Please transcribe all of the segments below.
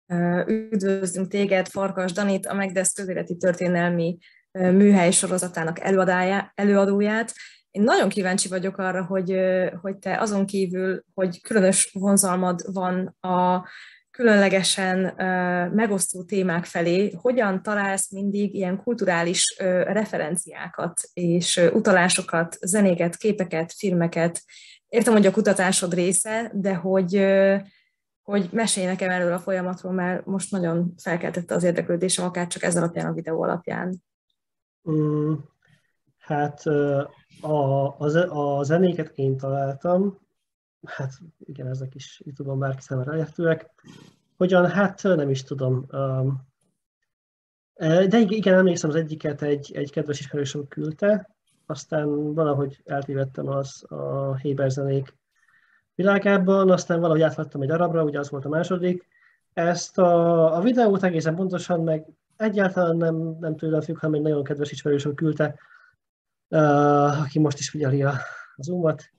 Üdvözlünk téged, Farkas Danit, a Megdesz közéleti történelmi műhely sorozatának előadóját. Én nagyon kíváncsi vagyok arra, hogy te azon kívül, hogy különös vonzalmad van a különlegesen megosztó témák felé, hogyan találsz mindig ilyen kulturális referenciákat és utalásokat, zenéket, képeket, filmeket. Értem, hogy a kutatásod része, de hogy mesélj nekem erről a folyamatról, mert most nagyon felkeltette az érdeklődésem, akár csak ez alapján, a videó alapján. Mm, hát a zenéket én találtam, hát igen, ezek is így tudom bárki számára elérhetőek. Hogyan? Hát nem is tudom. De igen, emlékszem, az egyiket egy kedves ismerősöm küldte, aztán valahogy eltévedtem az a Héber zenék világában, aztán valahogy átvettem egy arabra, ugye az volt a második. Ezt a videót egészen pontosan, meg egyáltalán nem tőlem függ, hanem egy nagyon kedves ismerősöm küldte, aki most is figyeli a Zoom-ot.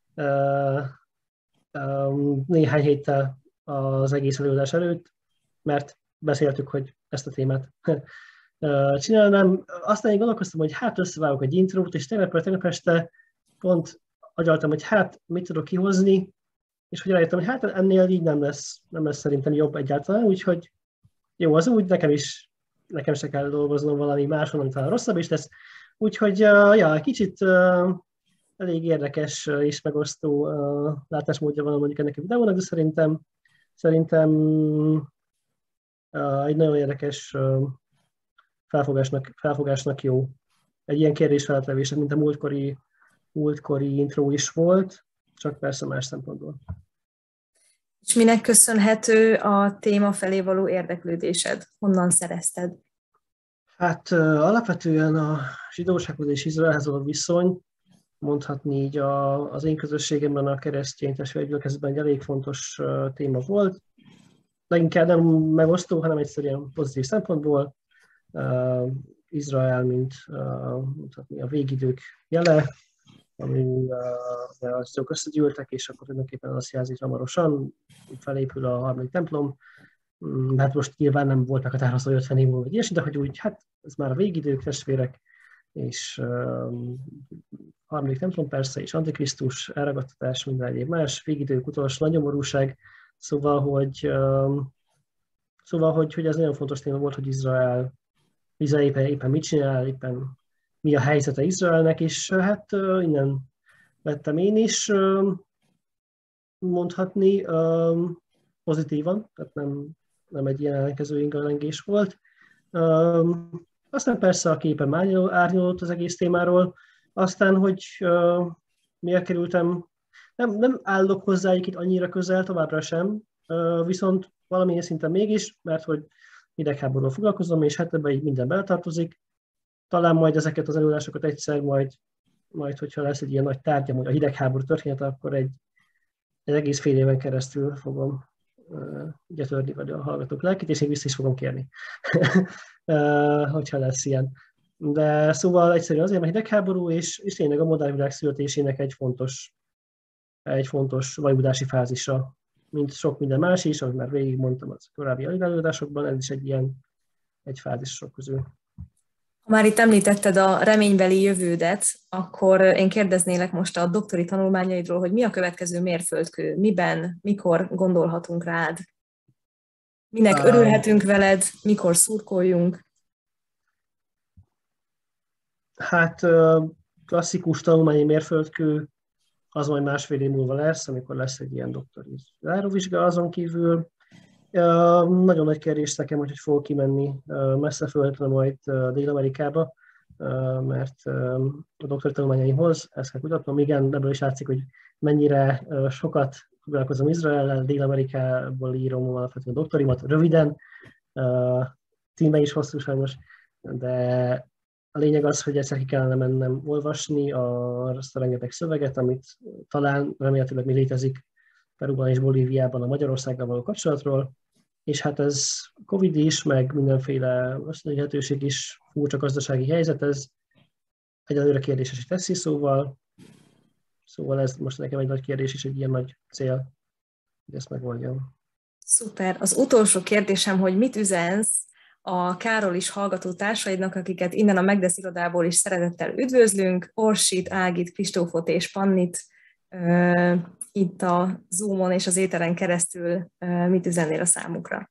Néhány héttel az egész előadás előtt, mert beszéltük, hogy ezt a témát csinálnám. Aztán én gondolkoztam, hogy hát összevágok egy intrót, és tegnap este pont agyaltam, hogy hát mit tudok kihozni, és hogy rájöttem, hogy hát ennél így nem lesz szerintem jobb egyáltalán, úgyhogy jó az úgy, nekem se kell dolgoznom valami máson, ami talán rosszabb is lesz. Úgyhogy ja, kicsit elég érdekes és megosztó látásmódja van mondjuk ennek a videónak, de szerintem egy nagyon érdekes felfogásnak jó. Egy ilyen kérdésfeltevésnek, mint a múltkori intro is volt, csak persze más szempontból. És minek köszönhető a téma felé való érdeklődésed? Honnan szerezted? Hát alapvetően a zsidósághoz és Izraelhez való viszony, mondhatni így az én közösségemben a keresztény testvérgyülekezetben egy elég fontos téma volt. Leginkább nem megosztó, hanem egyszerűen pozitív szempontból. Izrael, mint mondhatni, a végidők jele, ami a zsidók összegyűltek, és akkor tulajdonképpen azt jelzi, hogy hamarosan felépül a harmadik templom. Hát most nyilván nem volt meghatározva 50 év múlva, vagy ilyesmi, de hogy úgy, hát ez már a végidők, testvérek, és harmadik templom persze, és antikrisztus, elragadtatás, minden egyéb más, végidők, utolsó nagyomorúság, szóval, hogy ez nagyon fontos téma volt, hogy Izrael éppen mit csinál, éppen mi a helyzete Izraelnek, és hát innen vettem én is mondhatni pozitívan, tehát nem egy ilyen ellenkező ingalengés volt. Aztán persze a képen árnyalott az egész témáról, aztán, hogy miért kerültem, nem állok hozzájuk itt annyira közel, továbbra sem, viszont valamilyen szinten mégis, mert hogy hidegháborúval foglalkozom, és hát ebben így minden beletartozik. Talán majd ezeket az előadásokat egyszer, majd hogyha lesz egy ilyen nagy tárgya, hogy a hidegháború története, akkor egy egész fél éven keresztül fogom gyötörni vagy a hallgatók lelkét, és én vissza is fogom kérni, hogyha lesz ilyen. De szóval egyszerűen azért, mert hidegháború, és tényleg a modern világ születésének egy fontos vajudási fázisa, mint sok minden más is, ahogy már végigmondtam az korábbi előadásokban, ez is egy fázisok közül. Ha már itt említetted a reménybeli jövődet, akkor én kérdeznélek most a doktori tanulmányaidról, hogy mi a következő mérföldkő, miben, mikor gondolhatunk rád, minek örülhetünk veled, mikor szurkoljunk. Hát klasszikus tanulmányi mérföldkő az majd másfél év múlva lesz, amikor lesz egy ilyen doktori záróvizsga, azon kívül. Nagyon nagy kérdés nekem, hogy fogok kimenni messze földre, majd Dél-Amerikába, mert a doktori tanulmányaimhoz ezt kell kutatnom. Igen, ebből is látszik, hogy mennyire sokat foglalkozom Izraellel, Dél-Amerikából írom alapvetően a doktorimat, röviden, címe is hosszú sajnos, de a lényeg az, hogy egyszer ki kellene mennem olvasni azt a rengeteg szöveget, amit talán remélhetőleg még létezik Peruban és Bolíviában a Magyarországgal való kapcsolatról, és hát ez Covid is, meg mindenféle lehetőség is, furcsa gazdasági helyzet, ez egyelőre kérdéses teszi, szóval ez most nekem egy nagy kérdés és egy ilyen nagy cél, hogy ezt megoldjam. Szuper. Az utolsó kérdésem, hogy mit üzensz a Károl is hallgató társaidnak, akiket innen a Megdesz irodából is szeretettel üdvözlünk, Orsit, Ágit, Kristófot és Pannit itt a Zoomon és az éteren keresztül mit üzennél a számukra?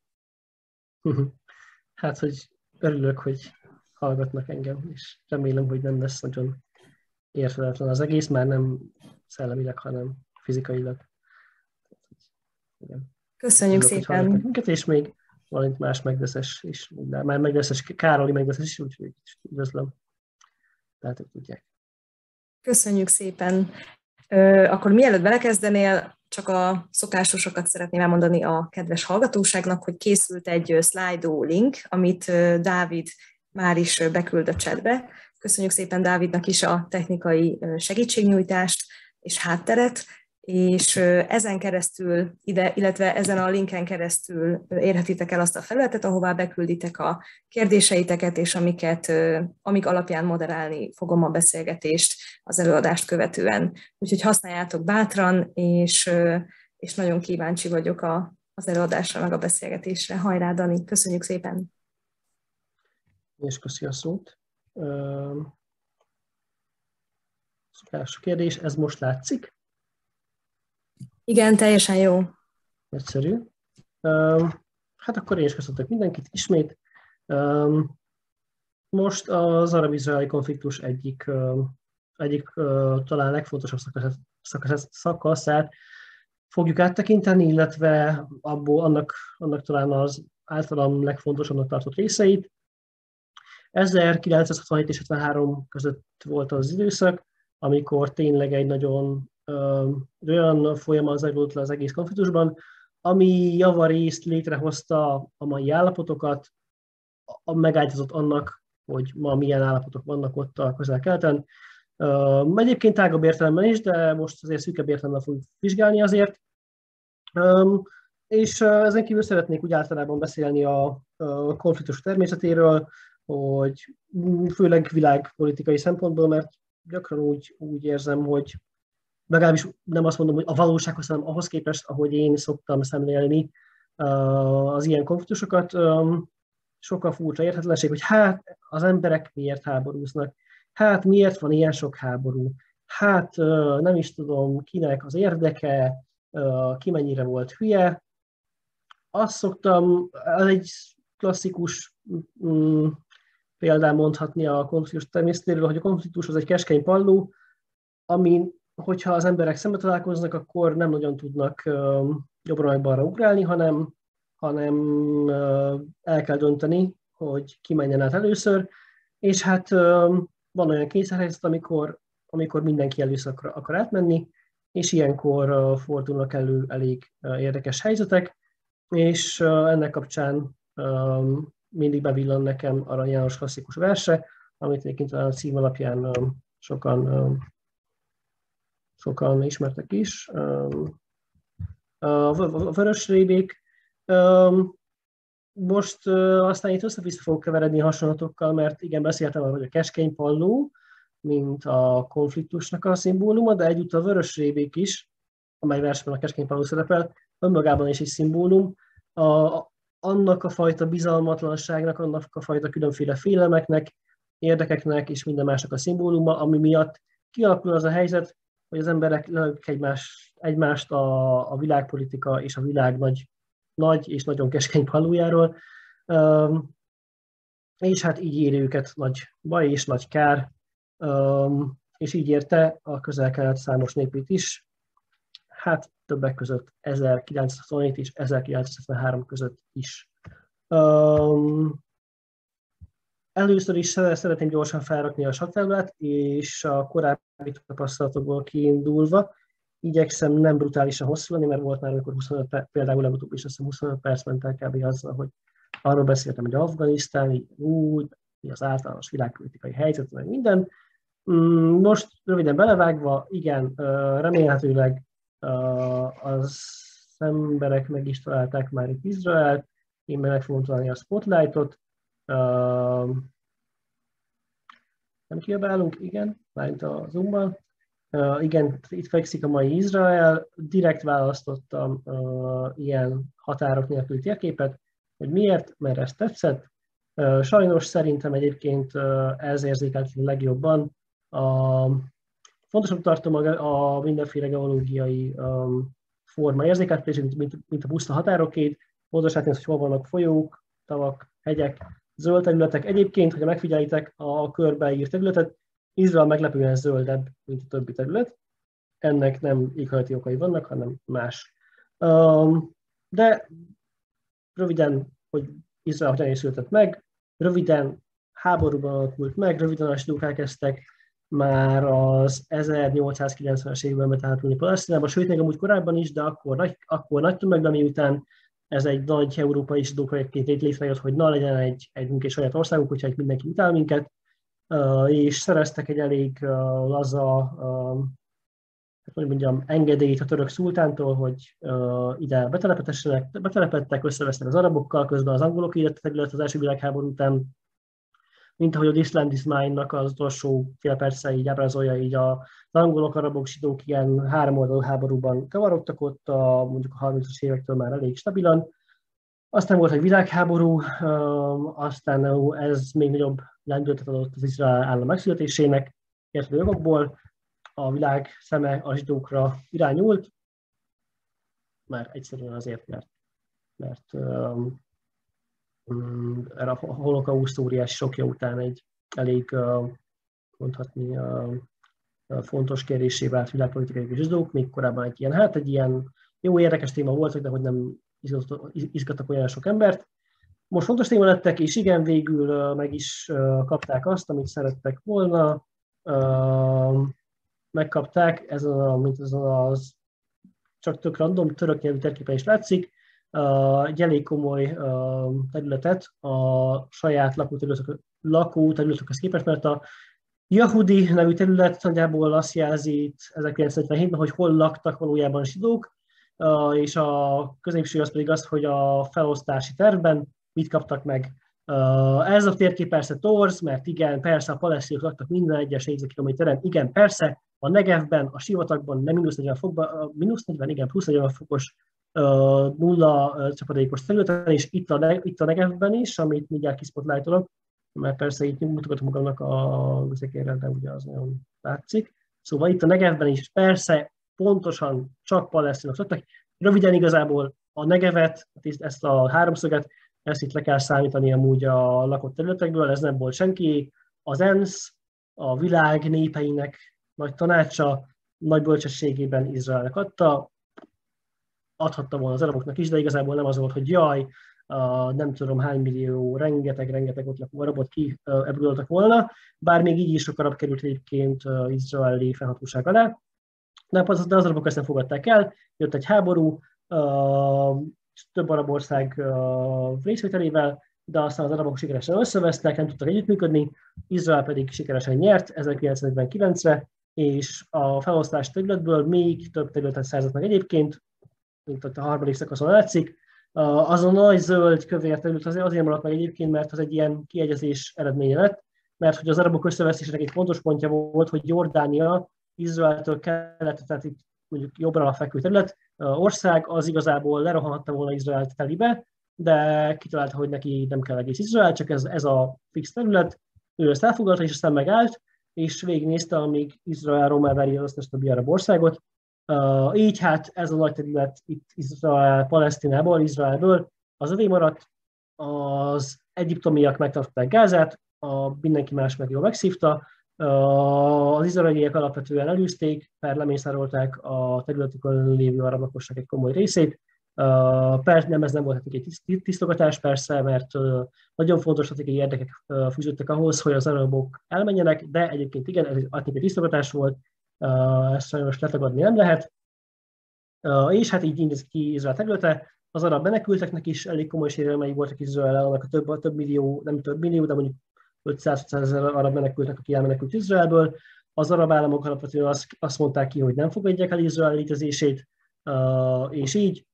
Hát, hogy örülök, hogy hallgatnak engem, és remélem, hogy nem lesz nagyon érthetetlen az egész, már nem szellemileg, hanem fizikailag. Igen. Köszönjük Örülök, hogy hallgatnak szépen! minket, és még valamint más megdeszes is, már megdeszes, Károli megdeszes is, úgyhogy üdvözlöm. Tehát, hogy tudják. Köszönjük szépen! Akkor mielőtt belekezdenél, csak a szokásosokat szeretném elmondani a kedves hallgatóságnak, hogy készült egy Slido link, amit Dávid már is beküld a chatbe. Köszönjük szépen Dávidnak is a technikai segítségnyújtást és hátteret, és ezen keresztül, illetve ezen a linken keresztül érhetitek el azt a felületet, ahová bekülditek a kérdéseiteket, és amik alapján moderálni fogom a beszélgetést, az előadást követően. Úgyhogy használjátok bátran, és nagyon kíváncsi vagyok az előadásra, meg a beszélgetésre. Hajrá, Dani! Köszönjük szépen! És köszi a szót. Szokás kérdés, ez most látszik? Igen, teljesen jó. Egyszerű. Hát akkor én is köszöntök mindenkit ismét. Most az arab-izraeli konfliktus egyik talán legfontosabb szakaszát fogjuk áttekinteni, illetve annak talán az általam legfontosabbnak tartott részeit. 1967 és 73 között volt az időszak, amikor tényleg egy nagyon olyan folyamat zajlott le az egész konfliktusban, ami javarészt létrehozta a mai állapotokat, megállított annak, hogy ma milyen állapotok vannak ott a Közel-Keleten. Egyébként tágabb értelemben is, de most azért szűkebb értelemben fogjuk vizsgálni azért. És ezen kívül szeretnék úgy általában beszélni a konfliktus természetéről, hogy főleg világpolitikai szempontból, mert gyakran úgy érzem, hogy legalábbis nem azt mondom, hogy a valósághoz, hanem ahhoz képest, ahogy én szoktam szemlélni az ilyen konfliktusokat, sokkal furcsa érthetetlenség, hogy hát az emberek miért háborúznak, hát miért van ilyen sok háború, hát nem is tudom kinek az érdeke, ki mennyire volt hülye. Azt szoktam, ez egy klasszikus példán mondhatni a konfliktus természetéről, hogy a konfliktus az egy keskeny palló, amin, hogyha az emberek szembe találkoznak, akkor nem nagyon tudnak jobbra-balra ugrálni, hanem el kell dönteni, hogy ki menjen át először, és hát van olyan kényszerhelyzet, amikor mindenki először akar átmenni, és ilyenkor fordulnak elő elég érdekes helyzetek, és ennek kapcsán mindig bevillan nekem Arany János klasszikus verse, amit egyébként a cím alapján sokan ismertek is. A vörösrébék. Most aztán itt össze-vissza fogok keveredni hasonlatokkal, mert igen, beszéltem arról, hogy a keskeny palló, mint a konfliktusnak a szimbóluma, de egyúttal a vörösrébék is, amely versben a keskeny palló szerepel, önmagában is egy szimbólum. Annak a fajta bizalmatlanságnak, annak a fajta különféle félelmeknek, érdekeknek és minden másnak a szimbóluma, ami miatt kialakul az a helyzet, hogy az emberek lelődik egymást a világpolitika és a világ nagy és nagyon keskeny pallójáról, és hát így éri őket nagy baj és nagy kár, és így érte a Közel-Kelet számos népét is, hát többek között 1927 és 1973 között is. Először is szeretném gyorsan felrakni a saktáblát, és a korábbi tapasztalatokból kiindulva igyekszem nem brutálisan hosszú lenni, mert volt már amikor 25 perc, például legutóbb is azt hiszem 25 perc ment el kb. Azzal, hogy arról beszéltem, hogy Afganisztán, úgy, mi az általános világpolitikai helyzet, meg minden. Most röviden belevágva, igen, remélhetőleg az emberek meg is találták már itt Izraelt, én meg fogom találni a Spotlightot. Nem kiabálunk, igen, mármint a Zoom-ban. Igen, itt fekszik a mai Izrael, direkt választottam ilyen határok nélküli térképet, hogy miért, mert ez tetszett. Sajnos szerintem egyébként ez érzékelhető legjobban. Fontosabb tartom a mindenféle geológiai forma érzékeltetését, mint a puszta határokét. Fontos látni, hogy hol vannak folyók, tavak, hegyek, zöld területek. Egyébként, hogyha megfigyelitek a körbeírt területet, Izrael meglepően zöldebb, mint a többi terület. Ennek nem éghajlati okai vannak, hanem más. De röviden, hogy Izrael hogyan is született meg, röviden háborúban alakult meg, röviden a zsidók elkezdtek már az 1890-es években betelepülni Palesztinába, sőt, még amúgy korábban is, de akkor nagy tömegben, miután ez egy nagy európai zsidó projektként létrejött, hogy na legyen egy saját országunk, hogyha itt mindenki utál minket, és szereztek egy elég laza, hogy mondjam, engedélyt a török szultántól, hogy ide betelepedtek, összevesztek az arabokkal, közben az angolok ide terület az első világháború után, mint ahogy a This Land Is Mine-nak az utolsó fél perce így ábrázolja, így az angolok, arabok, zsidók ilyen háromoldalú háborúban kavarodtak ott, mondjuk a 30-as évektől már elég stabilan. Aztán volt egy világháború, aztán ez még nagyobb lendületet adott az Izrael állam megszületésének, érthető jogokból. A világ szeme a zsidókra irányult, már egyszerűen azért, mert erre a holokauszt óriási sokja után egy elég, mondhatni, fontos kérdéssé vált világpolitikai zsidók, még korábban egy ilyen jó érdekes téma voltak, de hogy nem izgattak olyan sok embert. Most fontos téma lettek, és igen, végül meg is kapták azt, amit szerettek volna. Megkapták, mint ez az csak tök random, török nyelvű térképen is látszik, egy elég komoly területet a saját lakóterületekhez képest, mert a Yahudi nevű terület nagyjából azt jelzi 1947-ben, hogy hol laktak valójában zsidók, és a középső az pedig az, hogy a felosztási tervben mit kaptak meg. Ez a térkép persze torz, mert igen, persze a palesztinok laktak minden egyes négyzetkilométeren, igen, persze, a Negevben, a sivatagban, nem mínusz 40 fokban, mínusz 40, igen, plusz 40 fokos nulla csapadékos területen, és itt a Negevben is, amit mindjárt kiszpotlájtolok, mert persze itt mutogatom magamnak a vizekérrel, de ugye az nagyon látszik. Szóval itt a Negevben is persze, pontosan csak palesztinok laktak. Röviden igazából a Negevet, ezt a háromszöget, ezt itt le kell számítani amúgy a lakott területekből, ez nem volt senki. Az ENSZ, a világ népeinek nagy tanácsa nagy bölcsességében Izraelnek adhatta volna az araboknak is, de igazából nem az volt, hogy jaj, nem tudom hány millió, rengeteg ott lakó arabot kiebrültek volna, bár még így is sok arab került egyébként izraeli fennhatóság alá. De az arabok ezt nem fogadták el, jött egy háború, több arab ország részvételével, de aztán az arabok sikeresen összevesztek, nem tudtak együttműködni, Izrael pedig sikeresen nyert 1949-re, és a felosztás területből még több területet szerzett meg egyébként, mint ott a harmadik szakaszon látszik. Az a nagy zöld kövér terület azért maradt meg egyébként, mert az egy ilyen kiegyezés eredménye lett, mert hogy az arabok összevesztésének egy fontos pontja volt, hogy Jordánia, Izraeltől keletre, tehát itt mondjuk jobbra fekvő terület, ország, az igazából lerohanhatta volna Izraelt telibe, de kitalálta, hogy neki nem kell egész Izrael, csak ez a fix terület, ő ezt elfogadta, és aztán megállt, és végignézte, amíg Izrael romáveri az összes többi arab országot. Így hát ez a nagy terület itt Palesztinából, Izraelből az övé maradt, az egyiptomiak megtartották Gázát, mindenki más meg jól megszívta, az izraeliek alapvetően elűzték, lemészárolták a területükön lévő arab lakosság egy komoly részét. Persze ez nem volt egy tisztogatás persze, mert nagyon fontos stratégiai érdekek fűződtek ahhoz, hogy az arabok elmenjenek, de egyébként igen, ez egy etnikai tisztogatás volt, ezt sajnos letagadni nem lehet. És hát így néz ki Izrael területe. Az arab menekülteknek is elég komoly sérelmei voltak Izrael, annak a több millió, nem több millió, de mondjuk 500 ezer arab menekültek, aki elmenekült Izraelből. Az arab államok alapvetően azt mondták ki, hogy nem fogadják el Izrael létezését, és így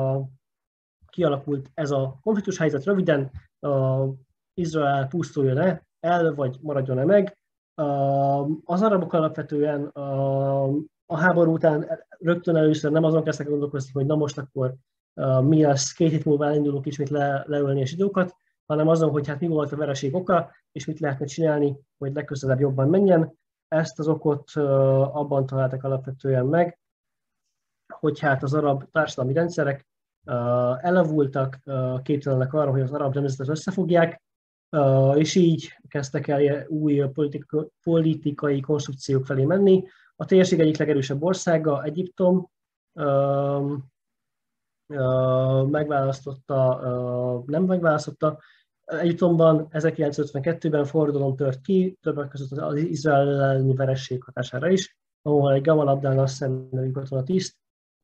kialakult ez a konfliktus helyzet röviden. Izrael pusztuljon-e el, vagy maradjon-e meg. Az arabok alapvetően a háború után rögtön először nem azon kezdtek gondolkozni, hogy na most akkor mi lesz, 2 hét múlva elindulunk ismét leölni a zsidókat, hanem azon, hogy hát mi volt a vereség oka, és mit lehetne csinálni, hogy legközelebb jobban menjen. Ezt az okot abban találtak alapvetően meg, hogy hát az arab társadalmi rendszerek elavultak, képtelenek arra, hogy az arab nemzetet összefogják, és így kezdtek el új politikai konstrukciók felé menni. A térség egyik legerősebb országa, Egyiptom, nem megválasztotta. Egyiptomban 1952-ben forradalom tört ki, többek között az Izrael elleni veresség hatására is, ahol egy Gamal Abdel Nasser nevű katonatiszt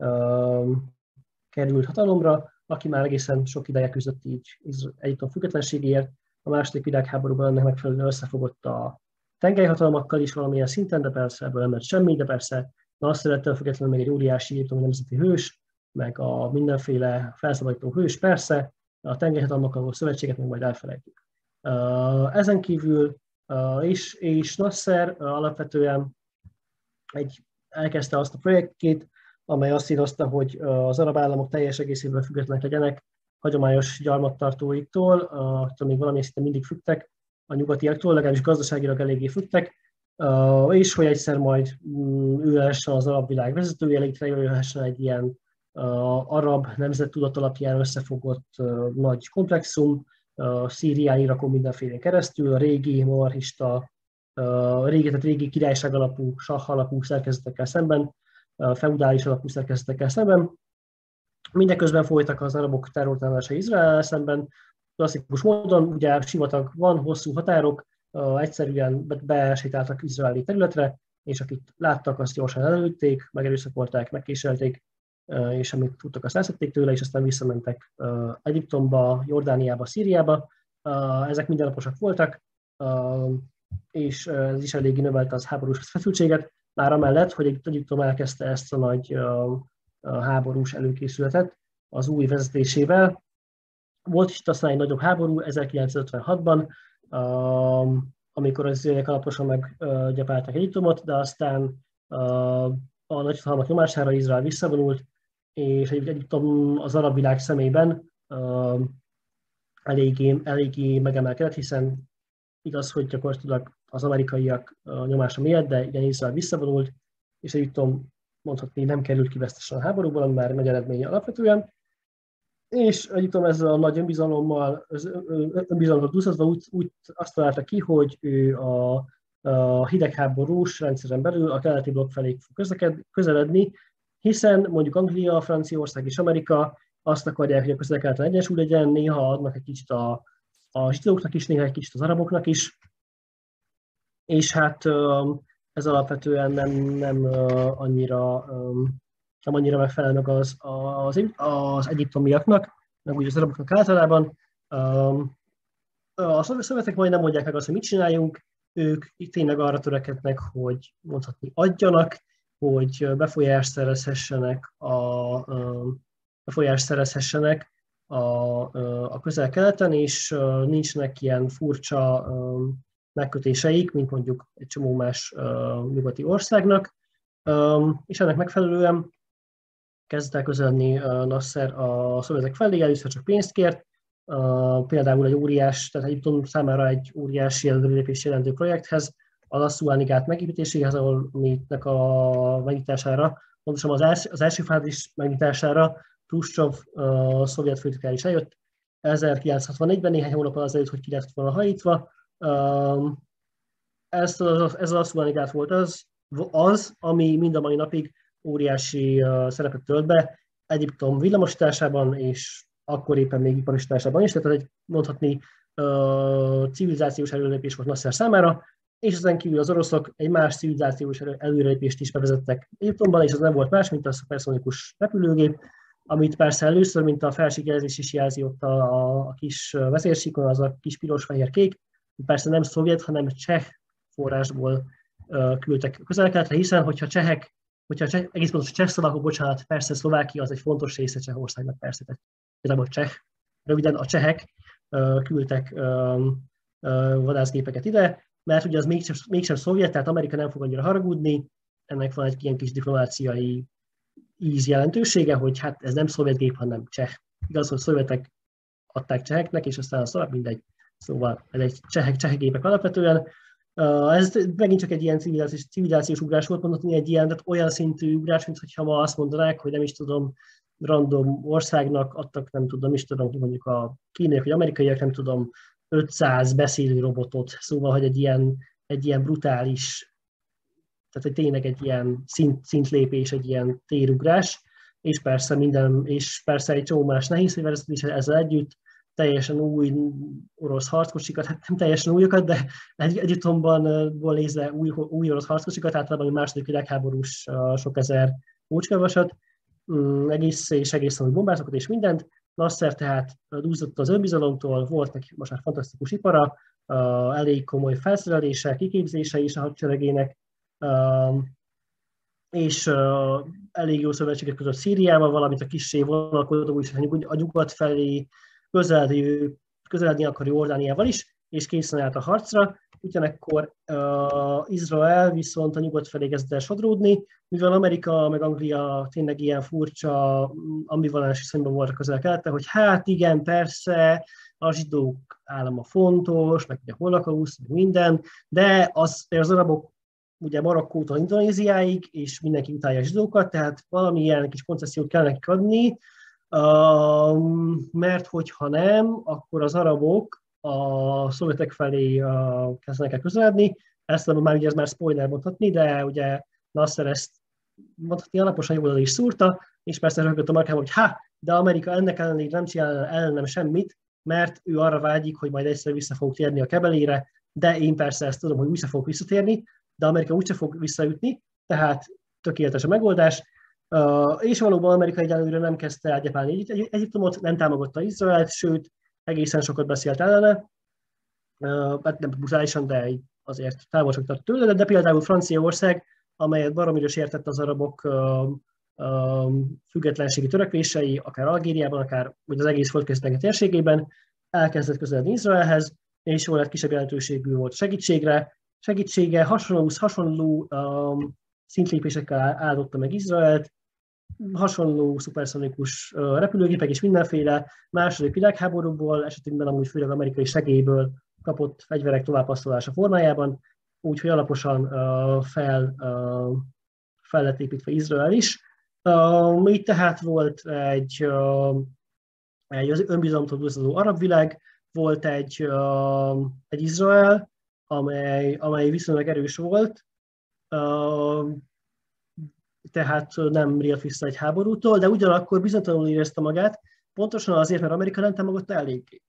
került hatalomra, aki már egészen sok ideje küzdött így Egyiptom függetlenségéért. A második világháborúban ennek megfelelően összefogott a tengelyhatalmakkal is valamilyen szinten, de persze ebből nem lett semmi, de persze Nasser ettől függetlenül még egy óriási egyiptomi nemzeti hős, meg a mindenféle felszabadító hős, persze, a tengelyhatalmakkal való szövetséget meg majd elfelejtjük. Ezen kívül és Nasser alapvetően elkezdte azt a projektjét, amely azt írta, hogy az arab államok teljes egészében függetlenek legyenek hagyományos gyarmattartóiktól, attól még valamilyen szinten mindig függtek a nyugatiaktól, legalábbis gazdaságilag eléggé függtek, és hogy egyszer majd ő lehessen az arab világ vezetője, létrejöhessen egy ilyen arab nemzettudat alapján összefogott nagy komplexum, Szírián, Irakon mindenfélén keresztül, a régi monarchista, régi királyság alapú, sah alapú szerkezetekkel szemben, feudális alapú szerkezetekkel szemben. Mindeközben folytak az arabok terrortámadása Izrael szemben, klasszikus módon, ugye sivatag van, hosszú határok, egyszerűen besétáltak izraeli területre, és akit láttak, azt gyorsan előtték, megerőszakolták, megkéselték, és amit tudtak, azt elszették tőle, és aztán visszamentek Egyiptomba, Jordániába, Szíriába. Ezek mindennaposak voltak, és ez is eléggé növelte az háborús feszültséget, már amellett, hogy Egyiptom elkezdte ezt a nagy háborús előkészületet az új vezetésével. Volt is aztán egy nagyobb háború 1956-ban, amikor az izraeliek alaposan meggyepálták Egyiptomot, de aztán a nagyhatalmak nyomására Izrael visszavonult, és Egyiptom az arab világ szemében eléggé megemelkedett, hiszen igaz, hogy gyakorlatilag az amerikaiak nyomása miatt, de igen, Izrael visszavonult, és Egyiptom mondhatni nem került ki vesztesen a háborúból, ami már nagy eredménye alapvetően. És Egyiptom ezzel a nagy önbizalommal duzzadva úgy azt találta ki, hogy ő a hidegháborús rendszeren belül a keleti blokk felé fog közeledni, hiszen mondjuk Anglia, Franciaország és Amerika azt akarják, hogy a közel-keleten egyensúly legyen, néha adnak egy kicsit a zsidóknak is, néha egy kicsit az araboknak is, és hát ez alapvetően nem annyira megfelel meg az egyiptomiaknak, meg úgy az araboknak általában. A szovjetek majd nem mondják meg azt, hogy mit csináljunk, ők tényleg arra törekednek, hogy mondhatni adjanak, hogy befolyást szerezhessenek a közel-keleten, és nincsenek ilyen furcsa megkötéseik, mint mondjuk egy csomó más nyugati országnak, és ennek megfelelően kezdett el közeledni Nasser a szovjetek felé, először csak pénzt kért, például egy óriás, tehát Egyiptom számára egy óriási előrelépést jelentő projekthez, az Assuani gát megépítéséhez, ahol aminek a megnyitására, pontosan az első fázis megnyitására Hruscsov szovjet főtitkár is eljött 1964-ben, néhány hónappal azelőtt, hogy ki lett volna hajítva. Ez az Assuani gát volt az, ami mind a mai napig óriási szerepet tölt be Egyiptom villamosításában, és akkor éppen még iparosításában is, tehát egy mondhatni civilizációs előrelépés volt Nasser számára, és ezen kívül az oroszok egy más civilizációs előrelépést is bevezettek Egyiptomban, és az nem volt más, mint a szuperszonikus repülőgép, amit persze először, mint a felségjelzés is jelzi ott a kis vezérsíkon, az a kis piros-fehér-kék, persze nem szovjet, hanem cseh forrásból küldtek közel-keletre, hiszen egész pontosan csehszlovákok, bocsánat, persze Szlovákia az egy fontos része Csehországnak, persze, tehát cseh, röviden a csehek küldtek vadászgépeket ide, mert ugye az mégsem szovjet, tehát Amerika nem fog annyira haragudni, ennek van egy ilyen kis diplomáciai íz jelentősége, hogy hát ez nem szovjet gép, hanem cseh. Igaz, hogy szovjetek adták cseheknek, és aztán a szovjet mindegy. Szóval ez egy cseh gépek alapvetően. Ez megint csak egy ilyen civilizációs ugrás volt, mondhatni egy ilyen, tehát olyan szintű ugrás, mintha ma azt mondanák, hogy nem is tudom, random országnak adtak, nem tudom, mondjuk a kínaiak vagy amerikaiak, nem tudom, 500 beszélő robotot, szóval, hogy egy ilyen brutális, tehát tényleg egy ilyen szintlépés, egy ilyen térugrás, és persze egy csomó más nehéz fegyverezet is ezzel együtt, teljesen új orosz harckocsikat, hát nem teljesen újakat, de Egyiptomban nézve új orosz harckocsikat, általában a második világháborús sok ezer mócskavasat, egészen új bombázokat és mindent. Nasser tehát dúzott az önbizalomtól, volt neki most már fantasztikus ipara, elég komoly felszerelése, kiképzése is a hadseregének, és elég jó szövetségek között Szíriával, valamint a kissé vonalkodó is a nyugat felé közeledni akar Jordániával is, és készen állt a harcra. Ugyanekkor Izrael viszont a nyugat felé kezdett el sodródni, mivel Amerika meg Anglia tényleg ilyen furcsa ambivalens viszonyban voltak közel-keleten, hogy hát igen, persze, a zsidók állama fontos, meg ugye a holokausz, meg minden, de az arabok ugye Marokkótól Indonéziáig, és mindenki utálja a zsidókat, tehát valamilyen kis koncesziót kell nekik adni, mert hogyha nem, akkor az arabok a szovjetek felé kezdenek el közeledni. Ezt már ugye ez már spoiler mondhatni, de ugye Nasser ezt mondhatni alaposan jól is szúrta, és persze rögött a markában, hogy de Amerika ennek ellenére nem csinál ellenem semmit, mert ő arra vágyik, hogy majd egyszer vissza fog térni a kebelére, de én persze ezt tudom, hogy visszatérni, de Amerika úgyse fog visszaütni, tehát tökéletes a megoldás. És valóban Amerika egyelőre nem kezdte elgyepálni Egyiptomot, nem támogatta Izraelt, sőt, egészen sokat beszélt ellene, hát nem brutálisan, de azért távolodtak tőle, de például Franciaország, amelyet baromira sértett az arabok függetlenségi törekvései, akár Algériában, akár vagy az egész Földközi-tenger térségében, elkezdett közeledni Izraelhez, és jól lett kisebb jelentőségű volt segítsége, hasonló szintlépésekkel áldotta meg Izraelt, hasonló szuperszonikus repülőgépek és mindenféle második világháborúból, esetünkben amúgy főleg amerikai segélyből kapott fegyverek továbbpasszolása formájában, úgyhogy alaposan fel lett építve Izrael is. Így tehát volt egy önbizalomtól dúzadó arab világ, volt egy Izrael, amely viszonylag erős volt, tehát nem riadt vissza egy háborútól, de ugyanakkor bizonytalanul érezte magát, pontosan azért, mert Amerika nem támogatta eléggé.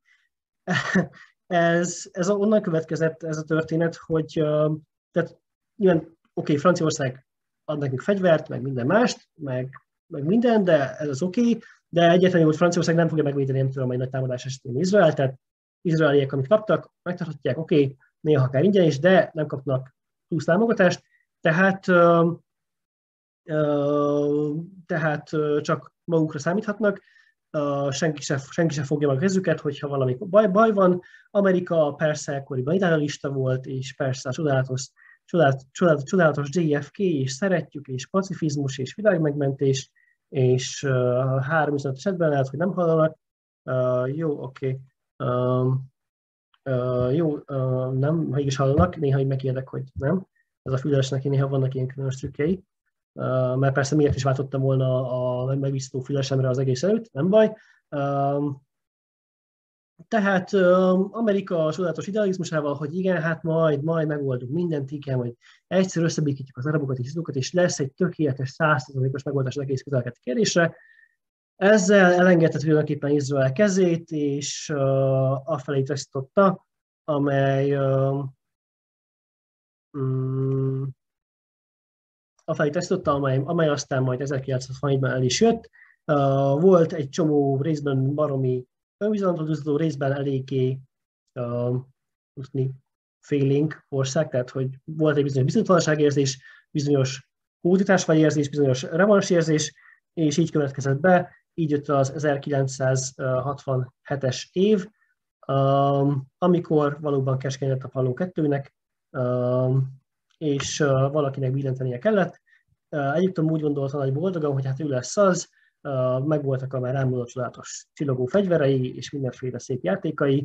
Ez onnan következett ez a történet, hogy tehát nyilván Franciaország ad nekünk fegyvert, meg minden mást, meg minden, de ez az de egyetlen, hogy Franciaország nem fogja megvédeni, nem tudom, egy nagy támadás esetén Izrael, tehát izraeliek, amit kaptak, megtarthatják, néha akár ingyen is, de nem kapnak plusz támogatást, tehát csak magukra számíthatnak, senki se fogja meg a kezüket, hogyha valami baj van. Amerika persze akkoriban idealista volt, és persze a csodálatos JFK, és szeretjük, és pacifizmus, és világmegmentés, és 3-5 esetben lehet, hogy nem hallanak. Nem, mégis hallanak, néha így megkérdek, hogy nem. Ez a füles neki néha vannak ilyen különös trükkei. Mert persze miért is váltottam volna a megbízható fülesemre az egész előtt, nem baj. Tehát Amerika a csodálatos idealizmusával, hogy igen, hát majd megoldunk mindent, igen, hogy egyszer összebékítjük az arabokat és zsidókat, és lesz egy tökéletes 100%-os megoldás az egész közel-keleti kérdésre. Ezzel elengedte tulajdonképpen Izrael kezét, és afelé taszította, amely aztán majd 1967-ben el is jött. Volt egy csomó részben baromi önbizalomtól, részben eléggé félénk ország, tehát hogy volt egy bizonyos bizonytalanságérzés, bizonyos hódításvágyérzés, bizonyos revansérzés, és így következett be, így jött az 1967-es év, amikor valóban keskeny lett a Falun 2-nek, és valakinek billentenie kellett. Egyiptom úgy gondolta nagy boldogan, hogy hát ő lesz az, megvoltak a már elmúlott csodálatos csillogó fegyverei és mindenféle szép játékai,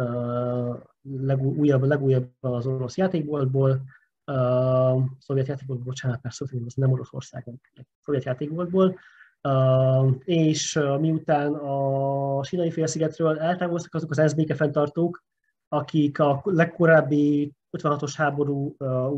legújabb az orosz játékboltból, szovjet játékboltból, bocsánat, persze, az nem Oroszország, szovjet játékboltból, és miután a Sínai félszigetről eltávoztak azok az ENSZ békefenntartók, akik a legkorábbi 56-os háború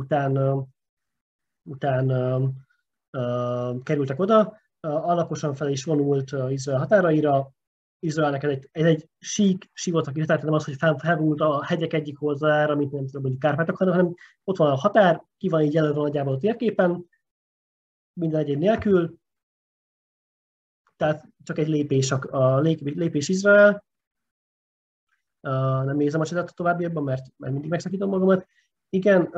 után kerültek oda, alaposan fel is vonult Izrael határaira. Izraelnek egy sík sivatagi határ, nem az, hogy felvonult a hegyek egyik oldalára, mint nem tudom, hogy Kárpátok, hanem ott van a határ, ki van így jelölve nagyjából a térképen, minden egyéb nélkül, tehát csak egy lépés Izrael. Nem nézem a csatot továbbiakban, mert mindig megszakítom magamat. Igen,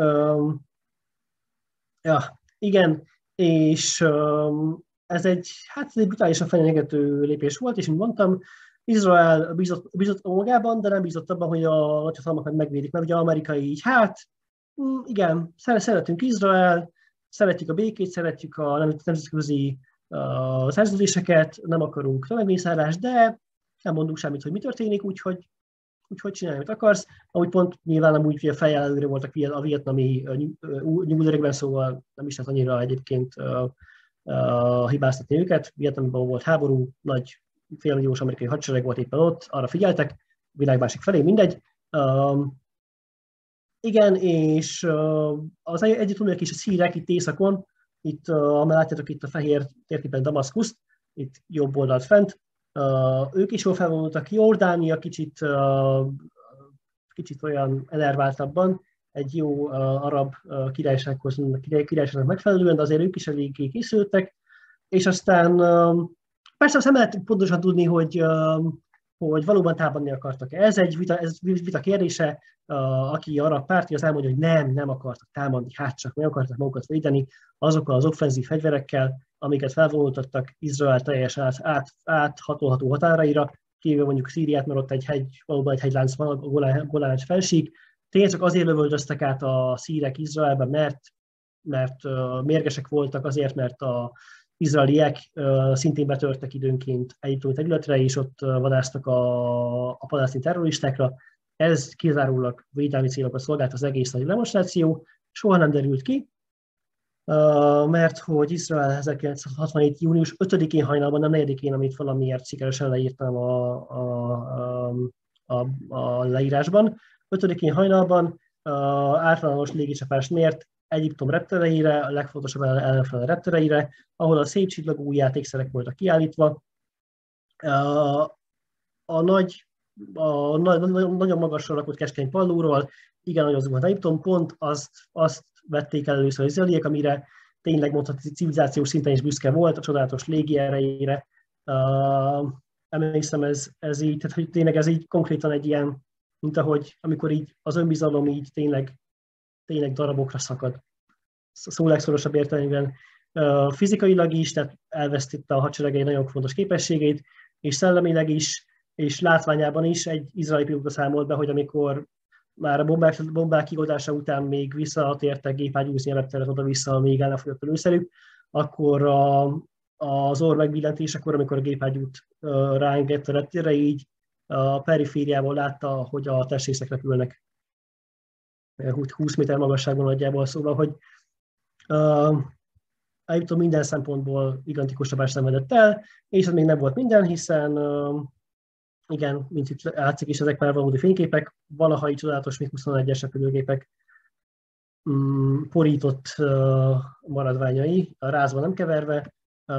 igen, és ez egy brutálisan fenyegető lépés volt, és mint mondtam, Izrael bízott magában, de nem bízott abban, hogy a nagyhatalmak megvédik, mert ugye Amerika így, igen, szeretünk Izrael, szeretjük a békét, szeretjük a nemzetközi szerződéseket, nem akarunk tömegmészárlást, de nem mondunk semmit, hogy mi történik, úgyhogy csinálj, amit akarsz. Ahogy pont nyilván amúgy fejjel előre voltak a vietnami nyugdíjakben, szóval nem is lehet annyira egyébként hibáztatni őket. Vietnamban volt háború, nagy félmilliós amerikai hadsereg volt éppen ott, arra figyeltek, a világ másik felé, mindegy. Igen, és az egyetlenek is a szírek itt északon, itt, látjátok itt a fehér térképen Damaszkuszt, itt jobb oldalt fent, ők is jól felvonultak. Jordánia kicsit olyan enerváltabban, egy jó arab királyságnak megfelelően, de azért ők is eléggé készültek, és aztán persze azt nem lehet pontosan tudni, hogy valóban támadni akartak-e. Ez egy vita kérdése, aki arab párti, az elmondja, hogy nem akartak támadni, csak meg akartak magukat védeni azokkal az offenzív fegyverekkel, amiket felvonultattak Izrael teljesen áthatolható határaira, kivéve mondjuk Szíriát, mert ott valóban egy hegylánc van, a Golán felsík. Tényleg csak azért lövöldöztek át a szírek Izraelbe, mert mérgesek voltak, azért, mert az izraeliek szintén betörtek időnként egyiptomi területre, és ott vadásztak a palesztin terroristákra. Ez kizárólag védelmi célokra szolgált az egész nagy demonstráció, soha nem derült ki, mert hogy Izrael 1967. június 5-én hajnalban, nem 4-én, amit valamiért sikeresen leírtam a leírásban, 5-én hajnalban általános légicsapást mért Egyiptom reptereire, a legfontosabb ellenfele reptereire, ahol a szép csillagú játékszerek voltak kiállítva. Nagyon magasra rakott keskeny pallóról, igen, nagyon zuhant Egyiptom, pont azt vették el először az izraeliek, amire tényleg mondhatni civilizációs szinten is büszke volt, a csodálatos légierejére. Emlékszem, ez így, tehát hogy tényleg ez így konkrétan egy ilyen, mint ahogy amikor így az önbizalom így tényleg darabokra szakad. Szó legszorosabb értelemben fizikailag is, tehát elvesztette a hadsereg egy nagyon fontos képességét, és szellemileg is, és látványában is egy izraeli pilóta számolt be, hogy amikor már a bombák kigoldása után még visszatértek gépágyúzni a repteret oda-vissza, még el nem fogyott a lőszerük, akkor az orr megbillentésekor, amikor a gépágyút ráengedett a reptérre, így a perifériából látta, hogy a testrészek repülnek 20 méter magasságban nagyjából, szóval, hogy Egyiptom minden szempontból gigantikus csapást szenvedett el, és ez még nem volt minden, hiszen igen, mint itt látszik is, ezek már valódi fényképek, valahai csodálatos MiG-21-es repülőgépek porított maradványai, a rázva nem keverve,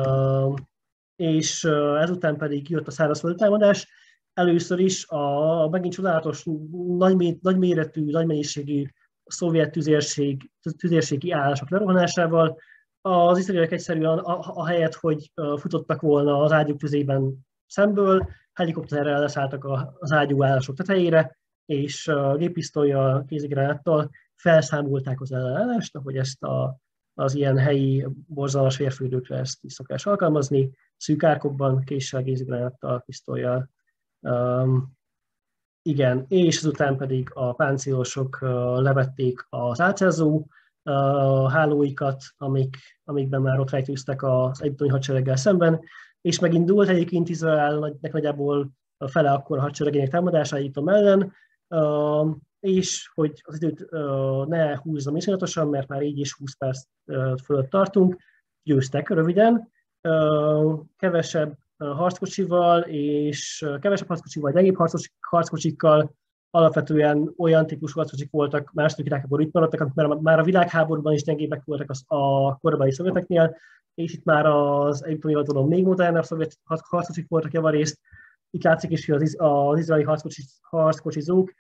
és ezután pedig jött a szárazföldi támadás. Először is a megint csodálatos, nagyméretű, nagy mennyiségű szovjet tüzérségi állások lerohanásával. Az izraeliek egyszerűen ahelyett, hogy futottak volna az ágyuk tüzében szemből, helikopterrel leszálltak az ágyú állások tetejére, és géppisztollyal, kézigránáttal felszámolták az ellenállást, ahogy ezt az ilyen helyi borzalmas vérfürdőkre ezt is szokás alkalmazni, szűk árkokban, késsel, kézigránáttal, pisztollyal. Igen, és azután pedig a páncélosok levették az átszázó hálóikat, amikben már ott rejtőztek az egyiptomi hadsereggel szemben, és megindult egyébként Izraelnek nagyjából a fele akkor a hadseregének támadása Egyiptom ellen, és hogy az időt ne húzzam iszonyatosan, mert már így is 20 perc fölött tartunk, győztek röviden, kevesebb harckocsival, és kevesebb harckocsival, gyengébb harckocsikkal, alapvetően olyan típusú harckocsik voltak, második világháború itt maradtak, amik már a világháborúban is gyengébbek voltak a korábbi szovjeteknél, és itt már az egyiptomi oldalon még modernebb szovjet harckocsik voltak javarészt. Itt látszik is, hogy az izraeli harckocsizók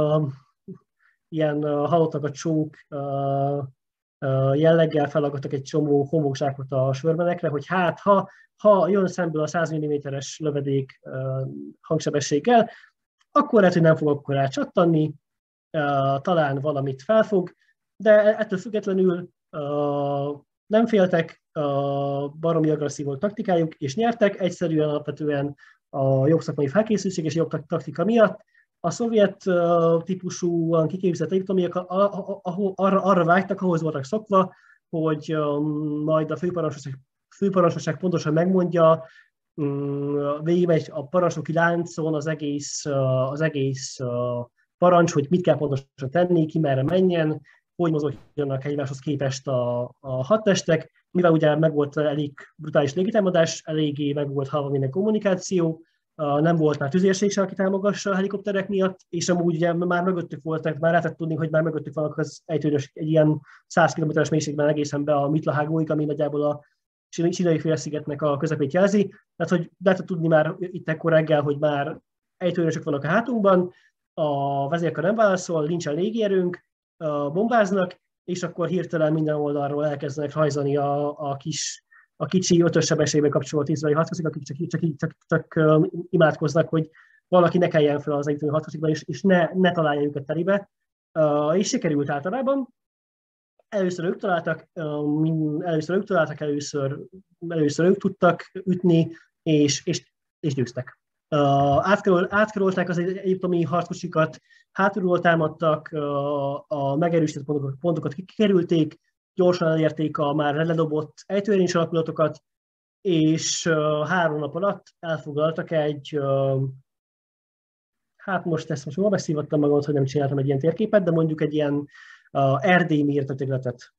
ilyen halottak a csók jelleggel felaggattak egy csomó homlokzsákot a sörmenekre, hogy hát ha jön szemből a 100 mm-es lövedék hangsebességgel, akkor lehet, hogy nem fog akkor elcsattanni, talán valamit felfog, de ettől függetlenül nem féltek, baromi agresszív volt taktikájuk, és nyertek, egyszerűen alapvetően a jobb szakmai felkészültség és jobb taktika miatt. A szovjet típusú kiképzett egyiptomiak arra vágytak, ahhoz voltak szokva, hogy majd a főparancsnokság pontosan megmondja, végigmegy a parancsnoki láncon az egész parancs, hogy mit kell pontosan tenni, ki merre menjen, hogy mozogjanak egymáshoz képest a hadtestek, mivel ugye meg volt elég brutális légitámadás, eléggé meg volt halva minden kommunikáció, nem volt már tüzérség se, aki támogassa a helikopterek miatt, és amúgy ugye már mögöttük voltak, már lehetett tudni, hogy már mögöttük vannak az egy ilyen 100 km-es mélységben egészen be a Mitla-hágóig, ami nagyjából a Sinai félszigetnek a közepét jelzi. Tehát, hogy lehetett tudni már itt ekkor reggel, hogy már ejtőerősök vannak a hátunkban, a vezérkar nem válaszol, nincsen légierőnk, bombáznak, és akkor hirtelen minden oldalról elkezdenek rajzani a kicsi 5-ös sebességbe kapcsolt izraeli harckocsik, akik csak imádkoznak, hogy valaki ne keljen fel az egyiptomi harckocsikban, és ne találja őket telibe. És sikerült általában. Először ők találtak, először ők tudtak ütni, és győztek. Átkarolták az egyiptomi harckocsikat, hátulról támadtak, a megerősített pontokat kikerülték, gyorsan elérték a már ledobott ejtőerényes alapulatokat, és 3 nap alatt elfoglaltak hát most jól beszívattam magamat, hogy nem csináltam egy ilyen térképet, de mondjuk egy ilyen erdélyi méretű területet.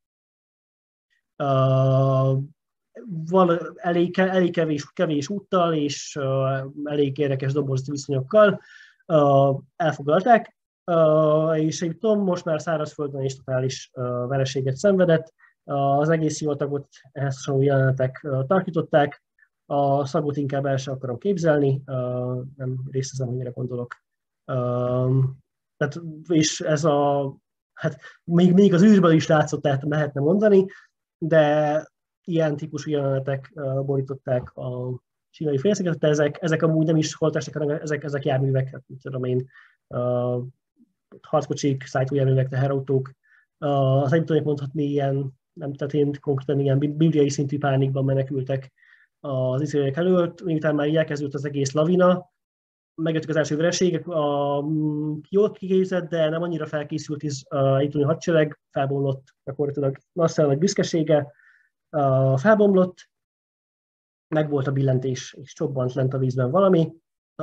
Elég kevés úttal és elég érdekes doborzati viszonyokkal elfoglalták, és Egyiptom most már szárazföldön is totális vereséget szenvedett. Az egész sivatagot ehhez hasonló jelenetek tarkították, a szagot inkább el sem akarom képzelni, nem részezem, hogy mire gondolok. Tehát, és ez hát még az űrből is látszott, tehát lehetne mondani, de ilyen típusú jelenetek borították a Sinai félszigetet, ezek amúgy nem is holttestek, hanem ezek járművek, hát mit tudom én, harckocsik, szállítójárművek, teherautók. Az egyiptomiak mondhatni ilyen, nem, tehát én konkrétan ilyen bibliai szintű pánikban menekültek az izraeliek előtt, miután már elkezdődött az egész lavina, megjöttek az első vereségek, jól kiképzett, de nem annyira felkészült egyiptomi hadsereg, felbomlott gyakorlatilag Nasser büszkesége, felbomlott, meg volt a billentés, és csobbant lent a vízben valami,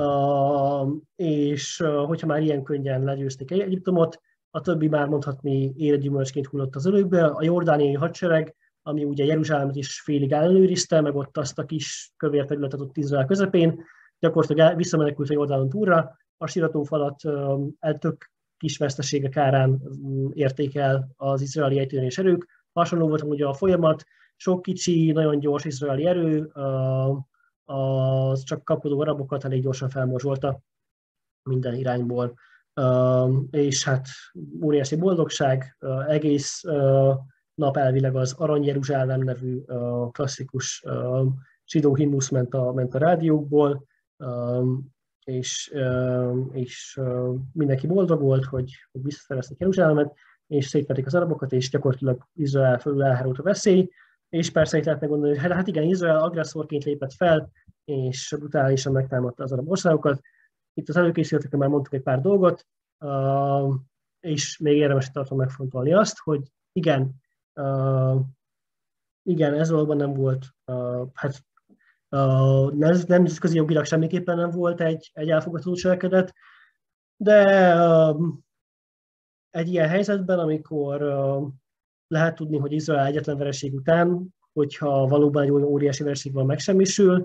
és hogyha már ilyen könnyen legyőzték Egyiptomot, a többi már mondhatni életgyümölcsként hullott az ölükbe. A jordániai hadsereg, ami ugye Jeruzsálemet is félig ellenőrizte, meg ott azt a kis kövér területet ott Izrael közepén, gyakorlatilag visszamenekült a Jordánon túlra, a siratófalat tök kis veszteségek árán érték el az izraeli ejtőerős erők. Hasonló volt ugye a folyamat, sok kicsi, nagyon gyors izraeli erő, az csak kapkodó arabokat elég gyorsan felmorzsolta minden irányból. És hát óriási boldogság, egész nap elvileg az Arany Jeruzsálem nevű klasszikus zsidó himnusz ment a rádiókból, és mindenki boldog volt, hogy visszaszerezték Jeruzsálemet, és szétverték az arabokat, és gyakorlatilag Izrael fölül elhárult a veszély, és persze itt lehetne gondolni, hogy hát igen, Izrael agresszorként lépett fel, és brutálisan megtámadta az arab országokat, Itt az előkészületekben már mondtuk egy pár dolgot, és még érdemes tartom megfontolni azt, hogy igen, ez valóban nem volt, hát nemzetközi jogilag semmiképpen nem volt egy elfogadható cselekedet, de egy ilyen helyzetben, amikor lehet tudni, hogy Izrael egyetlen vereség után, hogyha valóban egy olyan óriási vereség van, megsemmisül,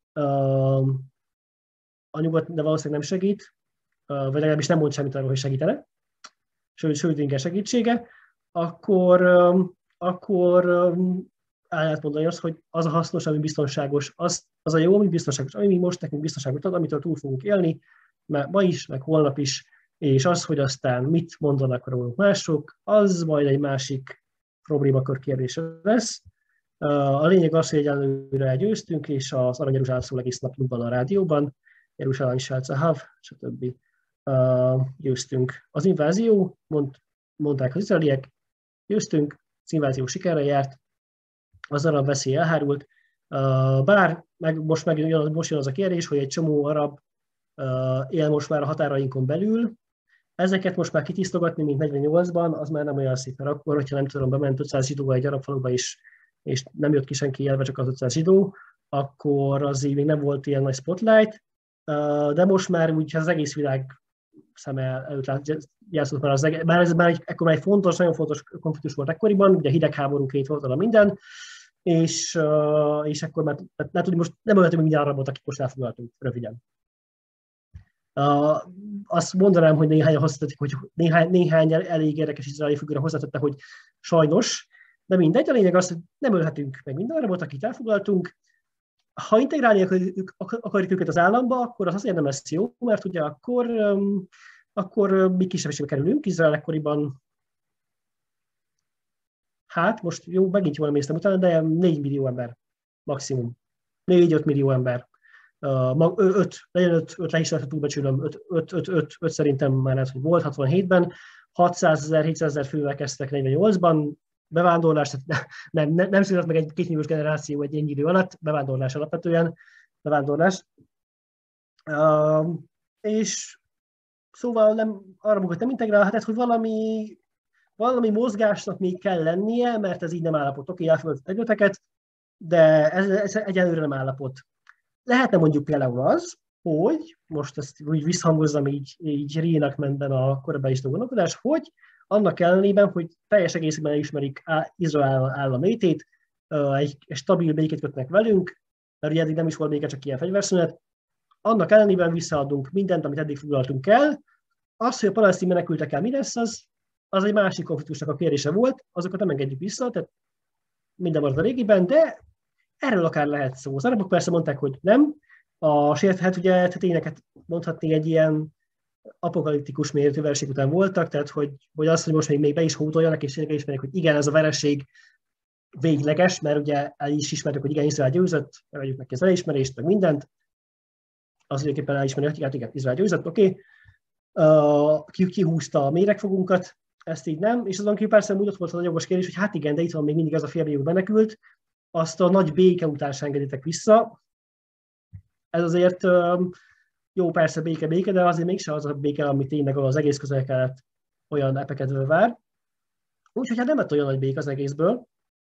a nyugat de valószínűleg nem segít, vagy legalábbis nem mond semmit arról, hogy segítene, sőt inkább segítsége, akkor el lehet mondani azt, hogy az a hasznos, ami biztonságos, az a jó, ami biztonságos, ami most nekünk biztonságot ad, amitől túl fogunk élni, ma is, meg holnap is, és az, hogy aztán mit mondanak róluk mások, az majd egy másik problémakör kérdése lesz. A lényeg az, hogy egyelőre győztünk, és az Arany Jeruzsálem szól egész nap van a rádióban, Jeruzsálem is Szahav, stb. Győztünk. Az invázió, mondták az izraeliek, győztünk, az invázió sikerrel járt, az arab veszély elhárult, bár most jön az a kérdés, hogy egy csomó arab él most már a határainkon belül, ezeket most már kitisztogatni, mint 48-ban, az már nem olyan szép, mert akkor, hogyha nem tudom, bement 500 zsidó egy arab faluba is, és nem jött ki senki élve, csak az 500 zsidó, akkor az így még nem volt ilyen nagy spotlight, de most már úgy az egész világ szeme előtt játszott már ekkor már egy fontos, nagyon fontos konfliktus volt ekkoriban, ugye hidegháború két oldala minden, és akkor már most nem öltünk minden arabot, akit most elfoglaltunk röviden. Azt mondanám, hogy néhányan hozzátették, hogy néhány elég érdekes izraeli figura hozzátette, hogy sajnos, de mindegy, a lényeg az, hogy nem ölhetünk meg minden arabot, akit elfoglaltunk. Ha integrálni akarjuk őket az államba, akkor az azért nem lesz jó, mert ugye akkor mi kisebbségbe kerülünk. Izrael ekkoriban, hát most jó, megint jól néztem utána, de 4 millió ember maximum. 4-5 millió ember. 5 le is lehet túlbecsülöm, 5 szerintem már ez, hogy volt 67-ben, 600 000, 700 000 fővel kezdtek 48-ban, bevándorlás, tehát nem született meg egy 2 milliós generáció egy ennyi idő alatt, bevándorlás alapvetően, és szóval arra nem integrálhatod, hogy valami mozgásnak még kell lennie, mert ez így nem állapot. Oké, elfogadott területeket, de ez egyelőre nem állapot. Lehetne mondjuk például az, hogy most ezt úgy visszhangozzam így reenactmentben a korábbi is gondolkodás, hogy annak ellenében, hogy teljes egészében elismerik Izrael állam létét, egy stabil békét kötnek velünk, mert ugye eddig nem is volt béke, csak ilyen fegyverszünet, annak ellenében visszaadunk mindent, amit eddig foglaltunk el. Az, hogy a palesztin menekültekkel mi lesz, az egy másik konfliktusnak a kérdése volt, azokat nem engedjük vissza, tehát minden marad a régiben, de erről akár lehet szó. Az arabok persze mondták, hogy nem. Hát ugye tényeket mondhatni egy ilyen apokaliptikus méretű vereség után voltak, tehát hogy az, hogy most még be is hódoljanak, és tényleg ismerik, hogy igen, ez a vereség végleges, mert ugye el is ismertek, hogy igen, Izrael győzött, vegyük neki az elismerést, meg mindent, az egyébként elismeri, hogy igen, Izrael győzött, oké. Kihúzta a méregfogunkat, ezt így nem, és azon kívül persze úgy ott volt az a jogos kérdés, hogy hát igen, de itt van még mindig az a félmillió menekült, azt a nagy béke után sem engeditek vissza. Ez azért jó, persze béke, de azért mégsem az a béke, ami tényleg az egész Közel-Kelet olyan epekedve vár. Úgyhogy hát nem lett olyan nagy béke az egészből,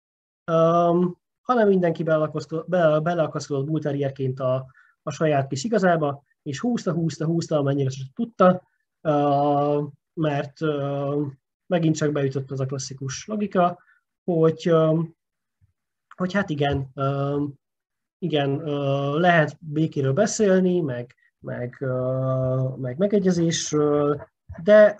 hanem mindenki beleakaszkodott bullterrierként a saját kis igazába, és húzta, amennyire tudta, mert megint csak beütött az a klasszikus logika, hogy hát igen, lehet békéről beszélni, meg megegyezésről, de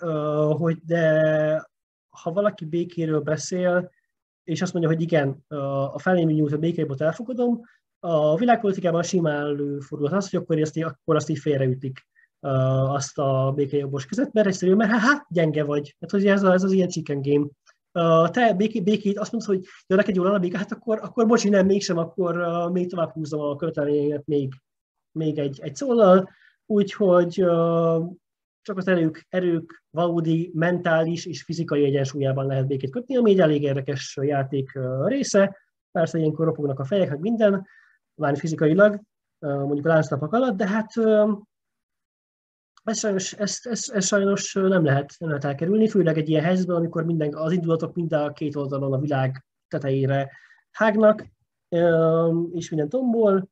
ha valaki békéről beszél, és azt mondja, hogy igen, a felém nyújtott békéből elfogadom, a világpolitikában simán előfordul az, hogy akkor azt így félreütik azt a békejobbos között, mert egyszerűen, mert hát gyenge vagy. Hát, hogy ez az ilyen chicken game. Te békét azt mondod, hogy jó, neked jól a béke, hát akkor bocsi, nem, mégsem, akkor még tovább húzom a követelményeket még egy szóllal, úgyhogy csak az erők valódi mentális és fizikai egyensúlyában lehet békét kötni, ami egy elég érdekes játék része. Persze ilyenkor ropognak a fejek, meg minden, már fizikailag, mondjuk a láncnapak alatt, de hát Ez sajnos nem lehet elkerülni, főleg egy ilyen helyzetben, amikor az indulatok mind a két oldalon a világ tetejére hágnak, és minden tombol.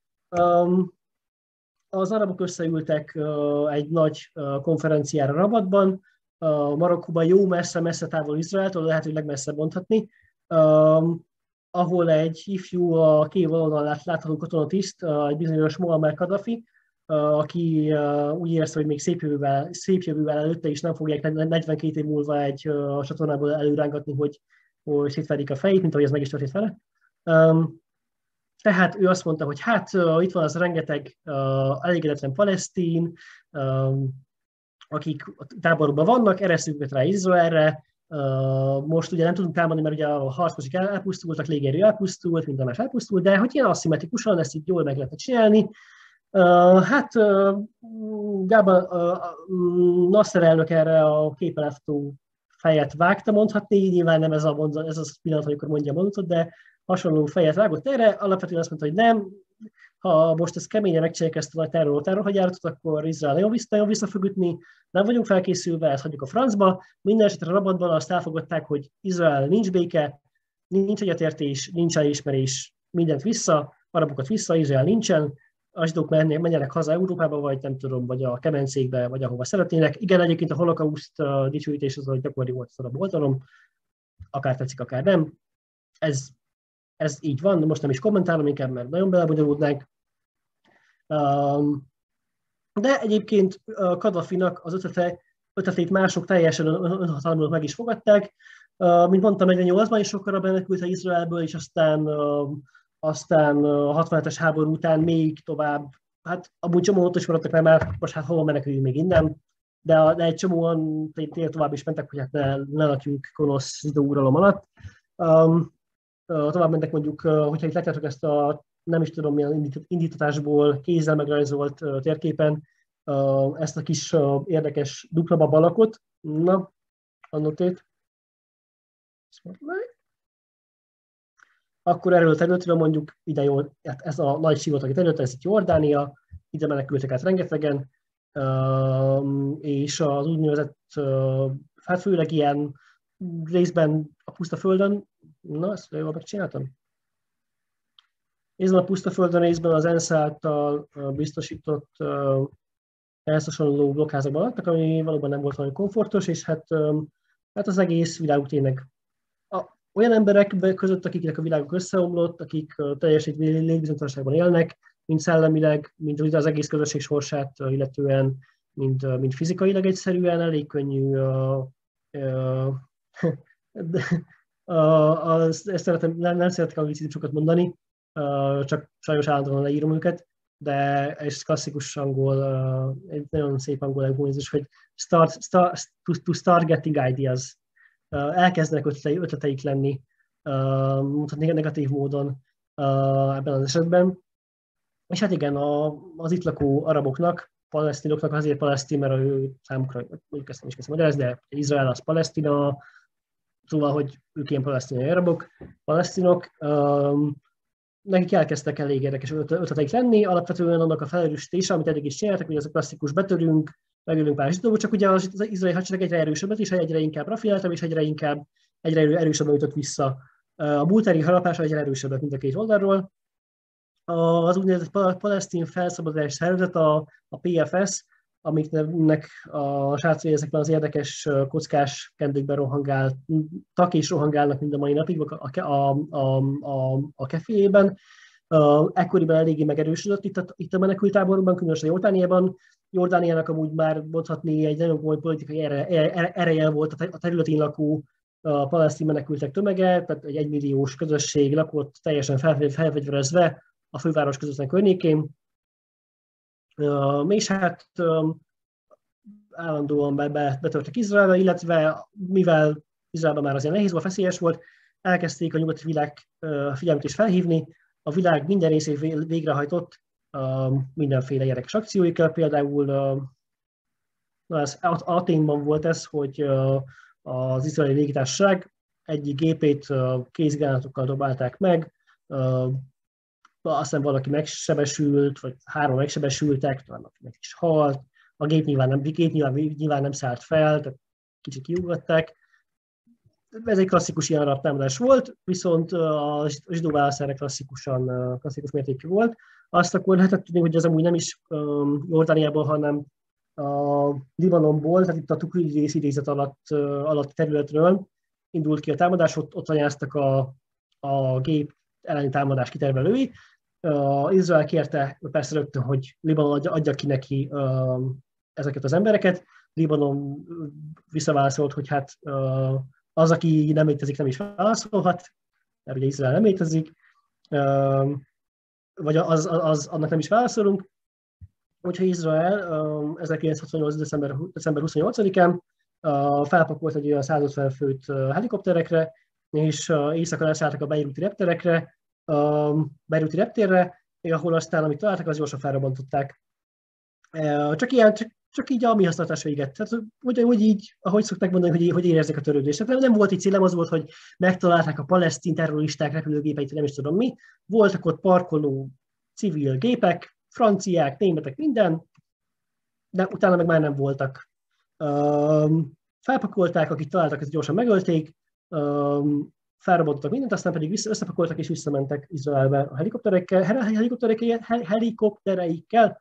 Az arabok összeültek egy nagy konferenciára Rabatban, Marokkóban jó messze távol Izraeltől, lehet, hogy legmesszebb mondhatni, ahol egy ifjú, a kék oldalon látható katonatiszt, egy bizonyos Muammar Kadhafi, aki úgy érezte, hogy még szép jövővel előtte is nem fogják 42 év múlva egy csatornából előrángatni, hogy szétverik a fejét, mint ahogy ez meg is történt vele. Tehát ő azt mondta, hogy hát itt van az rengeteg elégedetlen palesztin, akik táborokban vannak, eresszük őket rá Izraelre. Most ugye nem tudunk támadni, mert ugye a harcosok elpusztultak, légierő elpusztult, minden más elpusztult, de hogy ilyen aszimmetrikusan ezt így jól meg lehetne csinálni. Hát Gában Nasser elnök erre a képen látható fejet vágta, mondhatni, nyilván nem ez az pillanat, amikor mondja a mondatot, de hasonló fejet vágott erre, alapvetően azt mondta, hogy nem, ha most ezt keményen megcsinálják ezt a nagy terrorhagyjáratot, akkor Izrael nagyon vissza fog ütni, nem vagyunk felkészülve, ezt hagyjuk a francba. Minden esetre Rabatban azt elfogadták, hogy Izrael nincs béke, nincs egyetértés, nincs elismerés, mindent vissza, arabokat vissza, Izrael nincsen, a zsidók menjenek haza Európába, vagy nem tudom, vagy a kemencékbe, vagy ahova szeretnének. Igen, egyébként a holokauszt dicsőítés az, hogy gyakori volt az arab oldalon, akár tetszik, akár nem. Ez így van, most nem is kommentálom inkább, mert nagyon belebonyolódnánk. De egyébként Kadhafinak az ötletét mások teljesen önhatalmúan meg is fogadták. Mint mondtam, 48-ban is sokkal menekült Izraelből, és aztán a 67-es háború után még tovább, hát amúgy csomóan ott is maradtak, mert már most hát hova meneküljünk még innen, de egy csomóan tovább is mentek, hogy hát ne lakjunk gonosz zsidó uralom alatt. Tovább mentek mondjuk, hogyha itt látjátok ezt a nem is tudom milyen indítatásból kézzel megrajzolt térképen, ezt a kis érdekes dupla babalakot, na, annotét. Akkor erről a területről mondjuk ide jól, hát ez a nagy sivatagi terület, ez itt Jordánia, ide menekültek át rengetegen, és az úgynevezett, hát főleg ilyen részben a puszta földön, na, ezt jól megcsináltam. Részben a puszta földön, részben az ENSZ által biztosított ehhez hasonló blokkházakban laktak, ami valóban nem volt valami komfortos, és hát az egész világuk tényleg olyan emberek között, akiknek a világuk összeomlott, akik teljes létbizonytalanságban élnek, mind szellemileg, mind az egész közösség sorsát illetően, mind fizikailag egyszerűen, elég könnyű nem szeretek anglicizmusokat mondani, csak sajnos állandóan leírom őket, de ez klasszikus angol, egy nagyon szép angol eufemizmus, hogy to start getting ideas. Elkezdenek ötleteik lenni, mondhatni negatív módon ebben az esetben. És hát igen, az itt lakó araboknak, palesztinoknak, azért palesztin, mert ő számukra, mondjuk ezt nem is kezdem magyarázni, de Izrael az Palesztina, szóval, hogy ők ilyen palesztinai arabok, palesztinok, nekik elkezdtek elég érdekes ötleteik lenni, alapvetően annak a felerősítése, amit eddig is csináltak, hogy az a klasszikus betörünk, megölünk pár zsidót, csak ugye az izraeli hadsereg egyre erősebbet, és egyre inkább rafináltabb, és egyre erősebben jutott vissza. A bultári harapás egyre erősebbet mind a két oldalról. Az úgynevezett palesztin felszabadulás szervezet, a PFS, amiknek a srácai ezekben az érdekes kockás kendőkben rohangáltak és rohangálnak mind a mai napig a keféjében. Ekkoriban eléggé megerősödött itt a menekültáborokban, különösen Jordániában. Jordániának amúgy már mondhatni egy nagyon komoly politikai ereje volt a területén lakó palesztin menekültek tömege, tehát egy 1 milliós közösség lakott teljesen felfegyverezve a főváros közvetlen környékén. És hát állandóan betörtek Izraelbe, illetve mivel Izraelben már azért nehéz volt, feszélyes volt, elkezdték a nyugati világ figyelmet is felhívni. A világ minden részét végrehajtott mindenféle érdekes akcióikkal, például Aténban volt ez, hogy az izraeli légitársaság egyik gépét kézgránátokkal dobálták meg, aztán valaki megsebesült, vagy 3 megsebesültek, talán meg is halt, A gép nyilván nem szállt fel, tehát kicsit kiugatták. Ez egy klasszikus ilyen arab támadás volt, viszont a zsidó válasz erre klasszikus mértékű volt. Azt akkor lehetett tudni, hogy ez amúgy nem is Jordániából, hanem a Libanonból, tehát itt a Tukridi idézet alatt területről indult ki a támadás, ott anyáztak a gép elleni támadás kitermelői. Izrael kérte persze rögtön, hogy Libanon adja ki neki ezeket az embereket. Libanon visszaválaszolt, hogy hát az, aki nem létezik, nem is válaszolhat, mert ugye Izrael nem létezik, vagy annak nem is válaszolunk. Úgyhogy Izrael 1968. december 28-án felpakolt egy olyan 150 főt helikopterekre, és éjszaka leszálltak a Beiruti reptérre, ahol aztán, amit találtak, az gyorsan felrobbantották. Csak így a mi használatás véget. Tehát úgy így, ahogy szokták mondani, hogy érezzek a törődést. Tehát nem volt így célem, az volt, hogy megtalálták a palesztin terroristák repülőgépeit, nem is tudom mi. Voltak ott parkoló civil gépek, franciák, németek, minden, de utána meg már nem voltak. Felpakolták, akik találtak, ezt gyorsan megölték, felrobbantottak mindent, aztán pedig összepakoltak és visszamentek Izraelbe a helikoptereikkel.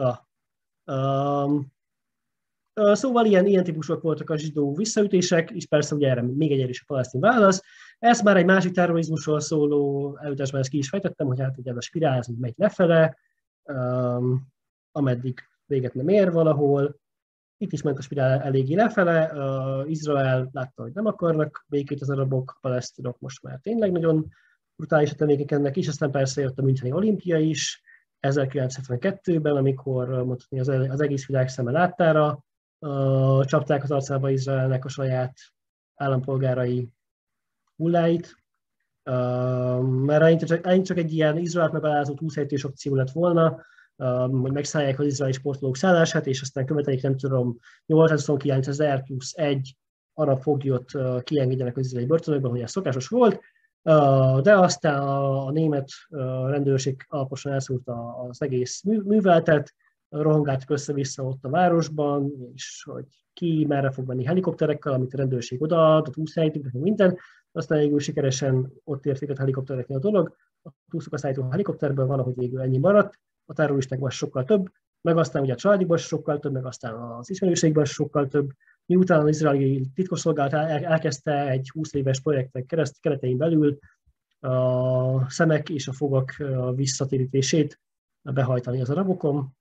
Szóval ilyen típusok voltak a zsidó visszaütések, és persze ugye erre még egy erős a palesztin válasz. Ez már egy másik terrorizmusról szóló előadásban ezt ki is fejtettem, hogy hát ugye ez a spirál ez megy lefele, ameddig véget nem ér valahol. Itt is ment a spirál eléggé lefele. Izrael látta, hogy nem akarnak békét az arabok, a palesztinok most már tényleg nagyon brutális a tevékenykednek is, aztán persze jött a Müncheni olimpia is, 1972-ben, amikor mondhatni az egész világ szeme láttára csapták az arcába Izraelnek a saját állampolgárai hulláit, mert eleinte csak egy ilyen Izraelt megalázó túlszejtés opció lett volna, hogy megszállják az izraeli sportolók szállását, és aztán követelik, nem tudom, 829 000 plusz egy arab foglyot kiengedjenek az izraeli börtönökben, hogy ez szokásos volt, de aztán a német rendőrség alaposan elszúrta az egész műveletet, rohangáltak össze-vissza ott a városban, és hogy ki merre fog menni helikopterekkel, amit a rendőrség odaad, a túlszállítók, minden. Aztán végül sikeresen ott ért véget a helikoptereknél a dolog. A túlszokaszállító helikopterből valahogy végül ennyi maradt, a terroristák most sokkal több, meg aztán ugye a családikban sokkal több, meg aztán az ismerőségben sokkal több. Miután az izraeli titkosszolgálat elkezdte egy 20 éves projektek keretein belül a szemek és a fogak visszatérítését behajtani az arabokon.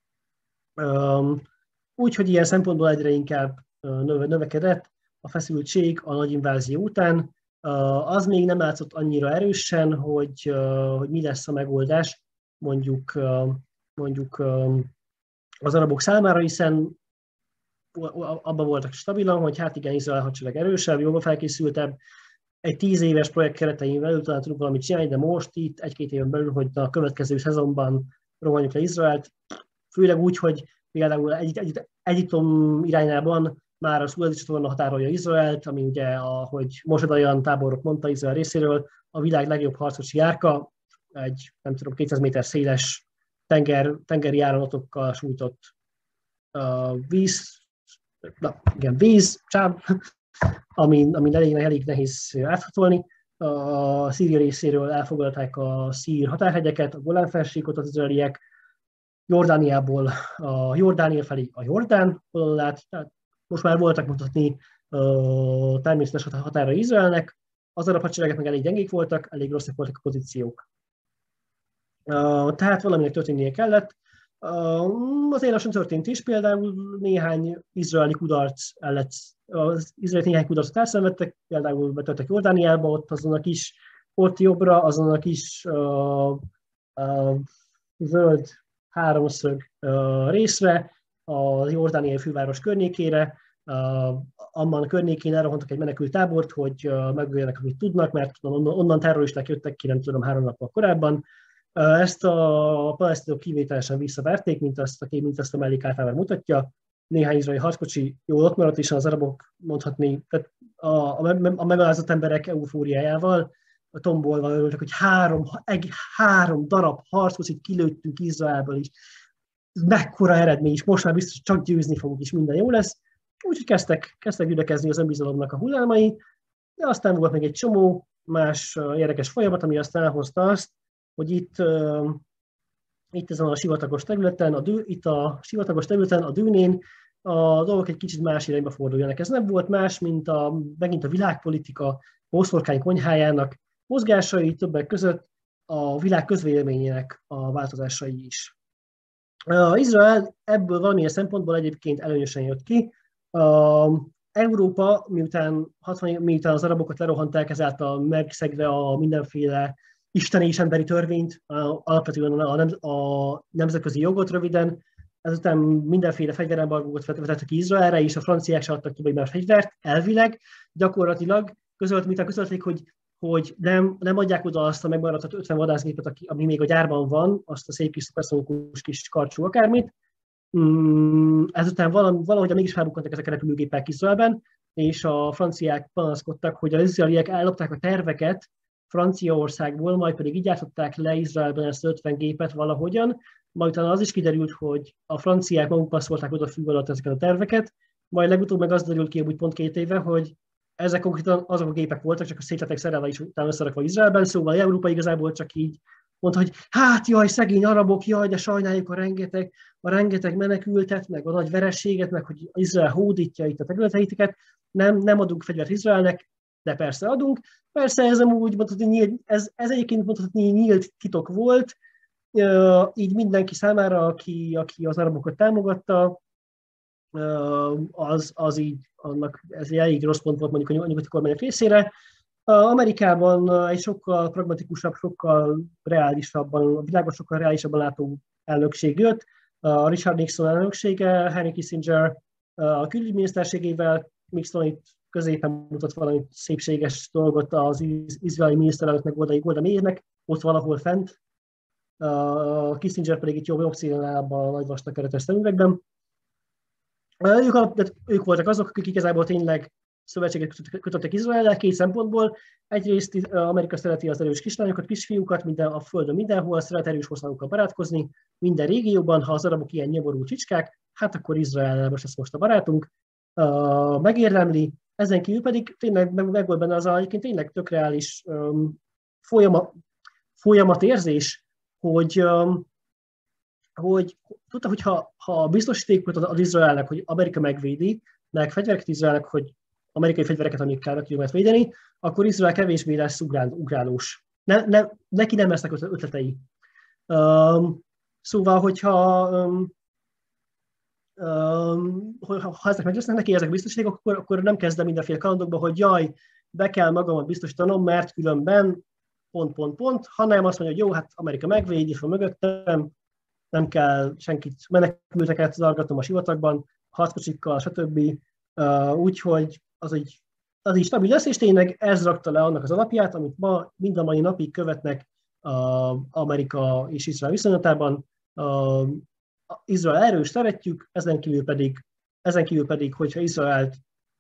Úgyhogy ilyen szempontból egyre inkább növekedett a feszültség a nagy invázió után. Az még nem látszott annyira erősen, hogy mi lesz a megoldás, mondjuk az arabok számára, hiszen abban voltak stabilan, hogy hát igen, Izrael hadsereg erősebb, jobban felkészültebb, egy 10 éves projekt keretein belül talán tudunk valamit csinálni, de most itt, 1-2 éven belül, hogy a következő szezonban rohanjuk le Izraelt, főleg úgy, hogy például Egyiptom irányában már a Szuezi csatorna határolja Izraelt, ami ugye, ahogy Moshe táborok mondta Izrael részéről, a világ legjobb harcosi járka, egy, nem tudom, 200 méter széles tengeri áramlatokkal sújtott vízcsáv, amin elég nehéz áthatolni. A Szíria részéről elfoglalták a szír határhegyeket, a Golán-fennsíkot az izraeliek, Jordániából a Jordánia felé a Jordán oldalát, tehát most már voltak mutatni természetes határa Izraelnek, az arab hadseregek meg elég gyengék voltak, elég rosszak voltak a pozíciók. Tehát valaminek történnie kellett. Azért lassan történt is, például néhány izraeli kudarcot elszenvedtek, például betörtek Jordániába, ott azon a kis, ott jobbra, azon a kis zöld háromszög részre, a jordániai főváros környékére, Amman környékén elrohantak egy menekült tábort, hogy megöljenek, amit tudnak, mert onnan terroristák jöttek ki, nem tudom, 3 nappal korábban. Ezt a palesztinok kivételesen visszaverték, mint azt a mellékátával mutatja. Néhány izraeli harckocsi jól ott maradt, és az arabok mondhatni, tehát a megalázott emberek eufóriájával, a tombolva örültek, hogy három darab harckocsit kilőttünk Izraelből is. mekkora eredmény is, most már biztos csak győzni fogunk, és minden jó lesz. Úgyhogy kezdtek gyülekezni az önbizalomnak a hullámai, de aztán volt még egy csomó más érdekes folyamat, ami aztán elhozta azt, hogy itt ezen a sivatagos területen, a dűnén a dolgok egy kicsit más irányba forduljanak. Ez nem volt más, mint megint a világpolitika boszorkány konyhájának mozgásai, többek között a világ közvéleményének a változásai is. Izrael ebből valamilyen szempontból egyébként előnyösen jött ki. Európa, miután az arabokat lerohanták, ezáltal megszegve a mindenféle isteni és emberi törvényt, alapvetően a nemzetközi jogot röviden, ezután mindenféle fegyverembargót vetettek ki Izraelre, és a franciák se adtak ki már fegyvert, elvileg, gyakorlatilag közölték, hogy nem adják oda azt a megmaradott 50 vadászgépet, ami még a gyárban van, azt a szép kis szuperszonikus kis karcsú akármit. Ezután valahogy mégis felbukkantak ezek a repülőgépek Izraelben, és a franciák panaszkodtak, hogy az izraeliek ellopták a terveket Franciaországból, majd pedig így gyártották le Izraelben ezt 50 gépet valahogyan, majd utána az is kiderült, hogy a franciák maguk passzolták oda függ alatt ezeket a terveket, majd legutóbb meg az derült ki, úgy pont 2 éve, hogy ezek konkrétan azok a gépek voltak, csak a szétletek szerelve is utána összerakva Izraelben, szóval Európa igazából csak így mondta, hogy hát jaj, szegény arabok, jaj, de sajnáljuk a rengeteg menekültet, meg a nagy verességet, meg hogy Izrael hódítja itt a területeiteket, nem adunk fegyvert Izraelnek, de persze adunk. Persze ez amúgy mondhatni, ez egyébként mondhatni nyílt titok volt, így mindenki számára, aki az arabokat támogatta, az így, ez egy elég rossz pont volt mondjuk a nyugati kormányok részére. Amerikában egy sokkal pragmatikusabb, sokkal reálisabban, a világban sokkal reálisabban látó elnökség jött. A Richard Nixon elnöksége, Henry Kissinger a külügyminiszterségével, Nixon itt középen mutat valami szépséges dolgot az izraeli miniszterelnöknek, Golda Meirnek, ott valahol fent. Kissinger pedig itt jobb színen a nagy vastag keretes szemüvegben. Ők voltak azok, akik igazából tényleg szövetséget kötöttek Izraellel 2 szempontból. Egyrészt Amerika szereti az erős kislányokat, kisfiúkat, a földön mindenhol, szeret erős országokkal barátkozni, minden régióban, ha az arabok ilyen nyomorú csicskák, hát akkor Izrael most a barátunk, megérdemli, ezen kívül pedig tényleg meg volt benne az egyébként tényleg tök reális folyamatérzés, hogy tudta, hogy ha biztosítékot ad Izraelnek, hogy Amerika megvédi, meg fegyvereket Izraelnek, hogy amerikai fegyvereket, amikkel meg tudjuk védeni, akkor Izrael kevésbé lesz ugrálós. Neki nem lesznek ötletei. Szóval, hogyha ezek meg lesznek neki ezek biztosítékok, akkor nem kezdem mindenféle kalandokba, hogy jaj, be kell magamat biztosítanom, mert különben pont, hanem azt mondja, hogy jó, hát Amerika megvédi, van mögöttem, nem kell senkit menekülteket zargatnom a sivatagban, harckocsikkal, stb. Úgyhogy az így stabil lesz, és tényleg ez rakta le annak az alapját, amit mind a mai napig követnek Amerika és Izrael viszonylatában. Izrael erős, szeretjük, ezen kívül pedig hogyha Izraelt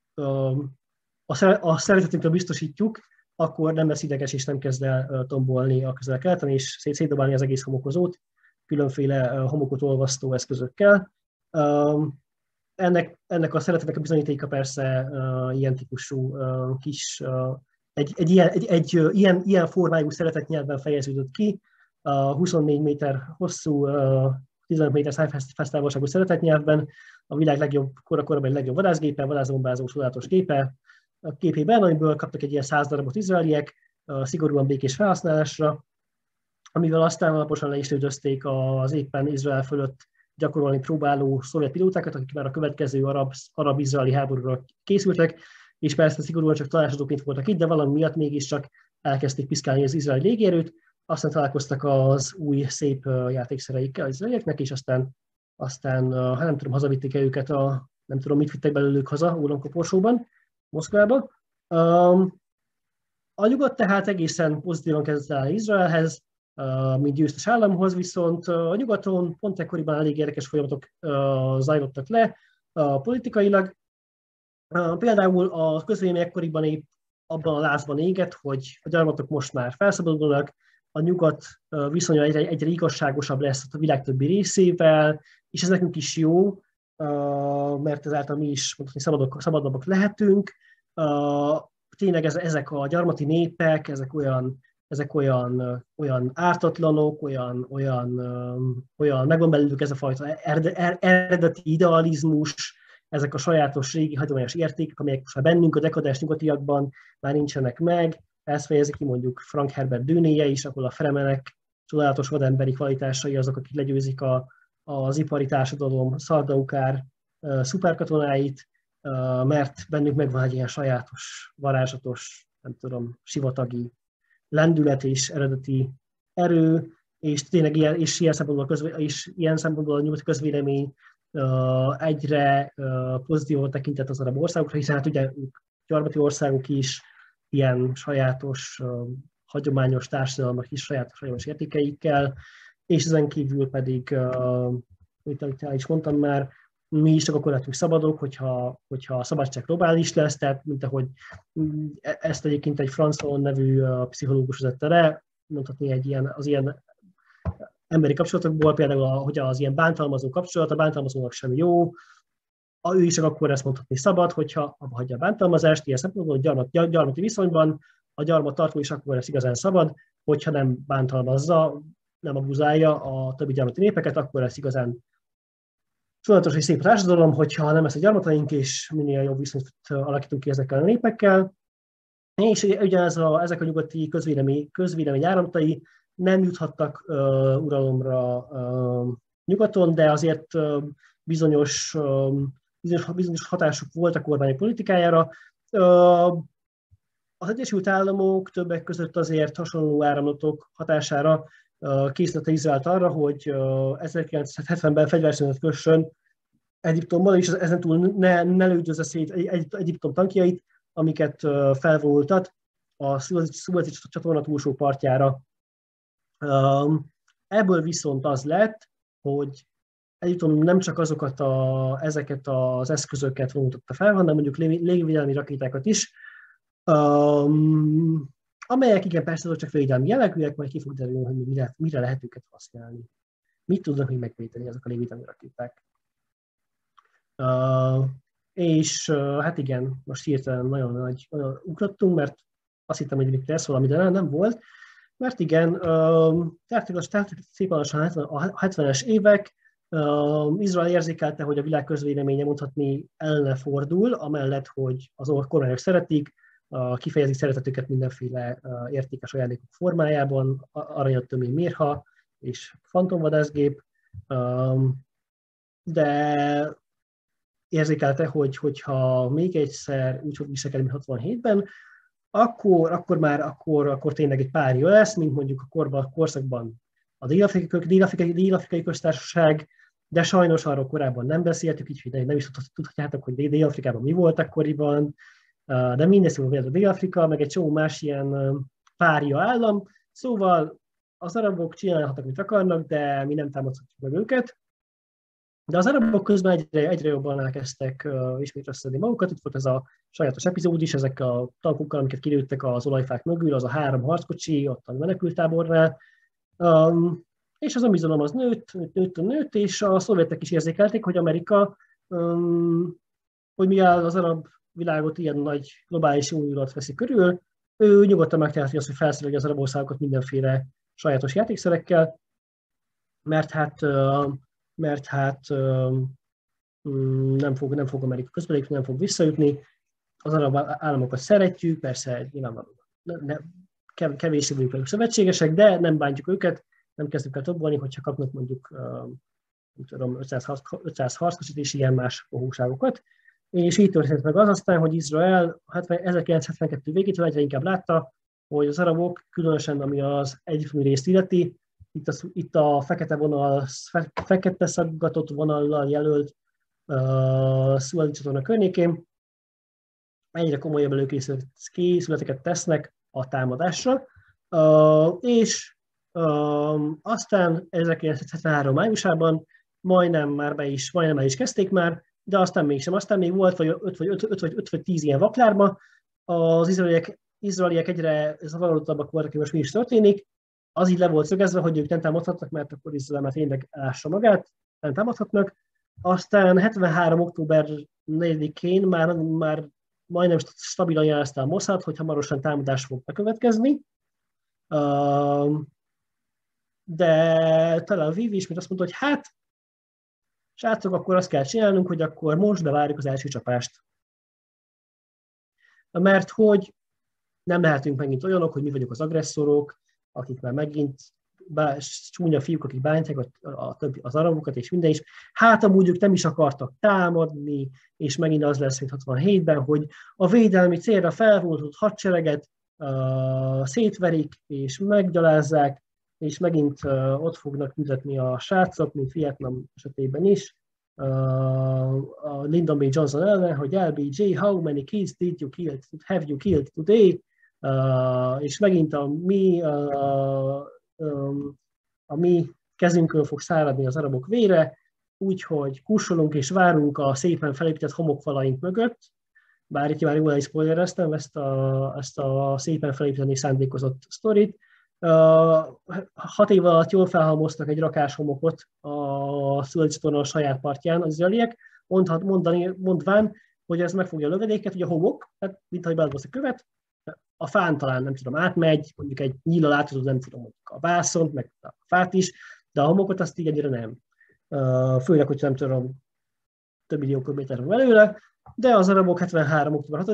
a szeretetünkre biztosítjuk, akkor nem lesz ideges és nem kezd el tombolni a Közel-Keleten, és szétdobálni az egész homokozót különféle homokot olvasztó eszközökkel. Ennek a szeretetnek a bizonyítéka persze ilyen típusú kis, egy ilyen formájú szeretetnyelvben fejeződött ki, 24 méter hosszú, 15 méter szájfesztávolságú szeretetnyelvben, a világ korabeli legjobb vadászgépe, vadászbombázó csodálatos képében, amiből kaptak egy ilyen 100 darabot izraeliek, szigorúan békés felhasználásra, amivel aztán alaposan le is üldözték az éppen Izrael fölött gyakorolni próbáló szovjet pilótákat, akik már a következő arab-izraeli háborúra készültek, és persze szigorúan csak tanácsadóként voltak itt, de valami miatt mégiscsak elkezdték piszkálni az izraeli légierőt, aztán találkoztak az új szép játékszereikkel az izraelieknek, és aztán hát nem tudom, hazavitték-e őket, nem tudom, mit vittek belőlük haza ólomkoporsóban, Moszkvába. A nyugat tehát egészen pozitívan kezdett el Izraelhez, mint győztes államhoz, viszont a nyugaton pont ekkoriban elég érdekes folyamatok zajlottak le politikailag. Például a közvélemény ekkoriban épp abban a lázban égett, hogy a gyarmatok most már felszabadulnak, a nyugat viszonya egyre igazságosabb lesz a világ többi részével, és ez nekünk is jó, mert ezáltal mi is mondhatni szabadabbak lehetünk. Tényleg ezek a gyarmati népek, ezek olyan ártatlanok, olyan megvan belőlük ez a fajta eredeti idealizmus, ezek a sajátos régi hagyományos értékek, amelyek most már bennünk a dekadens nyugatiakban már nincsenek meg. Ezt fejezi ki mondjuk Frank Herbert dűnéje is, ahol a Fremenek csodálatos vademberi kvalitásai azok, akik legyőzik az ipari társadalom szardaukár szuperkatonáit, mert bennük megvan egy ilyen sajátos, varázslatos, nem tudom, sivatagi lendület és eredeti erő, és tényleg ilyen szempontból a nyugati közvélemény egyre pozitívan tekintett az arab országokra, hiszen hát ugye gyarmati országok is ilyen sajátos, hagyományos társadalmak is sajátos értékeikkel, és ezen kívül pedig, mint el is mondtam már, mi is csak akkor lehetünk szabadok, hogyha a szabadság globális lesz, tehát mint ahogy ezt egyébként egy Franz Fanon nevű pszichológus vezette le, mondhatni az ilyen emberi kapcsolatokból, például hogy az ilyen bántalmazó kapcsolat, a bántalmazónak sem jó, ő is csak akkor ezt mondhatni szabad, hogyha abba hagyja a bántalmazást, ilyen szempontból, hogy gyarmati viszonyban a gyarmattartó is akkor lesz igazán szabad, hogyha nem bántalmazza, nem abuzálja a többi gyarmati népeket, akkor lesz igazán csodálatos és szép társadalom, hogyha nem lesz a gyarmataink, és minél jobb viszonyt alakítunk ki ezekkel a népekkel. És ugyanez ezek a nyugati közvélemény áramlatai nem juthattak uralomra nyugaton, de azért bizonyos hatásuk volt a kormányok politikájára. Az Egyesült Államok többek között azért hasonló áramlatok hatására készítette Izraelt arra, hogy 1970-ben fegyverszünetet kössön Egyiptomban, és ezentúl ne lődözze szét Egyiptom tankjait, amiket felvonultat a Szuezi csatorna túlsó partjára. Ebből viszont az lett, hogy Egyiptom nem csak ezeket az eszközöket vonultatta fel, hanem mondjuk légvédelmi rakétákat is, amelyek igen, persze csak védelmi jellegűek, majd ki fog derülni, hogy mire lehet őket használni. Mit tudnak még megvédeni ezek a légvédelmi rakéták. És hát igen, most hirtelen nagyon ugrottunk, mert azt hittem, hogy itt lesz valami, de nem volt. Mert igen, tehát szépen lassan a 70-es évek, Izrael érzékelte, hogy a világ közvéleménye mondhatni ellene fordul, amellett, hogy az kormányok szeretik, kifejezik szeretetüket mindenféle értékes ajándékok formájában, aranyat-tömény mérha és fantomvadászgép, de érzékelte, hogyha még egyszer úgy fog viselkedni, mint 67-ben, akkor tényleg egy párja lesz, mint mondjuk a korszakban a Dél-Afrikai Köztársaság, de sajnos arról korábban nem beszéltük, így nem is tudhatjátok, hogy Dél-Afrikában mi volt akkoriban, de mindez volt a Dél-Afrika, meg egy csomó más ilyen párja állam, szóval az arabok csinálhatnak, mit akarnak, de mi nem támadhatjuk meg őket. De az arabok közben egyre jobban elkezdtek ismét összedni magukat. Itt volt ez a sajátos epizód is, ezek a tankokkal, amiket kilőttek az olajfák mögül, az a 3 harckocsi, ott a menekültábornál. És az önbizalom az nőtt, és a szovjetek is érzékelték, hogy Amerika, hogy mivel az arab világot ilyen nagy globális újulat veszi körül, ő nyugodtan megteheti azt, hogy felszerelje az arab országokat mindenféle sajátos játékszerekkel, mert hát nem fog Amerika közbelépni, nem fog visszajutni. Az arab államokat szeretjük, persze nyilvánvalóan kevésbé vagyunk velük szövetségesek, de nem bántjuk őket, nem kezdjük el tobbolni, hogyha kapnak mondjuk 500 harckocsit és ilyen más bohóságokat. És így történt meg az aztán, hogy Izrael 1972 végétől egyre inkább látta, hogy az arabok, különösen ami az egyiptomi részt illeti, itt a fekete szaggatott vonallal jelölt Szuezi csatorna környékén egyre komolyabb előkészületeket tesznek a támadásra, és aztán 1973 májusában majdnem el is kezdték már, de aztán mégsem. Aztán még volt 5 vagy 10 ilyen vaklárma. Az izraeliek egyre zavarodottabbak voltak, hogy most mi is történik, az így le volt szögezve, hogy ők nem támadhatnak, mert akkor Izrael már tényleg ássa magát, nem támadhatnak. Aztán 73. október 4-én már majdnem stabilan jelezte a Mossad, hogy hamarosan támadás fog bekövetkezni. De Tel Aviv ismét azt mondta, hogy hát, srácok, akkor azt kell csinálnunk, hogy akkor most bevárjuk az első csapást. Mert hogy nem lehetünk megint olyanok, hogy mi vagyunk az agresszorok, akik már megint csúnya fiúk, akik bántják az arabokat és minden is. Hát amúgy ők nem is akartak támadni, és megint az lesz, mint 67-ben, hogy a védelmi célra felvonultott hadsereget szétverik és meggyalázzák, és megint ott fognak tüntetni a srácok, mint Vietnam esetében is, a Lyndon B. Johnson ellen, hogy LBJ, how many kids have you killed today? És megint a mi kezünkön fog száradni az arabok vére, úgyhogy kussolunk és várunk a szépen felépített homokfalaink mögött, bár itt már jól el is spoilereztem ezt a szépen felépíteni szándékozott sztorit. 6 év alatt jól felhalmoztak egy rakás homokot a Szuez-csatorna a saját partján az izraeliek, mondván, hogy ez megfogja a lövedéket, hogy a homok, tehát mint ahogy beadott a követ, a fán talán nem tudom átmegy, mondjuk egy nyíllal átadod, nem tudom, mondjuk a vászont, meg a fát is, de a homokot azt így egyre nem. Főleg, hogy nem tudom, több millió köbméter van belőle, de az arabok 73. október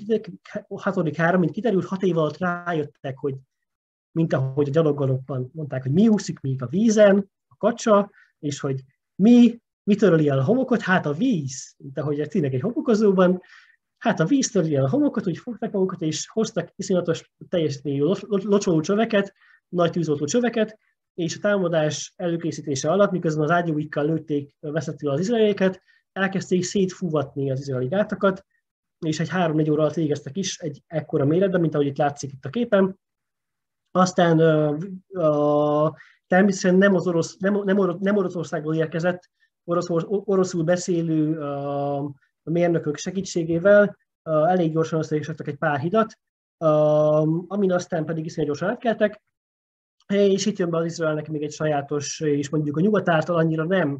6-án, mint kiderült, 6 év alatt rájöttek, hogy mint ahogy a gyaloggalokban mondták, hogy mi úszik még a vízen, a kacsa, és hogy mi töröli el a homokot, hát a víz, mint ahogy tényleg egy homokozóban, hát a víz töröli el a homokot, úgy fogták magukat, és hoztak iszonyatos teljesítményű locsoló csöveket, nagy tűzoltó csöveket, és a támadás előkészítése alatt, miközben az ágyúikkal lőtték veszettül az izraelieket, elkezdték szétfúvatni az izraeli gátakat, és egy 3-4 óra alatt végeztek is egy ekkora méretben, mint ahogy itt látszik itt a képen. Aztán természetesen nem Oroszországból érkezett, oroszul beszélő mérnökök segítségével elég gyorsan összeésítettek egy pár hidat, amin aztán pedig iszonyat gyorsan átkeltek, és itt jön be az Izraelnek még egy sajátos, és mondjuk a nyugat által annyira nem,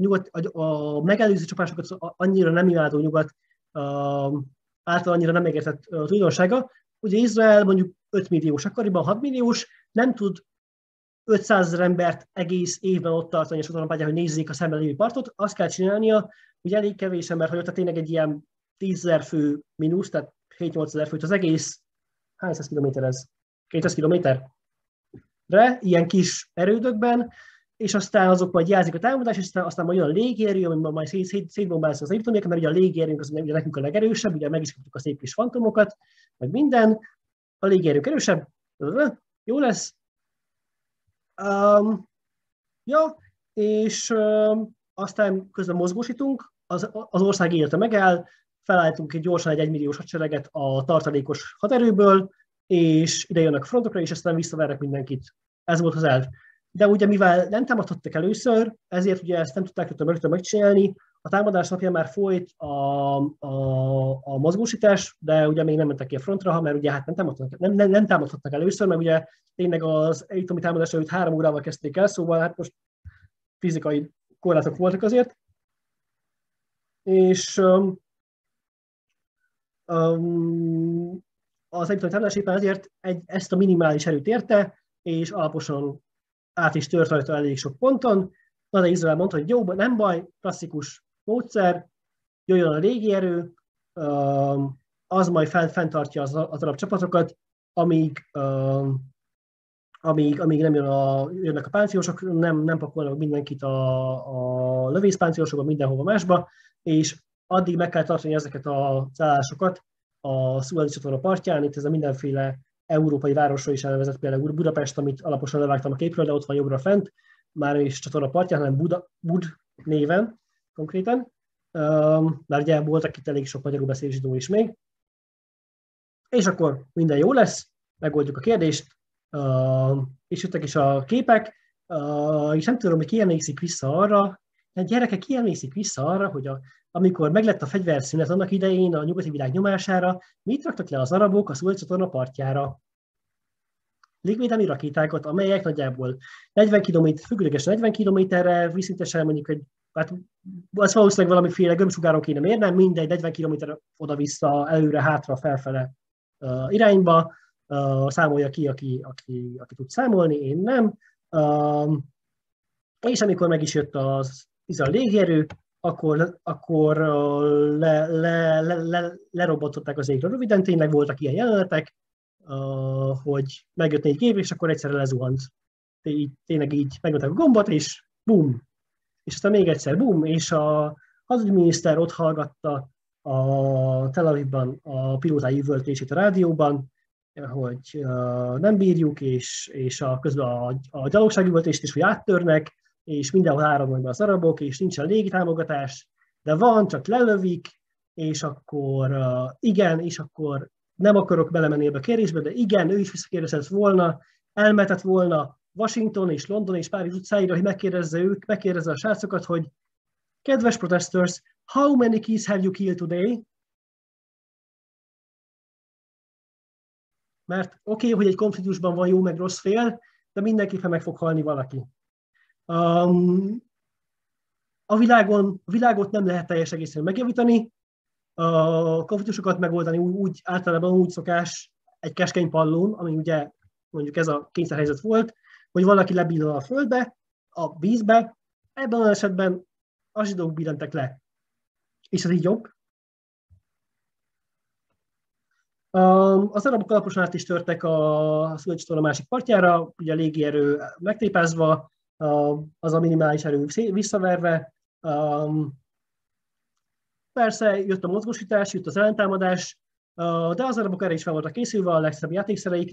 a megelőző csapásokat annyira nem imádó nyugat által annyira nem megértett tulajdonsága. Ugye Izrael mondjuk 5 milliós, akkoriban 6 milliós, nem tud 500 000 embert egész évben ott tartani, és csatornapályán, hogy nézzék a szemben lévő partot, azt kell csinálnia, hogy elég kevés ember hagyott, tehát tényleg egy ilyen 10 000 fő mínusz, tehát 7-8 000 főt az egész, hány száz kilométer ez? 200 kilométerre, ilyen kis erődökben, és aztán azok majd jelzik a támadás, és aztán majd jön a légierő, ami majd szétbombázza az egyiptomiakat, mert ugye a légierőnk az ugye nekünk a legerősebb, ugye meg is kaptuk a szép kis fantomokat, meg minden, a légierők erősebb, jó lesz. És aztán közben mozgósítunk, az ország élete megáll, felállítunk gyorsan egy 1 milliós hadsereget a tartalékos haderőből, és ide jönnek a frontokra, és aztán visszavernek mindenkit. Ez volt az elv. De ugye mivel nem támadhattak először, ezért ugye ezt nem tudták rögtön megcsinálni. A támadás napján már folyt a mozgósítás, de ugye még nem mentek ki a frontra, mert ugye hát nem támadhattak először, mert ugye tényleg az egyiptomi támadás előtt 3 órával kezdték el, szóval hát most fizikai korlátok voltak azért. És az egyiptomi támadás éppen ezért ezt a minimális erőt érte, és alaposan át is tört rajta elég sok ponton. Na de Izrael mondta, hogy jó, nem baj, klasszikus módszer, jöjjön a légierő, az majd fenntartja az arab csapatokat, amíg nem jönnek a páncélosok, nem pakolnak mindenkit a lövészpáncélosokba, mindenhova másba, és addig meg kell tartani ezeket az állásokat a Szuez-csatorna partján, itt ez a mindenféle európai városról is elnevezett, például Budapest, amit alaposan levágtam a képről, de ott van jobbra fent, már is csatorna partján, hanem Bud néven konkrétan, mert ugye voltak itt elég sok magyarul beszélő zsidó is még. És akkor minden jó lesz, megoldjuk a kérdést, és jöttek is a képek, és nem tudom, hogy ki emlékszik vissza arra, de gyerekek, ki emlékszik vissza arra, hogy amikor meglett a fegyverszünet annak idején a nyugati világ nyomására, mit raktak le az arabok a Szuez-csatorna partjára? légvédelmi rakétákat, amelyek nagyjából 40 km, függőlegesen 40 kilométerre, viszintesen mondjuk hát az valószínűleg valamiféle gömbsugáron kéne mérnem, mindegy, 40 km oda-vissza, előre, hátra, felfele irányba, számolja ki, aki tud számolni, én nem. És amikor meg is jött az izrael légierő, akkor lerobbantották az égről. Röviden tényleg voltak ilyen jelenetek, hogy megjött 4 gép, és akkor egyszerre lezuhant. Tényleg így megnyomták a gombot, és bum! És aztán még egyszer bum, és a hadügyminiszter ott hallgatta a Tel Avivban a pilótái üvöltését a rádióban, hogy nem bírjuk, és közben a gyalogságüvöltést is, hogy áttörnek, és mindenhol áramlanak be az arabok, és nincsen légitámogatás, de van, csak lelövik, és akkor igen, és akkor nem akarok belemenni ebbe a kérdésbe, de igen, ő is visszakérdezett volna, elmehetett volna Washington és London és Párizs utcáira, hogy megkérdezze a srácokat, hogy kedves protesters, how many keys have you killed today? Mert oké, hogy egy konfliktusban van jó meg rossz fél, de mindenképpen meg fog halni valaki. A világot nem lehet teljes egészen megjavítani, a konfliktusokat megoldani általában úgy szokás egy keskeny pallón, ami ugye mondjuk ez a kényszerhelyzet volt, hogy valaki lebillal a földbe, a vízbe, ebben az esetben a zsidók billentek le. És ez így jobb. Az arabok alaposan át is törtek a Szulaj-csatorna másik partjára, ugye a légierő megtépázva, az a minimális erő visszaverve. Persze jött a mozgósítás, jött az ellentámadás, de az arabok erre is fel voltak készülve, a legszebb játékszereik,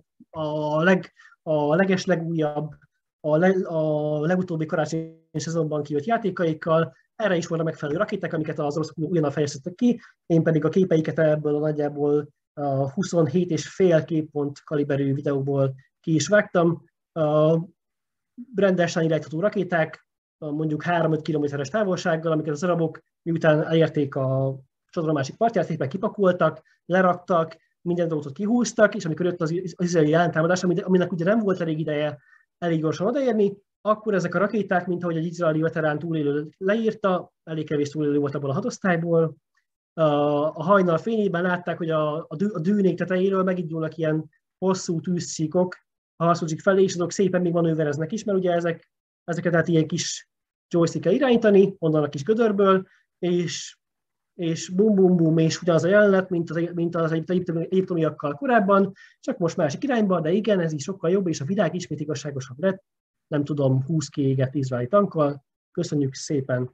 a legeslegújabb, a legutóbbi karácsonyi szezonban kijött játékaikkal, erre is volna megfelelő rakéták, amiket az oroszok ugyanaz fejeztettek ki, én pedig a képeiket ebből a nagyjából 27,5 képpont kaliberű videóból ki is vágtam. Rendesen irányítható rakéták, mondjuk 3-5 kilométeres távolsággal, amiket az arabok miután elérték a csatorna másik partját, szépen kipakoltak, leraktak, minden dolgot kihúztak, és amikor jött az izraeli ellentámadás, aminek ugye nem volt elég ideje elég gyorsan odaérni, akkor ezek a rakéták, mint ahogy egy izraeli veterán túlélő leírta, elég kevés túlélő volt abból a hadosztályból. A hajnal fényében látták, hogy a dűnék tetejéről megindulnak ilyen hosszú tűzszíkok a harckocsik felé, és azok szépen még manővereznek is, mert ugye ezeket lehet ilyen kis joystick-el irányítani, onnan a kis gödörből, és bum-bum-bum, és ugyanaz a jelenet, mint az egyiptomiakkal korábban, csak most másik irányba, de igen, ez is sokkal jobb, és a világ ismét igazságosabb lett. Nem tudom, 20 kiégett izraeli tankkal. Köszönjük szépen.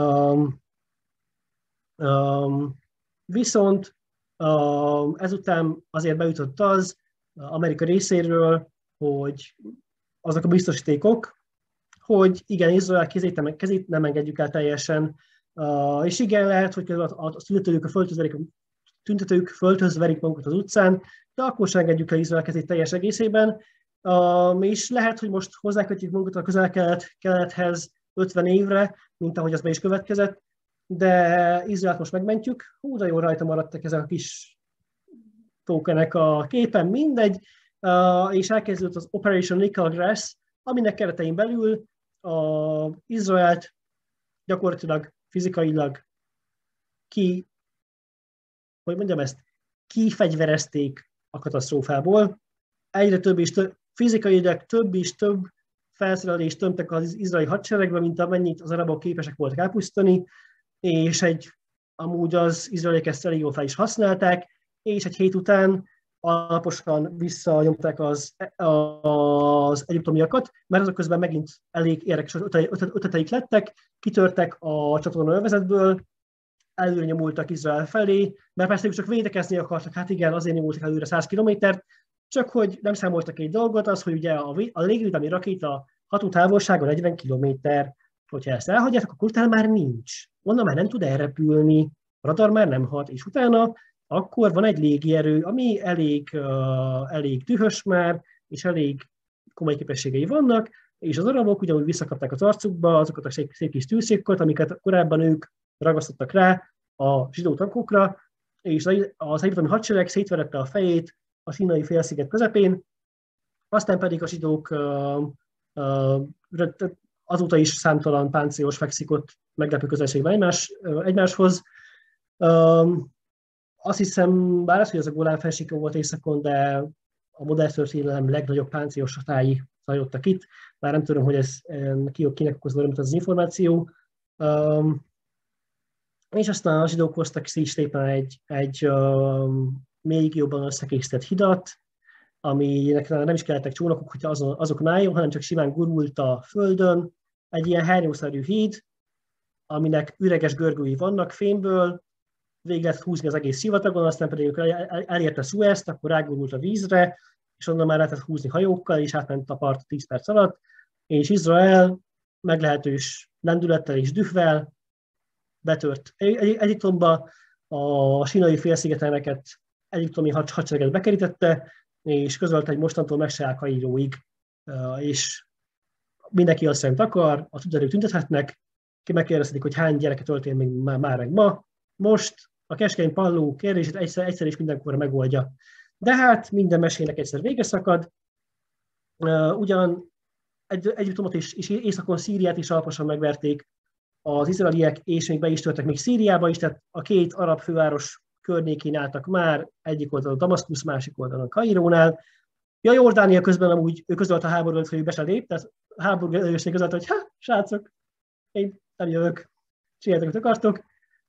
Viszont ezután azért beütött az Amerika részéről, hogy azok a biztosítékok, hogy igen, Izrael kezét nem engedjük el teljesen, és igen, lehet, hogy a tüntetők földhöz verik magukat az utcán, de akkor sem engedjük el Izrael kezét teljes egészében, és lehet, hogy most hozzákötjük magunkat a közel-kelethez 50 évre, mint ahogy az be is következett, de Izraelt most megmentjük. Hú, de jól rajta maradtak ezek a kis tokenek a képen, mindegy, és elkezdődött az Operation Nickel Grass, aminek keretein belül Izraelt gyakorlatilag fizikailag kifegyverezték a katasztrófából. Egyre több és több, fizikailag több és több felszerelést tömtek az izraeli hadseregbe, mint amennyit az arabok képesek voltak elpusztítani, és amúgy az izraeliek ezt elég jól fel is használták, és egy hét után alaposan visszanyomták az egyiptomiakat, mert azok közben megint elég érdekes ötleteik lettek, kitörtek a csatorna övezetből, előre nyomultak Izrael felé, mert persze ők csak védekezni akartak, hát igen, azért nyomultak előre 100 kilométert, csak hogy nem számoltak egy dolgot, az, hogy ugye a légvédelmi rakéta hatótávolsága 40 kilométer, hogyha ezt elhagyják, akkor utána már nincs. Onnan már nem tud elrepülni, a radar már nem hat, és utána akkor van egy légierő, ami elég dühös már, és elég komoly képességei vannak, és az arabok ugyanúgy visszakapták az arcukba azokat a szép kis tűzszékokat, amiket korábban ők ragasztottak rá a zsidó tankokra, és az egyiptomi hadsereg szétverette a fejét a Sínai félsziget közepén, Aztán pedig a zsidók azóta is számtalan páncélos fekszikot meglepő közelségben egymáshoz. Azt hiszem, bár az, hogy ez a Golán-fennsíkon volt északon, de a modern történelem legnagyobb páncélos csatái zajlottak itt. Bár nem tudom, hogy ez kinek okozva örömet az információ. És aztán a zsidók hoztak szépen egy még jobban összekészített hidat, aminek nem is kellettek csónakok, hogy azokon álljon, hanem csak simán gurult a földön. Egy ilyen hernyószerű híd, aminek üreges görgői vannak fémből, végig lehet húzni az egész sivatagon, aztán pedig elérte Suezt, akkor rágurult a vízre, és onnan már lehetett húzni hajókkal, és átment a part 10 perc alatt, és Izrael meglehetős lendülettel és dühvel betört Egyiptomba, a Sínai félszigetelmeket egyiptomi hadsereget bekerítette, és közölte, hogy mostantól meg se áll Kairóig, és mindenki azt szerint akar, a tüntetők tüntethetnek, ki megkérdezhetik, hogy hány gyereket öltél még már meg ma. Most a keskeny palló kérdését egyszer és mindenkorra megoldja. De hát minden mesének egyszer vége szakad. Ugyan Egyiptomot és északon Szíriát is alaposan megverték az izraeliek, és még be is törtek még Szíriába is, tehát a két arab főváros környékén álltak már, egyik oldalon Damaszkusz, másik oldalon Kairónál. Ja, Jordánia közben amúgy ő közölt a háború előtt, hogy be se lép, tehát a háború előtt közölt, hogy srácok, én nem jövök, csináljátok, amit akartok.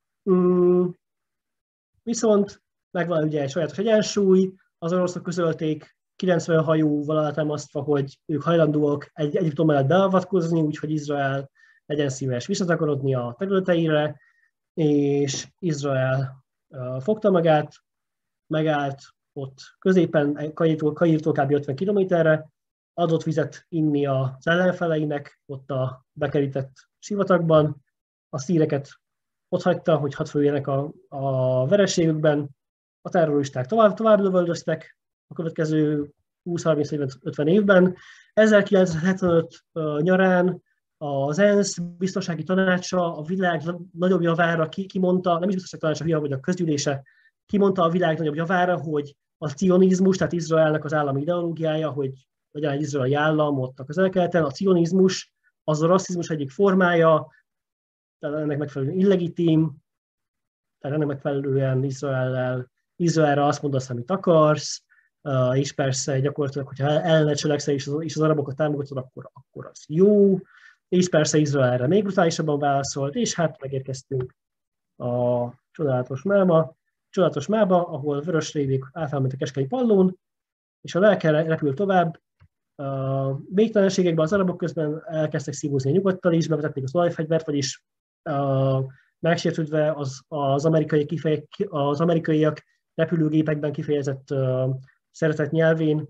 Viszont megvan ugye egy sajátos egyensúly, az oroszok közölték 90 hajóval alátámasztva, hogy ők hajlandóak Egyiptom mellett beavatkozni, úgyhogy Izrael legyen szíves visszatakarodni a területeire, és Izrael fogta magát, megállt ott középen, Kairtól kb. 50 kilométerre, adott vizet inni az ellenfeleinek, ott a bekerített sivatagban, a szíreket ott hagyta, hogy hadd följenek a vereségükben, a terroristák tovább lövöldöztek a következő 20-30-50 évben. 1975 nyarán az ENSZ biztonsági tanácsa a világ nagyobb javára kimondta, nem is biztonsági tanácsa, vagy a közgyűlése, kimondta a világ nagyobb javára, hogy a cionizmus, tehát Izraelnek az állami ideológiája, hogy legyen egy izraeli állam ott a Közel-Keleten, a cionizmus az a rasszizmus egyik formája, tehát ennek megfelelően illegitim, tehát ennek megfelelően Izraelre azt mondasz, amit akarsz, és persze gyakorlatilag, hogyha ellene cselekszel és az arabokat támogatod, akkor az jó, és persze Izraelre még brutálisabban válaszolt, és hát megérkeztünk a csodálatos mába, ahol vörös révék átfelment a keskeny pallón, és a lelke repül tovább. Végtelenségekben az arabok közben elkezdtek szívózni a nyugattal is, bevetették az olajfegyvert, vagyis megsértődve az amerikaiak repülőgépekben kifejezett szeretett nyelvén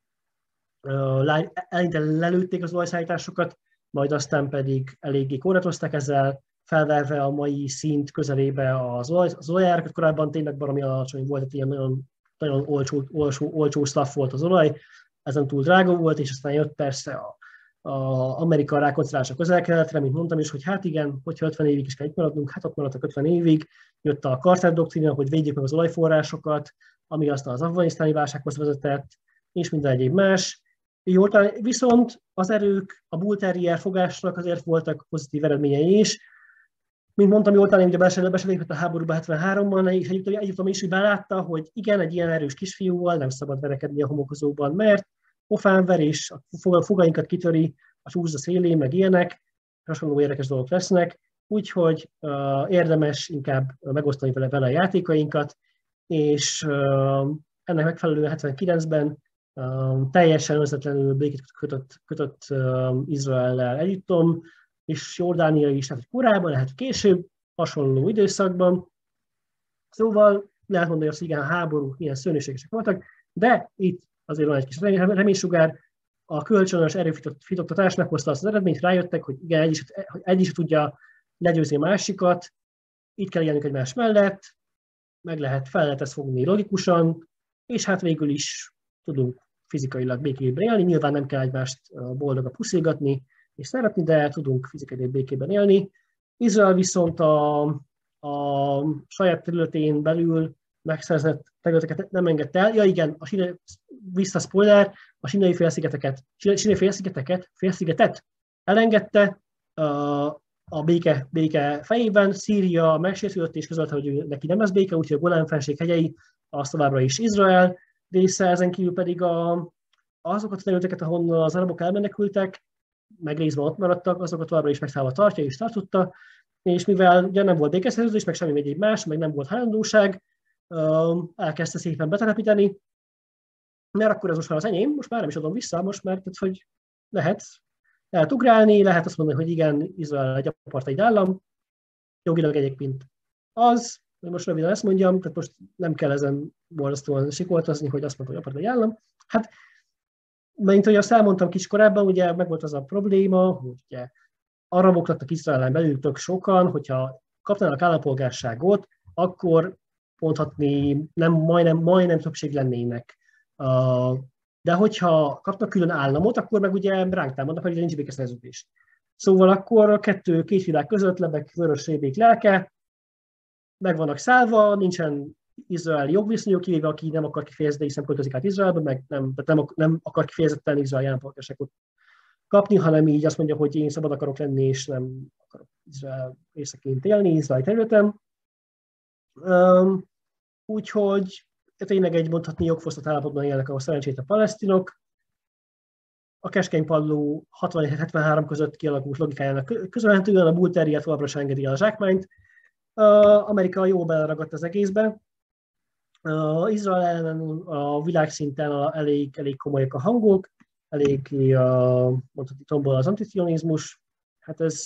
eleinte lelőtték az olajszállításokat, majd aztán pedig eléggé korlátozták ezzel, felverve a mai szint közelébe az olajárakat. Korábban tényleg baromi alacsony volt, ilyen nagyon olcsó stuff volt az olaj, ezen túl drága volt, és aztán jött persze a Amerika rákoncentrálása Közel-Keletre, mint mondtam is, hogy hát igen, hogyha 50 évig is kell itt maradnunk, hát ott maradtak 50 évig, jött a Carter doktrína, hogy védjük meg az olajforrásokat, ami aztán az afganisztáni válsághoz vezetett, és minden egyéb más. Viszont az erők, a bull terrier fogásnak azért voltak pozitív eredményei is. Mint mondtam, Jordánia ugye beselépett a háborúba 73-ban, és Egyiptom is belátta, hogy igen, egy ilyen erős kisfiúval nem szabad verekedni a homokozóban, mert pofán ver, és a fogainkat kitöri, a csúszda szélén, meg ilyenek, hasonló érdekes dolgok lesznek, úgyhogy érdemes inkább megosztani vele a játékainkat, és ennek megfelelően 79-ben teljesen önzetlenül békét kötött Izraellel Egyiptom, és Jordánia is, tehát korábban, lehet később, hasonló időszakban. Szóval lehet mondani, hogy igen, a háború ilyen szörnyűségesek voltak, de itt azért van egy kis reménysugár. A kölcsönös erőfitoktatás meghozta azt az eredményt, rájöttek, hogy igen, egy is tudja legyőzni a másikat, itt kell élnünk egymás mellett, fel lehet ezt fogni logikusan, és hát végül is tudunk fizikailag békében élni. Nyilván nem kell egymást boldogan puszilgatni és szeretni, de tudunk fizikailag békében élni. Izrael viszont a saját területén belül megszerzett területeket nem engedte el. Ja igen, vissza spoiler, a Sinai félszigetet elengedte a béke fejében. Szíria megsértődött és közölte, hogy neki nem lesz béke, úgyhogy a Golán-fenség hegyei az továbbra is Izrael része, ezen kívül pedig azokat a területeket, ahonnan az arabok elmenekültek, meg részben ott maradtak, azokat továbbra is megszállva tartja és tartotta, és mivel ugye nem volt békeszerződés, meg semmi egyéb más, meg nem volt hajlandóság, elkezdte szépen betelepíteni, mert akkor ez most már az enyém, most már nem is adom vissza, most már, tehát, hogy lehet ugrálni, lehet azt mondani, hogy igen, Izrael egy apartheid állam, jogilag egyébként az, hogy most röviden ezt mondjam, tehát most nem kell ezen borzasztóan sikoltozni, hogy azt mondta, hogy apartheid állam. Hát, mint ahogy azt elmondtam kis korábban, ugye meg volt az a probléma, hogy ugye arabok lettek Izraelen belül tök sokan, hogyha kapnának állampolgárságot, akkor mondhatni majdnem többség lennének. De hogyha kapnak külön államot, akkor meg ugye ránk támadnak, hogy nincs békeszerződés. Szóval akkor a két világ között lebeg vörös rébék lelke, meg vannak szállva, nincsen izraeli jogviszonyok, kivéve aki nem akar kifejezetten, hiszen költözik át Izraelbe, meg nem akar kifejezetten izraeli állampolgárságot kapni, hanem így azt mondja, hogy én szabad akarok lenni, és nem akarok Izrael részeként élni, Izrael területen. Úgyhogy tényleg egy mondhatni jogfosztott állapotban élnek a szerencsétlen palesztinok. A keskeny palló 67-73 között kialakult logikájának köszönhetően a bull terrier továbbra sem engedi el a zsákmányt. Amerika jól beleragadt az egészbe. Izrael ellen a világszinten elég komolyak a hangok, elég mondhatni tombol az anticionizmus. Hát ez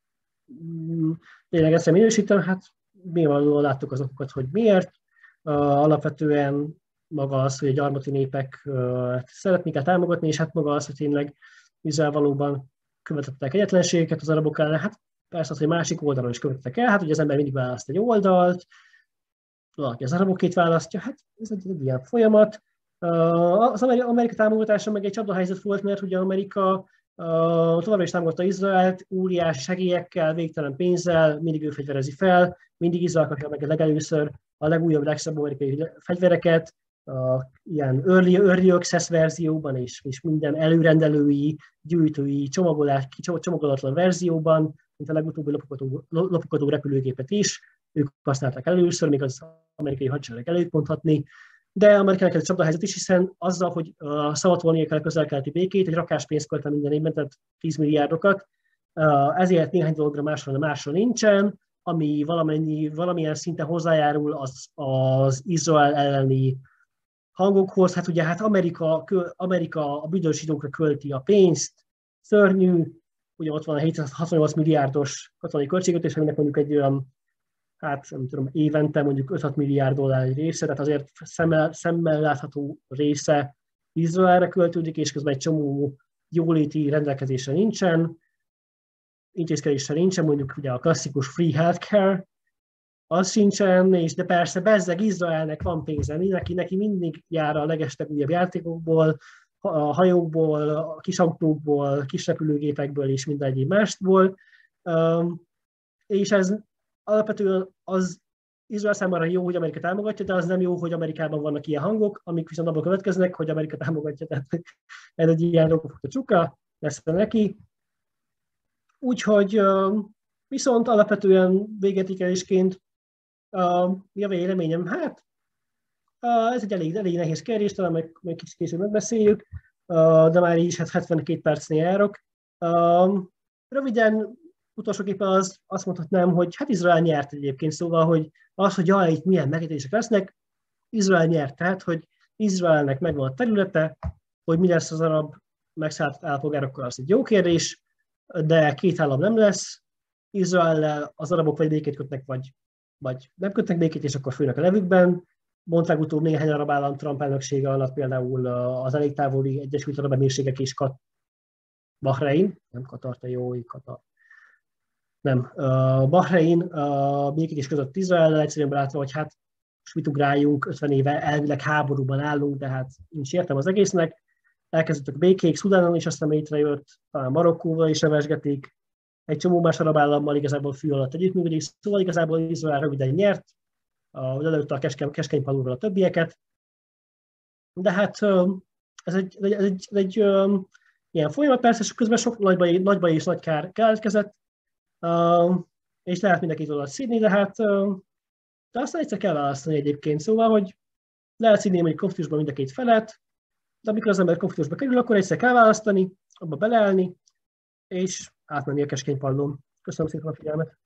tényleg ezt minősítem, hát nyilvánvalóan láttuk az okokat, hogy miért. Alapvetően maga az, hogy a gyarmati népek szeretnék támogatni, és hát maga az, hogy tényleg Izrael valóban követettek egyetlenségeket az arabok ellen. Hát persze az, hogy másik oldalon is követettek el, hát ugye az ember mindig választ egy oldalt, valaki az arabokét választja, hát ez egy ilyen folyamat. Az Amerika támogatása meg egy csapdahelyzet volt, mert ugye Amerika továbbra is támogatta Izraelt, óriási segélyekkel, végtelen pénzzel, mindig ő fegyverezi fel, mindig Izrael kapja meg legelőször a legújabb, legszebb amerikai fegyvereket, ilyen early access verzióban és minden előrendelői, gyűjtői, csomagolatlan verzióban, mint a legutóbbi lopogató repülőgépet is. Ők használták először, még az amerikai hadsereg előtt mondhatni, de Amerikának ez egy csapdahelyzet is, hiszen azzal, hogy szavatolnia kell a közel-keleti békét, egy rakás pénzt költem minden évben, tehát 10 milliárdokat, ezért néhány dologra másra nincsen, ami valamilyen szinten hozzájárul az Izrael elleni hangokhoz. Hát ugye Amerika a büdös zsidókra költi a pénzt, szörnyű, ugye ott van a 768 milliárdos katonai költségvetés, aminek mondjuk egy olyan, hát nem tudom, évente mondjuk 5-6 milliárd dollár egy része, tehát azért szemmel látható része Izraelre költődik, és közben egy csomó jóléti rendelkezésre nincsen, intézkedésre nincsen, mondjuk ugye a klasszikus free healthcare, az sincsen, és de persze bezzeg Izraelnek van pénze, neki mindig jár a legeslegújabb játékokból, a hajókból, a kis autókból, kis repülőgépekből és minden egyéb mástból, és ez alapvetően az Izrael számára jó, hogy Amerika támogatja, de az nem jó, hogy Amerikában vannak ilyen hangok, amik viszont abból következnek, hogy Amerika támogatja, tehát ez egy ilyen a csuka, lesz neki. Úgyhogy viszont alapvetően végértékelésként mi a véleményem? Hát ez egy elég nehéz kérdés, talán meg kicsit később megbeszéljük, de már így is 72 percnél járok. Röviden, utolsóképpen azt mondhatnám, hogy hát Izrael nyert egyébként, szóval, hogy az, hogy jaj, itt milyen megítélések lesznek, Izrael nyert, tehát, hogy Izraelnek megvan a területe, hogy mi lesz az arab megszállt állampolgárokkal, az egy jó kérdés, de két állam nem lesz. Izraellel az arabok vagy békét kötnek, vagy nem kötnek békét, és akkor főnek a nevükben. Mondták utóbb néhány arab állam Trump elnöksége alatt, például az elég távoli Egyesült Arab Emírségek és Bahrein, nem Katar, te jó, Katar. Nem, Bahrein békét is között Izraellel, egyszerűen belátva, hogy hát most mit ugráljunk, 50 éve elvileg háborúban állunk, de hát nincs értelme az egésznek. Elkezdődtek békék, Szudánon is aztán létrejött, talán Marokkóval is evesgetik, egy csomó más arab állammal igazából fű alatt együttműködik, szóval igazából Izrael röviden nyert, lelőtte a keskeny palúról a többieket. De hát ez egy ilyen folyamat, persze, és közben sok nagy baj és nagy kár keletkezett, és lehet mindenkit oda szídni, de aztán egyszer kell választani egyébként. Szóval, hogy lehet szídni mondjuk konfliktusban mind a két felet, de amikor az ember konfliktusba kerül, akkor egyszer kell választani, abba beleállni, és átmenni a keskeny pallón. Köszönöm szépen a figyelmet!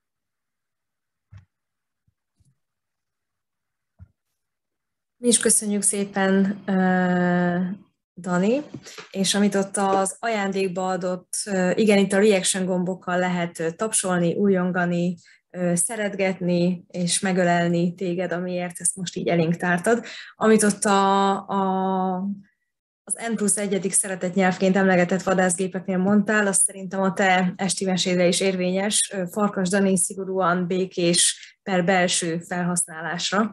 Mi is köszönjük szépen, Dani, és amit ott az ajándékba adott, igen, itt a reaction gombokkal lehet tapsolni, újongani, szeretgetni és megölelni téged, amiért ezt most így elénk tártad. Amit ott az N+1. Szeretett nyelvként emlegetett vadászgépeknél mondtál, azt szerintem a te esti mesédre is érvényes. Farkas Dani szigorúan békés per belső felhasználásra.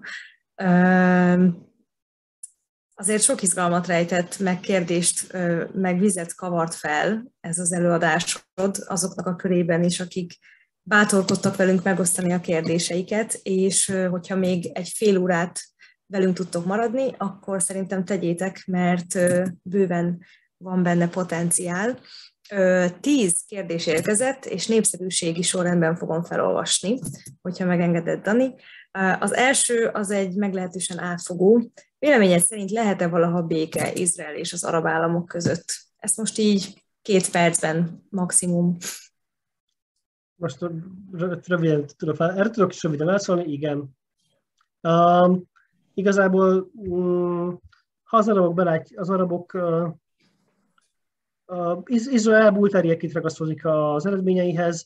Azért sok izgalmat rejtett, meg kérdést, meg vizet kavart fel ez az előadásod azoknak a körében is, akik bátorkodtak velünk megosztani a kérdéseiket, és hogyha még egy fél órát velünk tudtok maradni, akkor szerintem tegyétek, mert bőven van benne potenciál. 10 kérdés érkezett, és népszerűségi sorrendben fogom felolvasni, hogyha megengeded, Dani. Az első az egy meglehetősen átfogó. Véleményed szerint lehet-e valaha béke Izrael és az arab államok között? Ezt most így 2 percben maximum. Most röviden erre tudok is röviden elszólni, igen. Igazából ha az arabok Izrael bultáriekként ragaszkodik az eredményeihez,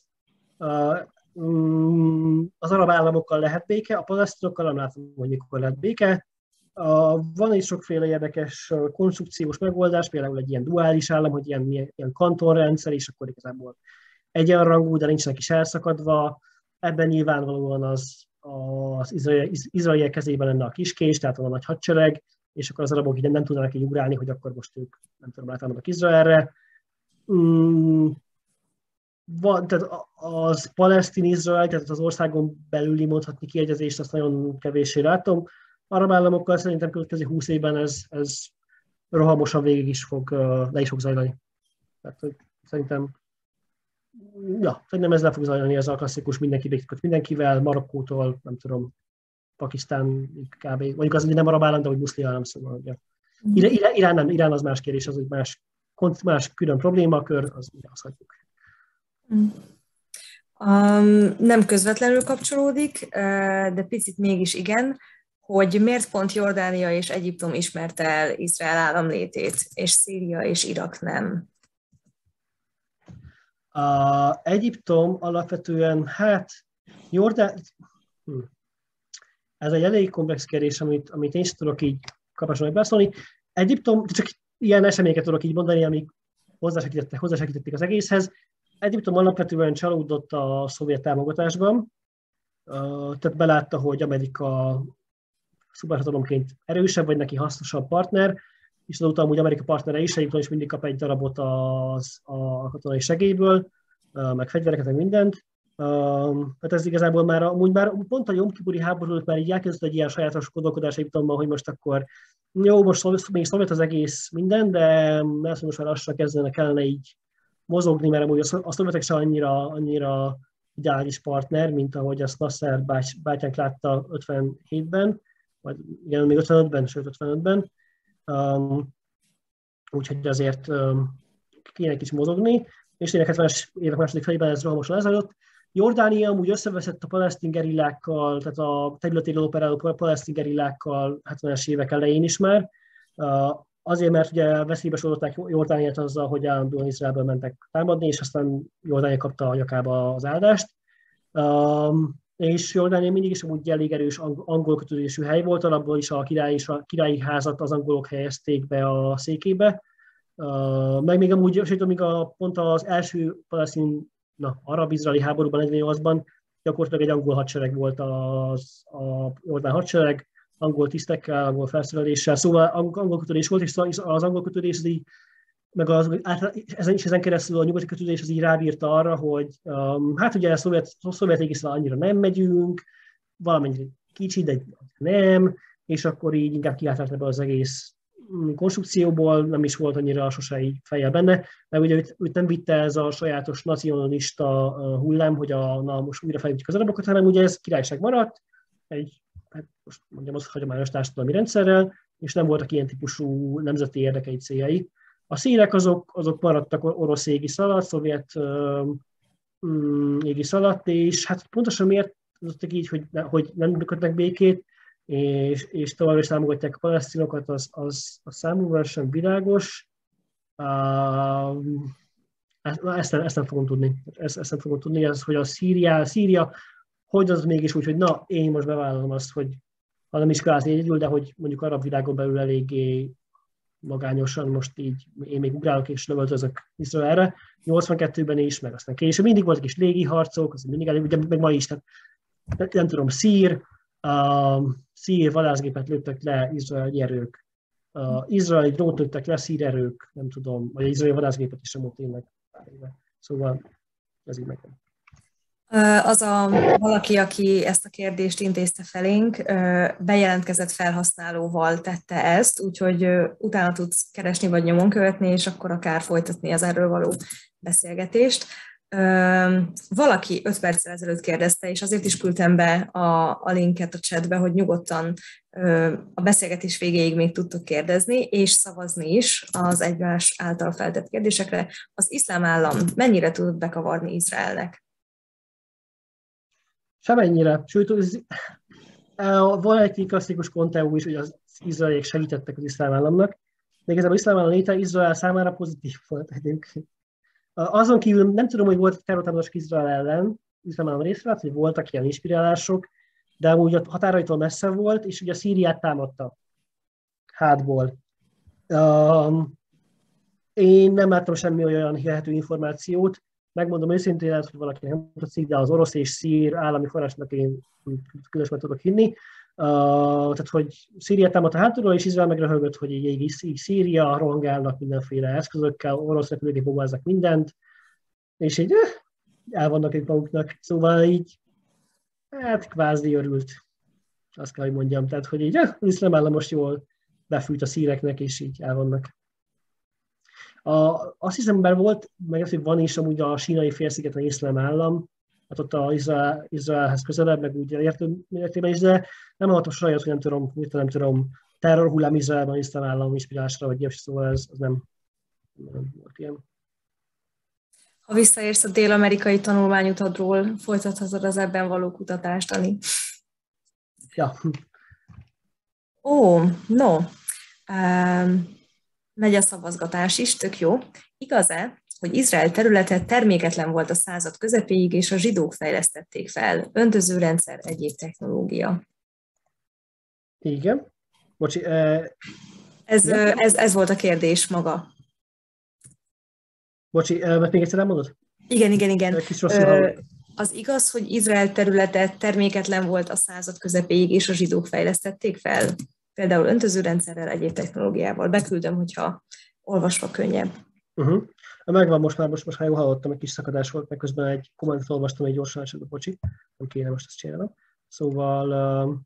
az arab államokkal lehet béke, a palesztinokkal nem látom, hogy mikor lehet béke. Van is sokféle érdekes konstrukciós megoldás, például egy ilyen duális állam, hogy ilyen kantonrendszer, és akkor igazából egyenrangú, de nincsenek is elszakadva. Ebben nyilvánvalóan az izraeliek kezében lenne a kiskés, tehát van a nagy hadsereg, és akkor az arabok így nem tudnának így ugrálni, hogy akkor most ők, nem tudom, rátámadnak Izraelre. Tehát az palesztin-izrael, tehát az országon belüli mondhatni kiegyezést, azt nagyon kevéssé látom. Arab államokkal szerintem következő 20 évben ez rohamosan végig is le is fog zajlani. Tehát szerintem ez le fog zajlani, ez a klasszikus mindenki békét mindenkivel, Marokkótól, nem tudom, Pakisztán kb. Mondjuk az nem arab állam, de hogy muszlim állam, szóval. Ja. Irán nem, Irán az más kérdés, az egy más külön problémakör, azt hagyjuk. Nem közvetlenül kapcsolódik, de picit mégis igen, hogy miért pont Jordánia és Egyiptom ismerte el Izrael államlétét, és Szíria és Irak nem? Egyiptom alapvetően, ez egy elég komplex kérdés, amit én is tudok így kapcsolatban megbeszélni. Egyiptom, csak ilyen eseményeket tudok így mondani, amik hozzásegítették az egészhez. Egyiptom alapvetően csalódott a szovjet támogatásban, tehát belátta, hogy Amerika szuperhatalomként erősebb, vagy neki hasznosabb partner, és azóta amúgy Amerika partnere is, Egyiptom is mindig kap egy darabot a katonai segélyből, meg fegyvereket, meg mindent. Hát ez igazából már pont a Jom Kipuri háborút már így elkezdett egy ilyen sajátos gondolkodás Egyiptomban, hogy most akkor jó, most még szovjet az egész minden, de most már lassan kellene így mozogni, mert amúgy a szovjetek se annyira ideális partner, mint ahogy azt Nasser bátyánk látta 57-ben, vagy igen, még 55-ben, sőt 55-ben. Úgyhogy azért kéne egy kicsit mozogni, és tényleg 70-es évek második felében ez rohamosan lezajlott. Jordánia amúgy összeveszett a palesztin gerillákkal, tehát a területéről operáló palesztin gerillákkal 70-es évek elején is már. Azért, mert ugye veszélybe sodorták Jordániát azzal, hogy állandóan Izraelből mentek támadni, és aztán Jordánia kapta a nyakába az áldást. És Jordánia mindig is amúgy elég erős angol kötődésű hely volt, alapból is a királyi házat az angolok helyezték be a székébe. Meg még amúgy, pont az első arab-izraeli háborúban 48-ban gyakorlatilag egy angol hadsereg volt a jordán hadsereg, angol tisztekkel, angol felszereléssel, szóval angol kötődés volt, és az angol kötődés meg ezen keresztül a nyugati kötődés az így rábírta arra, hogy hát ugye a szovjet égészre annyira nem megyünk, valamennyire kicsi, de nem, és akkor így inkább kiállt ebbe az egész konstrukcióból, nem is volt annyira sose így fejjel benne, mert ugye őt nem vitte ez a sajátos nacionalista hullám, hogy na, most újra felépítjük az arabokat, hanem ugye ez királyság maradt, egy, hát most mondjam, az hagyományos társadalmi rendszerrel, és nem voltak ilyen típusú nemzeti érdekei, céljai. A szírek azok maradtak orosz égisz alatt, szovjet égisz alatt, és hát pontosan miért azok így, hogy nem kötnek békét, és továbbra is támogatják a palesztinokat, az számomra sem világos. Ezt nem fogom tudni. Ezt nem fogom tudni, hogy a Szíria, hogy az mégis úgy, hogy na, én most bevállalom azt, hogy ha nem is kvázi egyedül, de hogy mondjuk arab világon belül eléggé magányosan most így én még ugrálok és lövöldözök Izraelre. 82-ben is, meg aztán később mindig voltak is légiharcok, az mindig elég, ugye meg ma is, tehát nem tudom, szír vadászgépet lőttek le izraeli erők, izraeli drónt lőttek le szír erők, nem tudom, vagy izraeli vadászgépet is sem volt tényleg. Szóval ez így megvan. Az a valaki, aki ezt a kérdést intézte felénk, bejelentkezett felhasználóval tette ezt, úgyhogy utána tudsz keresni vagy nyomon követni, és akkor akár folytatni az erről való beszélgetést. Valaki 5 perccel ezelőtt kérdezte, és azért is küldtem be a linket a chatbe, hogy nyugodtan a beszélgetés végéig még tudtok kérdezni, és szavazni is az egymás által feltett kérdésekre. Az iszlám állam mennyire tud bekavarni Izraelnek? Semennyire. Sőt, van egy klasszikus konteó is, hogy az izraeliek segítettek az iszlám államnak, de igazából az iszlám állam léte Izrael számára pozitív volt egyébként. Azon kívül nem tudom, hogy volt terrortámadások Izrael ellen, iszlám állam részre, hogy voltak ilyen inspirálások, de amúgy a határaitól messze volt, és ugye a Szíriát támadta hátból. Én nem láttam semmi olyan hihető információt, megmondom őszintén, hogy valaki nem tetszik, de az orosz és szír állami forrásnak én különösen tudok hinni. Tehát, hogy Szíria támadta hátulról, és Izrael megröhögött, hogy így Szíria rohangálnak mindenféle eszközökkel, orosz repülőgép bombáznak mindent, és így el vannak ők maguknak. Szóval így, hát kvázi örült, azt kell, hogy mondjam. Tehát, hogy így az iszlám állam most jól befűt a szíreknek, és így el vannak. Azt hiszem, bár volt, meg az, hogy van is amúgy a sínai félszigeten iszlám állam, hát ott az Izraelhez közelebb, meg úgy értében is, de nem hallottam saját, hogy nem tudom, terrorhullám Izraelben iszlám állam inspirálásra, vagy ilyesmi, szóval ez nem volt ilyen. Ha visszaérsz a dél-amerikai tanulmányutadról, folytathatod az ebben való kutatást, Ani. Ja. No. Megy a szavazgatás is, tök jó. Igaz-e, hogy Izrael területe terméketlen volt a század közepéig, és a zsidók fejlesztették fel? Öntözőrendszer, egyéb technológia. Igen. Bocsi. Ez volt a kérdés maga. Bocsi, mert még egyszer elmondod? Igen. Az igaz, hogy Izrael területe terméketlen volt a század közepéig, és a zsidók fejlesztették fel? Például öntözőrendszerrel, egyéb technológiával. Beküldöm, hogyha olvasva könnyebb. Megvan most már jól hallottam, egy kis szakadás volt, meg közben egy kommentet olvastam, egy gyorsan esetben, bocsi, nem kéne most ezt csinálnom. Szóval,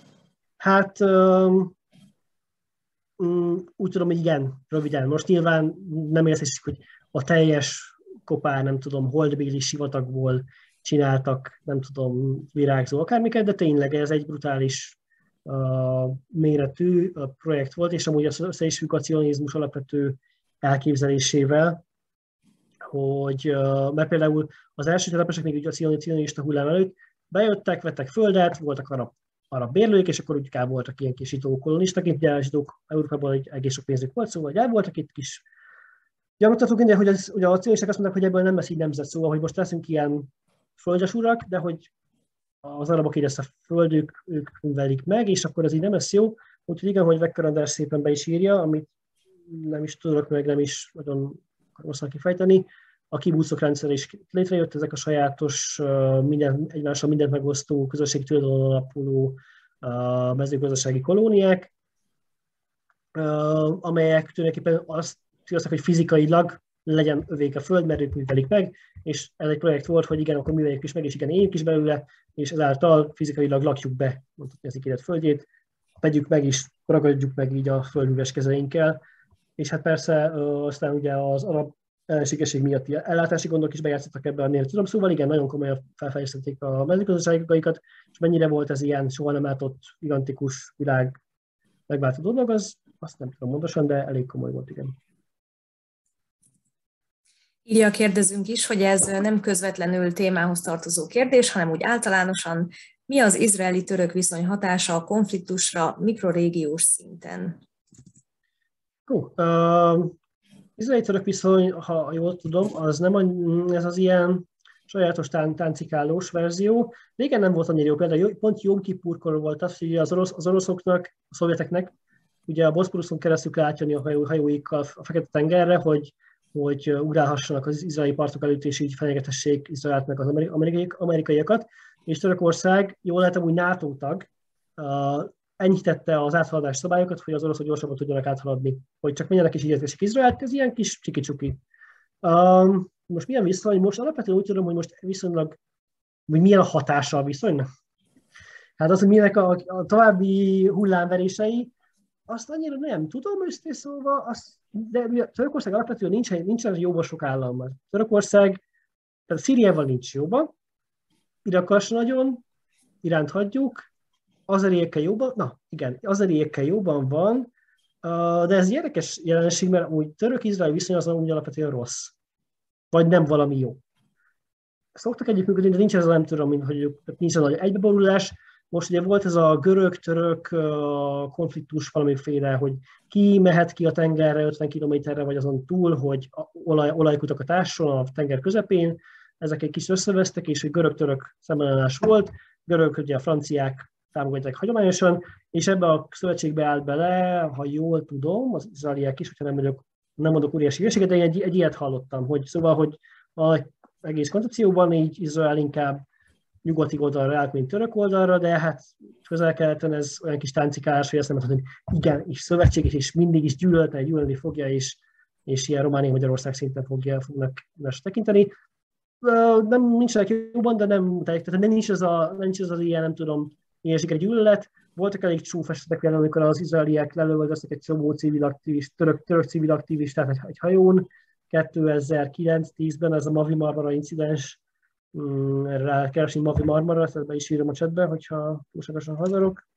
úgy tudom, hogy igen, röviden. Most nyilván nem érzésük, hogy a teljes kopár, nem tudom, holdbéli sivatagból csináltak, nem tudom, virágzó akármiket, de tényleg ez egy brutális méretű projekt volt, és amúgy össze is függ a cionizmus alapvető elképzelésével, hogy mert például az első telepesek még ugye a cionista hullám előtt bejöttek, vettek földet, voltak arab bérlők, és akkor úgy voltak ilyen kis zsidó kolonisták, itt a zsidók Európában egész sok pénzük volt, szóval el voltak itt kis gyanúttatók, hogy ugye a cionisták azt mondták, hogy ebből nem lesz így nemzet, szóval, hogy most leszünk ilyen földes urak, de hogy az arabok így ezt a földük, ők művelik meg, és akkor ez így nem lesz jó. Úgyhogy igen, hogy Wecker András szépen be is írja, amit nem is tudok, meg nem is nagyon akarom kifejteni. A kibucok rendszer is létrejött, ezek a sajátos, egymással mindent megosztó, közösségi tulajdon alapuló mezőgazdasági kolóniák, amelyek tulajdonképpen azt céloztak, hogy fizikailag legyen övék a föld, mert ők művelik meg, és ez egy projekt volt, hogy igen, akkor műveljük is meg, és igen, éljünk is belőle, és ezáltal fizikailag lakjuk be, mondhatni az ígéret földjét, vegyük meg is, ragadjuk meg így a földműves kezeinkkel, és hát persze aztán ugye az arab ellenségesség miatti ellátási gondok is bejátszottak ebben a tudom, szóval igen, nagyon komolyan felfejlesztették a mezőgazdaságaikat, és mennyire volt ez ilyen soha nem látott gigantikus világ megváltó dolog, azt nem tudom pontosan, de elég komoly volt, igen. Írja a kérdezőnk is, hogy ez nem közvetlenül témához tartozó kérdés, hanem úgy általánosan, mi az izraeli-török viszony hatása a konfliktusra mikrorégiós szinten? Izraeli-török viszony, ha jól tudom, az nem ez az ilyen sajátos táncikálós verzió. Régen nem volt annyira jó, például pont Jom Kippurkor volt az, hogy az oroszoknak, a szovjeteknek ugye a Boszporuszon keresztül kell átjönni a hajóikkal a Fekete-tengerre, hogy ugrálhassanak az izraeli partok előtt, és így fenyegetessék Izraelt meg az amerikaiakat. És Törökország, jól lehet, úgy NATO tag, enyhítette az áthaladás szabályokat, hogy az oroszok gyorsabban tudjanak áthaladni, hogy csak menjenek és ígértessék Izraelt, ez ilyen kis csiki-csuki. Most milyen viszony? Most alapvetően úgy tudom, hogy most viszonylag, hogy milyen a hatása a viszonynak. Hát az, hogy milyenek a további hullámverései, azt annyira nem tudom, őszintén szólva, de Törökország alapvetően nincsen jóban sok állammal. Törökország, tehát Szíriával nincs jóban, Irakkal sem nagyon, Iránt hagyjuk, azeriekkel jóban van, de ez érdekes jelenség, mert úgy török-izrael viszony az úgy alapvetően rossz. Vagy nem valami jó. Szoktak együttműködni, de nincs ez a nem tudom, hogy nincs az nagy egybeborulás. Most ugye volt ez a görög-török konfliktus valamiféle, hogy ki mehet ki a tengerre 50 kilométerre, vagy azon túl, hogy olajkutakat ásson a tenger közepén. Ezek egy kis összevesztek, és egy görög-török szembenállás volt. Görög, ugye a franciák támogatják hagyományosan, és ebbe a szövetségbe állt bele, ha jól tudom, az izraeliek is, hogyha nem mondok óriási hülyeséget, de egy ilyet hallottam, hogy az egész koncepcióban így Izrael inkább nyugati oldalra állt, mint török oldalra, de hát közel-keleten ez olyan kis táncikálás, hogy azt nem mondhatom, hogy igen, és szövetség, és mindig is gyűlölni fogja, és ilyen Románia-Magyarország szinten fognak tekinteni. Nem nincsenek jobban, de tehát nincs az ilyen, nem tudom, ilyen siker gyűlölet. Voltak elég csúf esetek például, amikor az izraeliek lelövöldöztek egy csomó civil aktivist, török civil aktivistát egy hajón. 2009-10-ben ez a Mavi Marmara incidens, erre keresni Mavi Marmara, ezt be is írom a chatbe, hogyha túlságosan hazarok.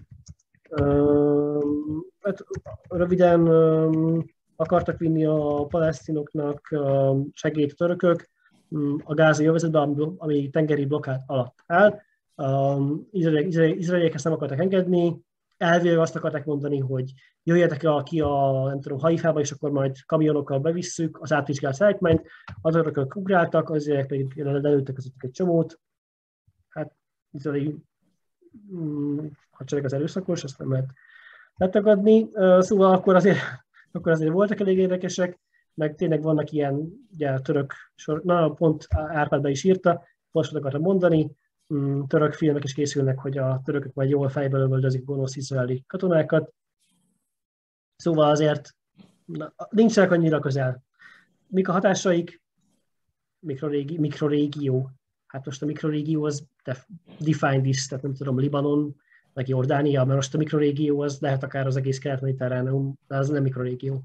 Hát röviden akartak vinni a palesztinoknak segélyt a törökök a gázai övezetben, ami tengeri blokkád alatt áll. Izraeliek ezt nem akartak engedni, elvileg azt akarták mondani, hogy jöjjetek ki a nem tudom, Haifába, és akkor majd kamionokkal bevisszük az átvizsgált szállítmányt, az törökök ugráltak, az izraeliek pedig lelőttek közöttük egy csomót. Hát izraeli hadsereg az erőszakos, ezt nem lehet letagadni. Szóval akkor azért voltak elég érdekesek, meg tényleg vannak ilyen ugye, török, pont Árpád be is írta, most akartam mondani, török filmek is készülnek, hogy a törökök majd jól fejbe lövöldözik gonosz izraeli katonákat. Szóval azért nincsenek annyira közel. Mik a hatásaik? Mikrorégió. Hát most a mikrorégió az define this, tehát nem tudom, Libanon, meg Jordánia, mert most a mikrorégió az lehet akár az egész kelet-mediterráneum, de az nem mikrorégió.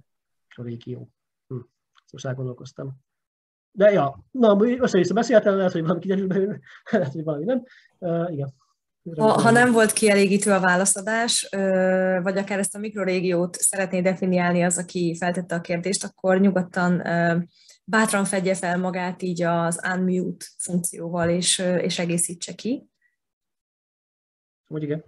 Most elgondolkoztam. De ja, össze-vissza beszéltem, lehet, hogy valami kiderül belőle, lehet, hogy valami nem. Igen. Ha nem volt kielégítő a válaszadás, vagy akár ezt a mikrorégiót szeretné definiálni az, aki feltette a kérdést, akkor nyugodtan bátran fedje fel magát így az unmute funkcióval, és egészítse ki. Úgy igen.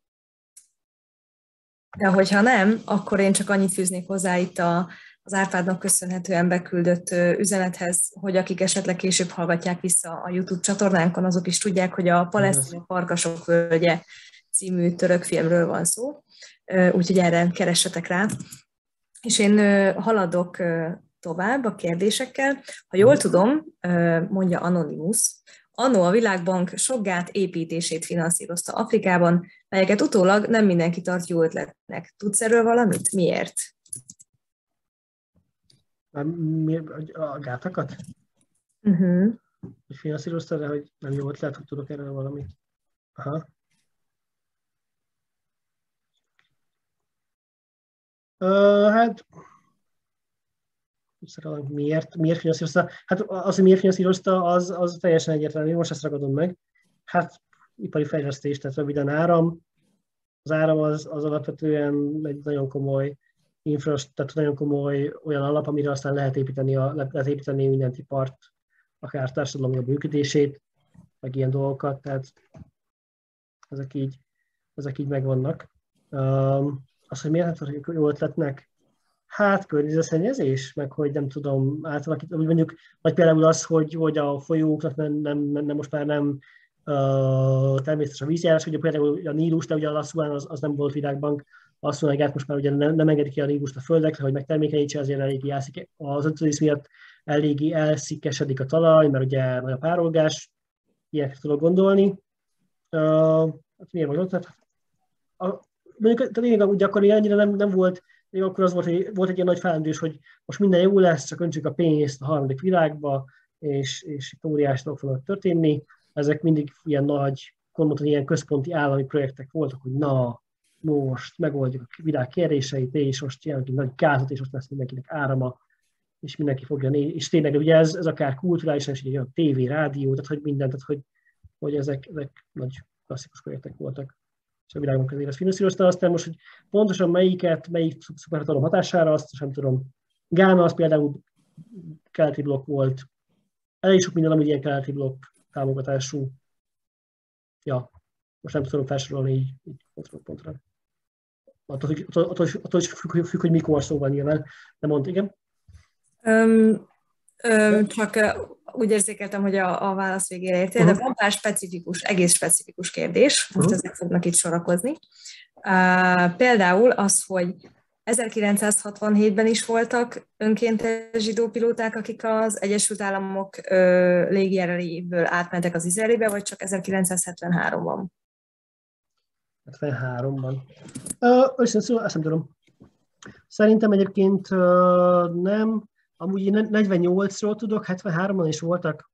De hogyha nem, akkor én csak annyit fűznék hozzá itt az Árpádnak köszönhetően beküldött üzenethez, hogy akik esetleg később hallgatják vissza a YouTube csatornánkon, azok is tudják, hogy a Palesztin Farkasok völgye című török filmről van szó, úgyhogy erre keressetek rá. És én haladok tovább a kérdésekkel. Ha jól tudom, mondja Anonymous, anno a Világbank sok gát építését finanszírozta Afrikában, melyeket utólag nem mindenki tart jó ötletnek. Tudsz erről valamit? Miért? A gátakat? Hogy finanszíroztad, de hogy nem jó ötlet, hogy tudok erről valamit. Aha. Hát, miért finanszírozta? Hát az, hogy miért finanszírozta, az teljesen egyértelmű. Most ezt ragadom meg. Hát, ipari fejlesztés, tehát röviden áram. Az áram az alapvetően egy nagyon komoly tehát nagyon komoly olyan alap, amire aztán lehet építeni minden ipart, akár társadalmi működését, meg ilyen dolgokat, tehát ezek így megvannak. Az, hogy miért tartjuk jó ötletnek? Hát környezetszennyezés, meg hogy nem tudom átalakítani, mondjuk, vagy például az, hogy a folyóknak nem most már nem természetes a vízjárás, ugye például a Nílus, de ugye a Lasszuán az nem volt világbank, a Lasszuán most már ugye nem engedik ki a Nílust a földekre, hogy megtermékenyítse, ezért eléggé elszik, az öntözés miatt eléggé elszikkesedik a talaj, mert ugye nagy a párolgás, ilyeneket tudok gondolni. Hát miért vagy ott? Mondjuk a lényeg úgy gyakori, annyira nem volt, még akkor az volt, hogy volt egy ilyen nagy felendés, hogy most minden jó lesz, csak öntsük a pénzt a harmadik világba, és óriás dolgok fognak történni. Ezek mindig ilyen nagy, ilyen központi állami projektek voltak, hogy na, most megoldjuk a világ kérdéseit, és most csinálunk egy nagy gázot, és most lesz mindenkinek árama, és mindenki fogja nézni. És tényleg ugye ez akár kulturálisan is, egy olyan tévé, rádió, tehát hogy mindent, tehát hogy ezek nagy klasszikus projektek voltak. És a világban közé ezt finanszírozta, aztán most, hogy pontosan melyik szuperhatalom hatására, azt sem tudom. Gána az például keleti blokk volt. Elég sok minden, ami ilyen keleti blokk támogatású. Ja, most nem tudom felsorolni így pontról pontra. Attól is függ, hogy mikor szóval nyilván. De mondd, igen. Csak úgy érzékeltem, hogy a válasz végére értél, de van pár egész specifikus kérdés, most ezek fognak itt sorakozni. Például az, hogy 1967-ben is voltak önkéntes zsidó pilóták, akik az Egyesült Államok légierejéből átmentek az izraelibe, vagy csak 1973-ban? 73-ban. Őszintén ezt nem tudom. Szerintem egyébként nem. Amúgy 48-ról tudok, 73-ban is voltak.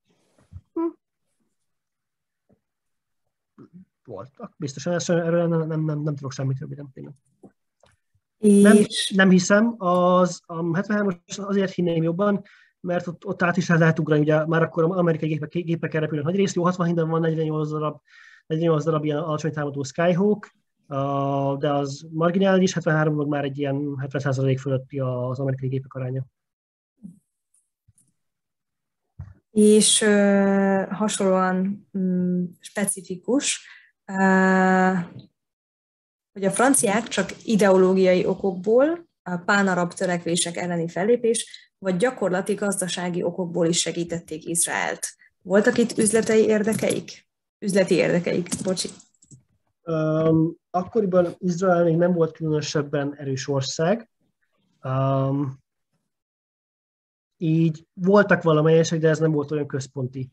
Voltak, biztosan, erről nem tudok semmit röviden. Nem hiszem, a 73-as azért hinném jobban, mert ott át is lehet ugrani, ugye már akkor amerikai gépekkel repülnek nagy részt, jó, 67-ben van 48 darab ilyen alacsony támadó Skyhawk, de az marginális, 73-ban már egy ilyen 70% fölötti az amerikai gépek aránya. És hasonlóan specifikus, hogy a franciák csak ideológiai okokból, a pán-arab törekvések elleni fellépés, vagy gyakorlati gazdasági okokból is segítették Izraelt. Voltak itt üzleti érdekeik, bocsi. Akkoriban Izrael még nem volt különösebben erős ország. Így voltak valamelyesek, de ez nem volt olyan központi.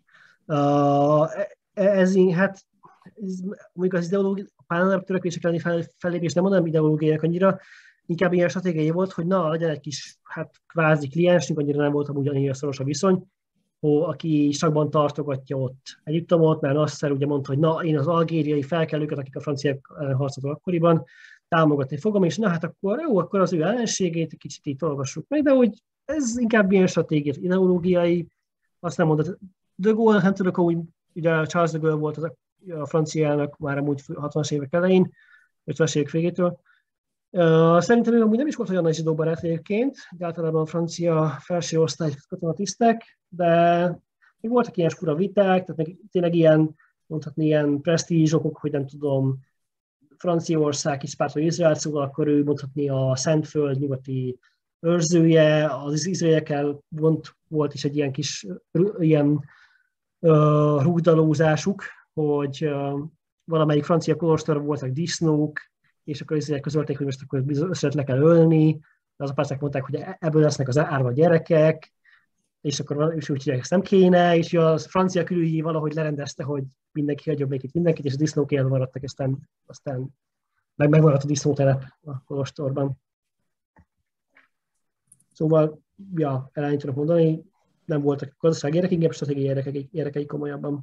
Mondjuk az ideológia, a pán-arab törekvések elleni fellépés nem mondom ideológiának annyira, inkább ilyen stratégiai volt, hogy na, legyen egy kis, kvázi kliensünk, annyira nem volt amúgy annyira szoros a viszony, aki sakban tartogatja ott Egyiptomot, mert Nasser ugye mondta, hogy na, én az algériai felkelőket, akik a franciák ellen harcoltak akkoriban, támogatni fogom, és na hát akkor jó, akkor az ő ellenségét kicsit így olvassuk meg, de hogy ez inkább ilyen stratégiai, ideológiai, azt nem mondott. De Gaulle, nem tudok, hogy ugye Charles de Gaulle volt a francia elnök már amúgy 60-as évek elején, 50-es évek végétől. Szerintem ő amúgy nem is volt olyan nagy zsidóbarát egyébként, de általában a francia felső osztály katonatisztek, de még voltak ilyen fura viták, tehát meg tényleg ilyen, mondhatni ilyen presztízsokok, hogy nem tudom, Franciaország is pártol Izrael, szóval akkor ő mondhatni a Szentföld nyugati őrzője, az izraeliekkel volt is egy ilyen kis ilyen rúgdalózásuk, hogy valamelyik francia kolostorban voltak disznók, és akkor izraeliek közölték, hogy most akkor összet le kell ölni, de az apácák mondták, hogy ebből lesznek az árva gyerekek, és akkor úgy hívják, ezt nem kéne, és a francia külügyi valahogy lerendezte, hogy mindenki hagyjon még itt mindenkit, és a disznók élve maradtak, aztán megmaradt a disznótelep a kolostorban. Szóval, ja, el tudok mondani, nem voltak gazdasági érdekek, inkább stratégiai érdekei komolyabban.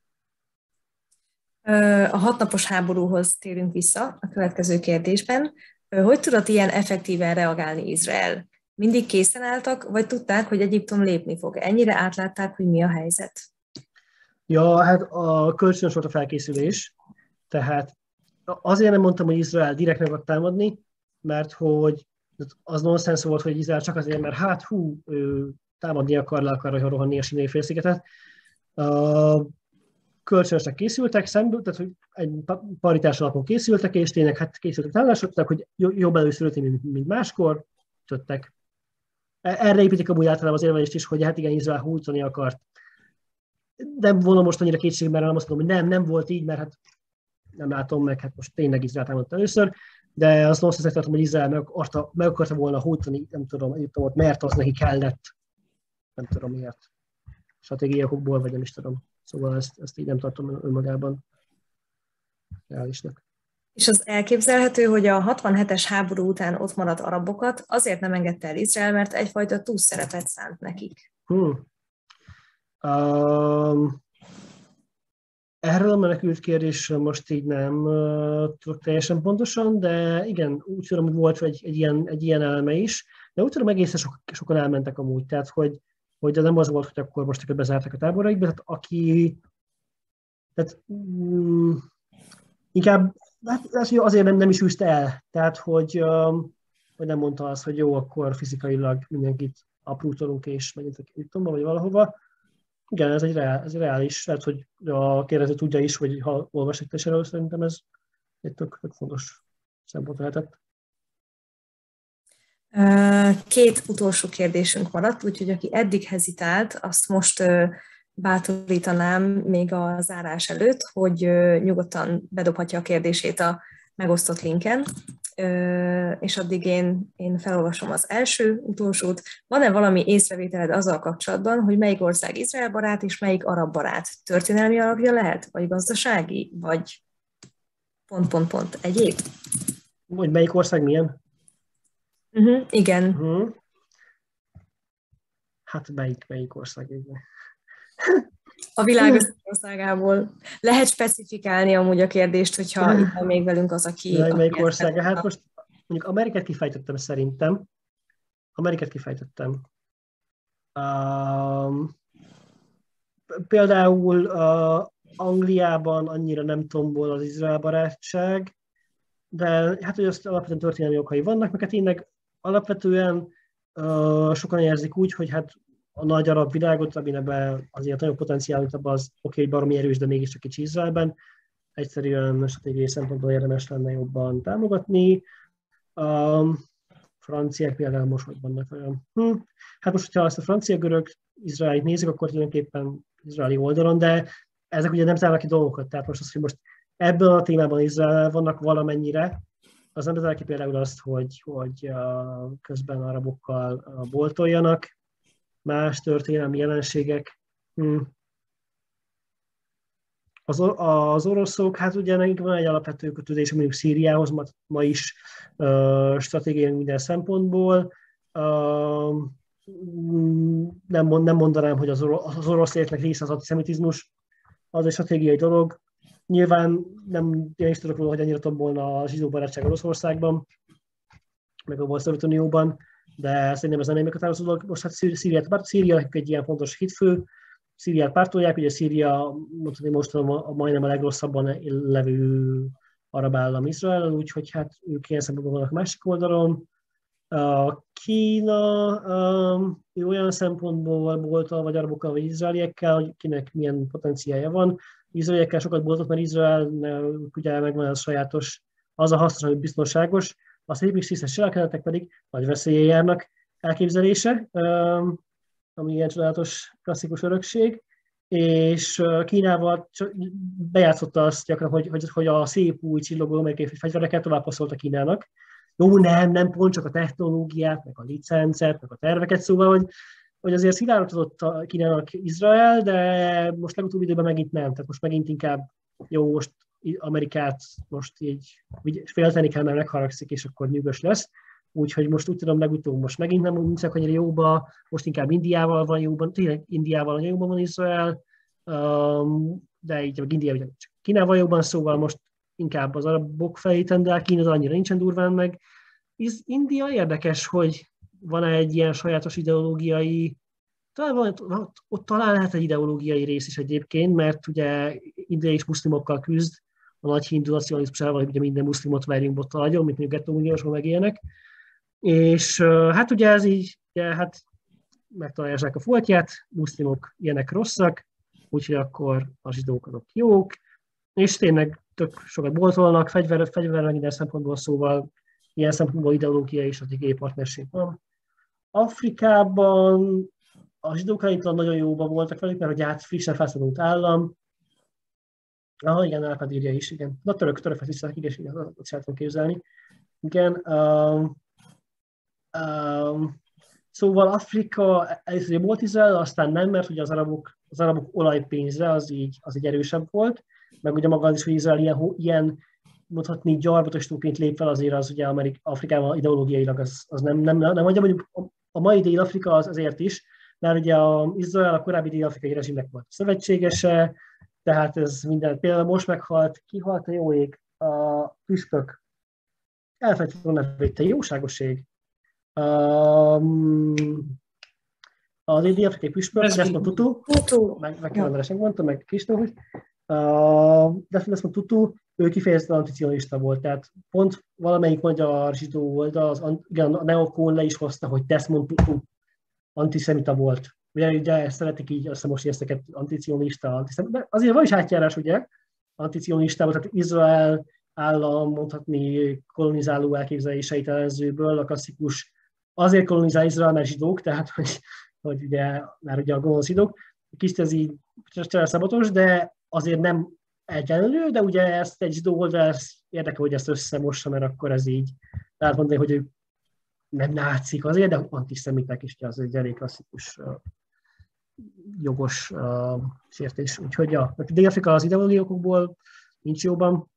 A 6 napos háborúhoz térünk vissza a következő kérdésben. Hogy tudott ilyen effektíven reagálni Izrael? Mindig készen álltak, vagy tudták, hogy Egyiptom lépni fog? Ennyire átlátták, hogy mi a helyzet? Ja, hát a kölcsönös volt a felkészülés, tehát azért nem mondtam, hogy Izrael direkt meg akar támadni, mert hogy az nonsens volt, hogy Izrael csak azért, mert támadni le akar rohanni a Sinai félszigetet. Kölcsönösnek készültek szemben, tehát hogy egy paritás alapon készültek, és tényleg hát készültek támadásoknak, hogy jobb előszülötni, mint máskor, töttek. Erre építik amúgy általában az érvelést is, hogy hát igen, Izrael hújtani akart. Nem vonom most annyira kétségbe, mert nem azt mondom, hogy nem volt így, mert hát nem látom meg, hát most tényleg Izrael támadta először, de azt nonsensnek tartom, hogy Izrael meg akarta volna hújtani, nem tudom, Egyiptomot, mert az neki kellett, nem tudom miért. Stratégiai okokból, vagy nem is tudom. Szóval ezt így nem tartom önmagában reálisnak. És az elképzelhető, hogy a 67-es háború után ott maradt arabokat azért nem engedte el Izrael, mert egyfajta túlszerepet szánt nekik. Erről a menekült kérdésről most így nem tudok teljesen pontosan, de igen, úgy tudom, hogy volt egy ilyen eleme is, de úgy tudom, egészen sokan elmentek amúgy, tehát hogy nem az volt, hogy akkor most őket bezárták a táboraikba, tehát inkább hát azért nem is űzte el, tehát hogy nem mondta azt, hogy jó, akkor fizikailag mindenkit aprútolunk és megint Egyiptomba vagy valahova. Igen, ez egy reális, lehet, hogy a kérdező tudja is, hogy ha olvasik te erről, szerintem ez egy tök fontos szempont lehetett. 2 utolsó kérdésünk maradt, úgyhogy aki eddig hezitált, azt most bátorítanám még a zárás előtt, hogy nyugodtan bedobhatja a kérdését a megosztott linken, és addig én felolvasom az első, utolsót. Van-e valami észrevételed azzal kapcsolatban, hogy melyik ország Izrael barát és melyik arab barát? Történelmi alapja lehet? Vagy gazdasági? Vagy ... egyéb? Hogy melyik ország milyen? Igen. Hát melyik ország? A világ összes országából. Lehet specifikálni amúgy a kérdést, hogyha itt van még velünk az, aki... Melyik ország? Hát most mondjuk Amerikát kifejtettem szerintem. Például Angliában annyira nem tombol az Izrael barátság, de hát hogy azt alapvetően történelmi okai vannak, meg hát tényleg alapvetően sokan érzik úgy, hogy hát a nagy arab világot, aminek azért nagyon potenciál, az oké, baromi erős, de mégiscsak kicsi Izraelben, egyszerűen stratégiai szempontból érdemes lenne jobban támogatni. Franciák például most hogy vannak olyan. Hát most, hogyha azt a francia-görög Izraelit nézzük, akkor tulajdonképpen izraeli oldalon, de ezek ugye nem zárnak ki dolgokat. Tehát most az, hogy most ebben a témában Izrael vannak valamennyire, az nem zárnak ki például azt, hogy közben arabokkal boltoljanak, más történelmi jelenségek. Az oroszok, hát ugye nekik van egy alapvető kötődés mondjuk Szíriához, ma is stratégiai minden szempontból. Nem mondanám, hogy az orosz életnek része az antiszemitizmus, az egy stratégiai dolog. Nyilván én is tudok róla, hogy annyira tombolna a zsidó barátság Oroszországban, meg a Szovjetunióban, de szerintem ez nem egy meghatározó dolog. Most hát Szíria egy ilyen fontos hitfő, Szíriát pártolják, ugye Szíria most majdnem a legrosszabban levő arab állam Izrael, úgyhogy hát ők ilyen szempontból vannak másik oldalon. Kína olyan szempontból bolttal, vagy arabokkal, vagy izraeliekkel, hogy kinek milyen potenciálja van. Izraeliekkel sokat boltott, mert Izrael ugye megvan az sajátos, az a hasznos, hogy biztonságos, az építés tisztes cselekedetek pedig nagy veszélye járnak elképzelése, ami ilyen csodálatos klasszikus örökség, és Kínával bejátszotta azt gyakran, hogy a szép új csillogó amerikai fegyvereket tovább passzolt a Kínának. Jó, nem pont csak a technológiát, meg a licencet, meg a terveket, szóval, hogy azért szivárogtatott a Kínának Izrael, de most legutóbbi időben megint nem. Tehát most megint inkább jó, most Amerikát most így félteni kell, mert megharagszik, és akkor nyugodt lesz. úgyhogy most úgy tudom, legutóbb most megint nem nincsenek annyira jóba, most inkább Indiával van jóban, tényleg Indiával nagyon jóban van Izrael, de így meg India ugye Kínával jóban, szóval most inkább az arabok felé tendál, Kína annyira nincsen durván meg. India érdekes, hogy van-e egy ilyen sajátos ideológiai, ott talán lehet egy ideológiai rész is egyébként, mert ugye India is muszlimokkal küzd, a nagy hindu nacionalizmusával, hogy ugye minden muszlimot verjünk bottal agyon, mint mondjuk Gettó Uniósban meg ilyenek. És hát ugye ez így, ugye, hát megtalálják a foltját, muszlimok ilyenek rosszak, úgyhogy akkor a zsidók azok jók, és tényleg tök sokat boltolnak, fegyverrel minden szempontból, szóval ilyen szempontból ideológiai és stratégiai partnerség van. Afrikában a zsidók állítólag nagyon jóban voltak velük, mert hogy frissen felszabadult állam. Igen, Árpád írja is, igen. Na, török feszítsák, igen, azt szeretném képzelni. Igen. Szóval Afrika először volt Izrael, aztán nem, mert ugye az arabok olajpénzre az így erősebb volt, meg ugye maga az is, hogy Izrael ilyen mondhatni gyarmatostóként lép fel, azért az ugye Afrikában ideológiailag az nem mondja, mondjuk a mai Dél-Afrika az azért is, mert ugye Izrael a korábbi dél-afrikai rezsimnek volt szövetségese, tehát ez minden, például most meghalt, kihalt a jó ég, a püspök, elfelejtettem a nevét, te jóságoség. Az dél-afrikai püspök, Desmond Tutu, meg Kerenderesen mondta, meg Kristóf, Desmond Tutu, ő kifejezetten anticionista volt, tehát pont valamelyik magyar zsidó oldal, a Neokon le is hozta, hogy Desmond Tutu antiszemita volt. Ugye szeretik így, azt hiszem most ezeket anticionista, de azért van is átjárás, ugye, anticionistában, tehát Izrael állam, mondhatni kolonizáló elképzeléseit ellenzőből, a klasszikus azért kolonizál Izrael, mert zsidók, tehát hogy ugye, már ugye a gonosz zsidók, kicsit ez így cseleszabatos, de azért nem egyenlő, de ugye ezt egy zsidó oldal érdekel, hogy ezt összemossa, mert akkor ez így lehet mondani, hogy ők nem nácik azért, de antiszemiták is, az egy elég klasszikus jogos sértés. Úgyhogy ja, Dél-Afrika az ideológiai okokból nincs jóban.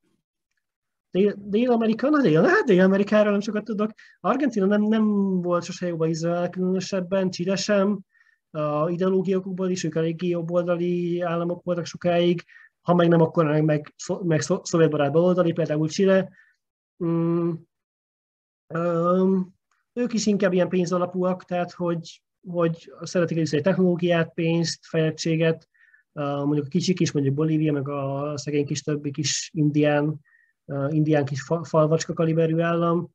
Dél-Amerikáról nem sokat tudok. Argentina nem volt sose jóban Izrael különösebben, Chile sem. Ideológiai okokból is, ők eléggé jobboldali államok voltak sokáig. Ha meg nem, akkor meg szovjetbarát baloldali, például Chile. Ők is inkább ilyen pénzalapúak, tehát hogy szeretik egy technológiát, pénzt, fejlettséget, mondjuk a kicsik is, mondjuk Bolívia, meg a szegény kis többi kis indián kis falvacska kaliberű állam,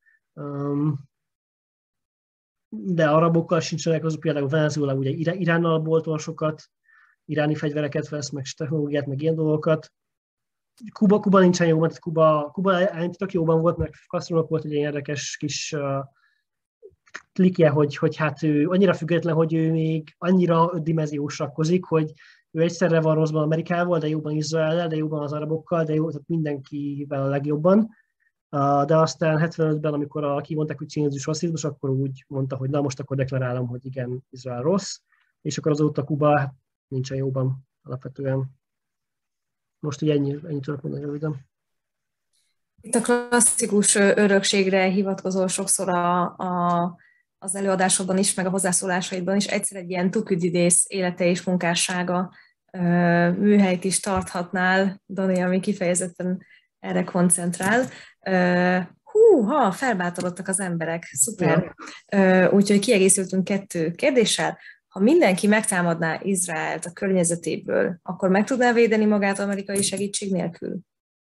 de arabokkal sincsenek, azok például Venezuela, ugye Iránnal boltol sokat, iráni fegyvereket vesz, meg technológiát, meg ilyen dolgokat. Kuba nincsen jó, mert Kuba tök jóban volt, mert Castrónak volt egy ilyen érdekes kis klikje, hogy hát ő annyira független, hogy ő még annyira ötdimenziós rakkozik, hogy ő egyszerre van rosszban Amerikával, de jobban Izraellel, de jobban az arabokkal, de jó, tehát mindenkivel a legjobban. De aztán 75-ben, amikor kimondták, hogy cínizmus rasszizmus, akkor úgy mondta, hogy na most akkor deklarálom, hogy igen, Izrael rossz, és akkor azóta Kuba nincsen jóban alapvetően. Most ugye ennyi tudok mondani röviden. Itt a klasszikus örökségre hivatkozol sokszor az előadásodban is, meg a hozzászólásaidban is. Egyszer egy ilyen Thukydides élete és munkássága műhelyt is tarthatnál, Dani, ami kifejezetten erre koncentrál. Húha, felbátorodtak az emberek, szuper. Ja. Úgyhogy kiegészültünk 2 kérdéssel. Ha mindenki megtámadná Izraelt a környezetéből, akkor meg tudná védeni magát amerikai segítség nélkül?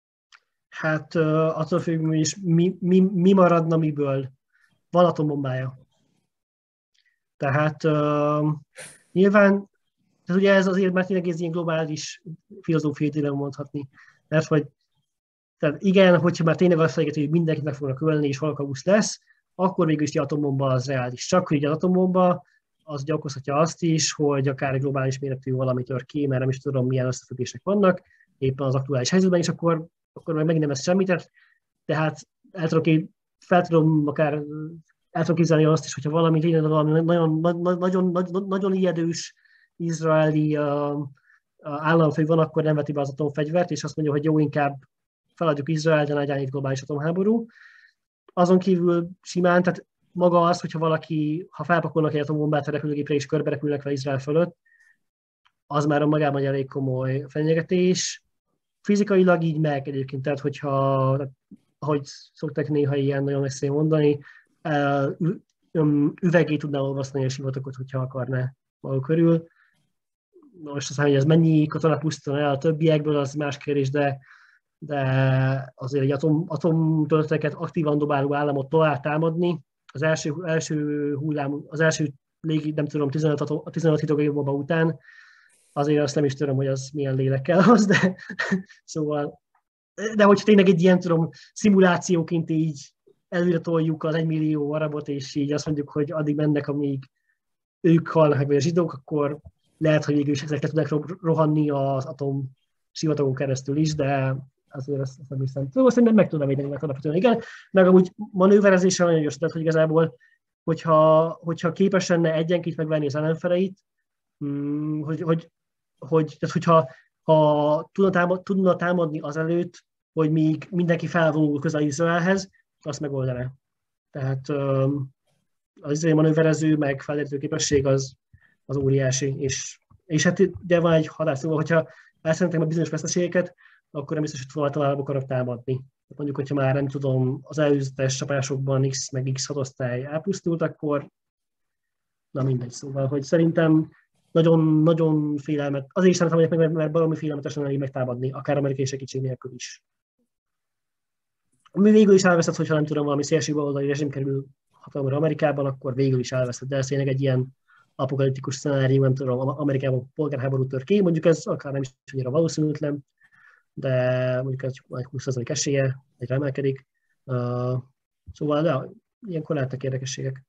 Hát attól függ, is mi maradna miből. Van atombombája. Tehát nyilván, tehát ugye ez azért már tényleg ez ilyen globális filozófiai dilemma mondhatni. Mert hogy tehát igen, hogyha már tényleg azt mondják, hogy mindenkit meg fognak ölni és holokauszt lesz, akkor végül is egy atombomba az reális. Csak hogy az atombomba az okozhatja azt is, hogy akár egy globális méretű valami tör ki, mert nem is tudom, milyen összefüggések vannak éppen az aktuális helyzetben, és akkor meg megint nem lesz semmit. Tehát el tudom képzelni azt is, hogyha valami nagyon ijedős izraeli államfő van, akkor nem veti be az atomfegyvert, és azt mondja, hogy jó, inkább feladjuk Izrael, de ne legyen itt globális atomháború. Azon kívül simán, tehát maga az, hogyha valaki, ha felpakolnak egy atombombát a repülőgépre és körbe repülnek fel Izrael fölött, az már magában egy elég komoly fenyegetés. Fizikailag így meg egyébként, tehát hogyha, ahogy szokták néha ilyen nagyon eszén mondani, üvegé tudná olvasztani a sivatagot, hogyha akarná maga körül. Most aztán, hogy ez mennyi katona pusztítana el a többiekből, az más kérdés, de azért egy atomtölteteket aktívan dobáló államot tovább támadni, az első hullám, az első légi, nem tudom, 15 hidrogénbomba után, azért azt nem is tudom, hogy az milyen lélekkel az, de szóval, de hogy tényleg egy ilyen, tudom, szimulációként így előre toljuk az 1 millió arabot, és így azt mondjuk, hogy addig mennek, amíg ők halnak, vagy a zsidók, akkor lehet, hogy végül is ezek le tudnak rohanni az atom sivatagon keresztül is, de azért azt nem hiszem. Szóval szerintem meg tudna védeni, meg alapvetően igen. Meg amúgy manőverezéssel nagyon gyors, tehát hogy igazából, hogyha képes lenne egyenként megvenni az ellenfeleit, tehát hogyha tudna támadni azelőtt, hogy még mindenki felvonul közel Izraelhez, azt megoldaná. Tehát az izraeli manőverező, meg felderítő képesség az óriási, és hát ugye van egy hatás, szóval, hogyha elszentem a bizonyos veszteségeket, akkor nem biztos, hogy tovább akarok támadni. Mondjuk, hogyha már nem tudom, az előzetes csapásokban X meg X hadosztály elpusztult, akkor na mindegy, szóval, hogy szerintem nagyon félelmet, azért is nem támadják meg, mert valami félelmetesen elég megtámadni, akár amerikai segítség nélkül is. Ami végül is elveszett, hogyha nem tudom, valami szélső baloldali rezsim kerül hatalomra Amerikában, akkor végül is elveszett, de ez tényleg egy ilyen apokaliptikus szenárium, nem tudom, Amerikában polgárháború tör ki, mondjuk ez akár nem is annyira valószínűtlen, de mondjuk ez egy 20% esélye, egyre emelkedik. Szóval de ilyenkor lehetnek érdekességek.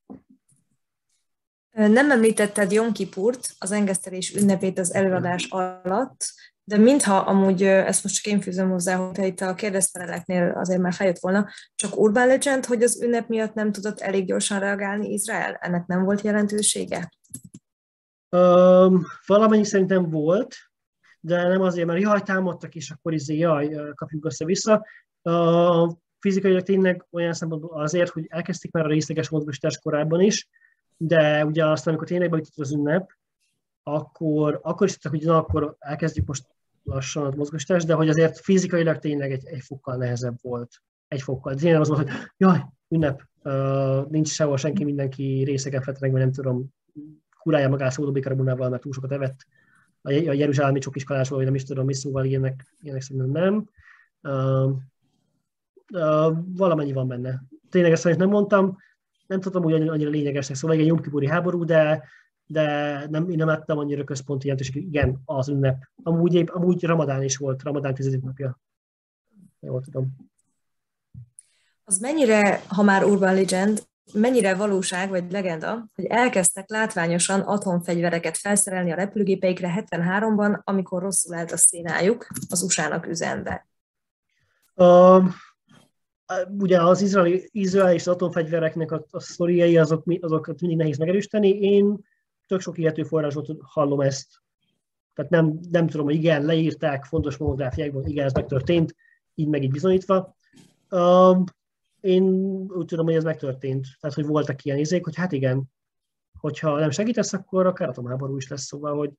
Nem említetted Jom Kipurt, az engesztelés ünnepét az előadás alatt, de mintha amúgy, ezt most csak én fűzöm hozzá, hogy itt a kérdezfeleleknél azért már feljött volna, csak urban legend, hogy az ünnep miatt nem tudott elég gyorsan reagálni Izrael? Ennek nem volt jelentősége? Valamennyi szerintem volt, de nem azért, mert jaj, támadtak, és akkor kapjuk össze-vissza. Fizikailag tényleg olyan szempontból azért, hogy elkezdték már a részleges mozgósítás korábban is, de ugye aztán, amikor tényleg beütött az ünnep, akkor is tudtak, hogy akkor elkezdjük most lassan a mozgósítást, de hogy azért fizikailag tényleg egy fokkal nehezebb volt. Egy fokkal. Tényleg az volt, hogy jaj, ünnep, nincs sehol senki, mindenki részegen fetreg, vagy nem tudom, kurálja magát szódóbikarbonával, mert túl sokat evett. A jeruzsálemi csokiskalásról, vagy nem is tudom mi, szóval ilyenek szerintem nem. Valamennyi van benne. Tényleg ezt nem mondtam, nem tudtam, hogy annyira lényegesnek, szóval egy Jom Kipuri háború, de én nem láttam annyira központi jelentőség, igen, az ünnep. Amúgy Ramadán is volt, Ramadán 10. napja. Jól tudom. Az mennyire, ha már urban legend, mennyire valóság vagy legenda, hogy elkezdtek látványosan atomfegyvereket felszerelni a repülőgépeikre 73-ban, amikor rosszul állt a szénájuk, az USA-nak üzenve? Ugye az izraeli és az atomfegyvereknek a sztoriai, azokat mindig nehéz megerősíteni. Én tök sok ilyető forrásból hallom ezt. Tehát nem tudom, hogy igen, leírták fontos monográfiákban, igen, ez megtörtént, így meg így bizonyítva. Én úgy tudom, hogy ez megtörtént. Tehát, hogy voltak ilyen izék, hogy hát igen, hogyha nem segítesz, akkor akár atomháború is lesz, szóval,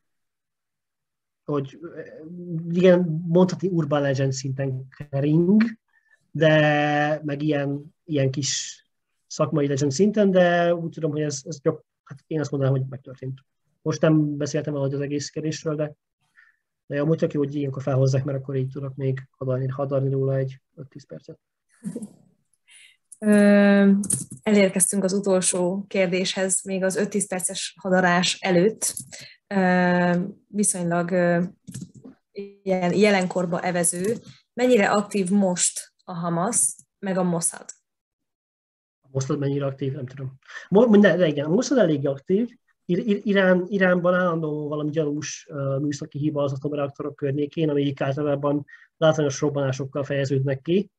hogy igen, mondhatni urban legend szinten kering, de meg ilyen kis szakmai legend szinten, de úgy tudom, hogy ez csak, hát én azt mondanám, hogy megtörtént. Most nem beszéltem valahogy az egész kérdésről, de amúgy tök jó, hogy ilyenkor felhozzák, mert akkor így tudok még hadarni róla egy 5-10 percet. Elérkeztünk az utolsó kérdéshez, még az 5-10 perces hadarás előtt. Viszonylag ilyen jelenkorba evező. Mennyire aktív most a Hamas, meg a Mossad? A Mossad mennyire aktív? Nem tudom. De igen, a Mossad elég aktív. Iránban állandóan valami gyanús műszaki hiba az atomreaktorok környékén, amelyik általában látványos robbanásokkal fejeződnek ki.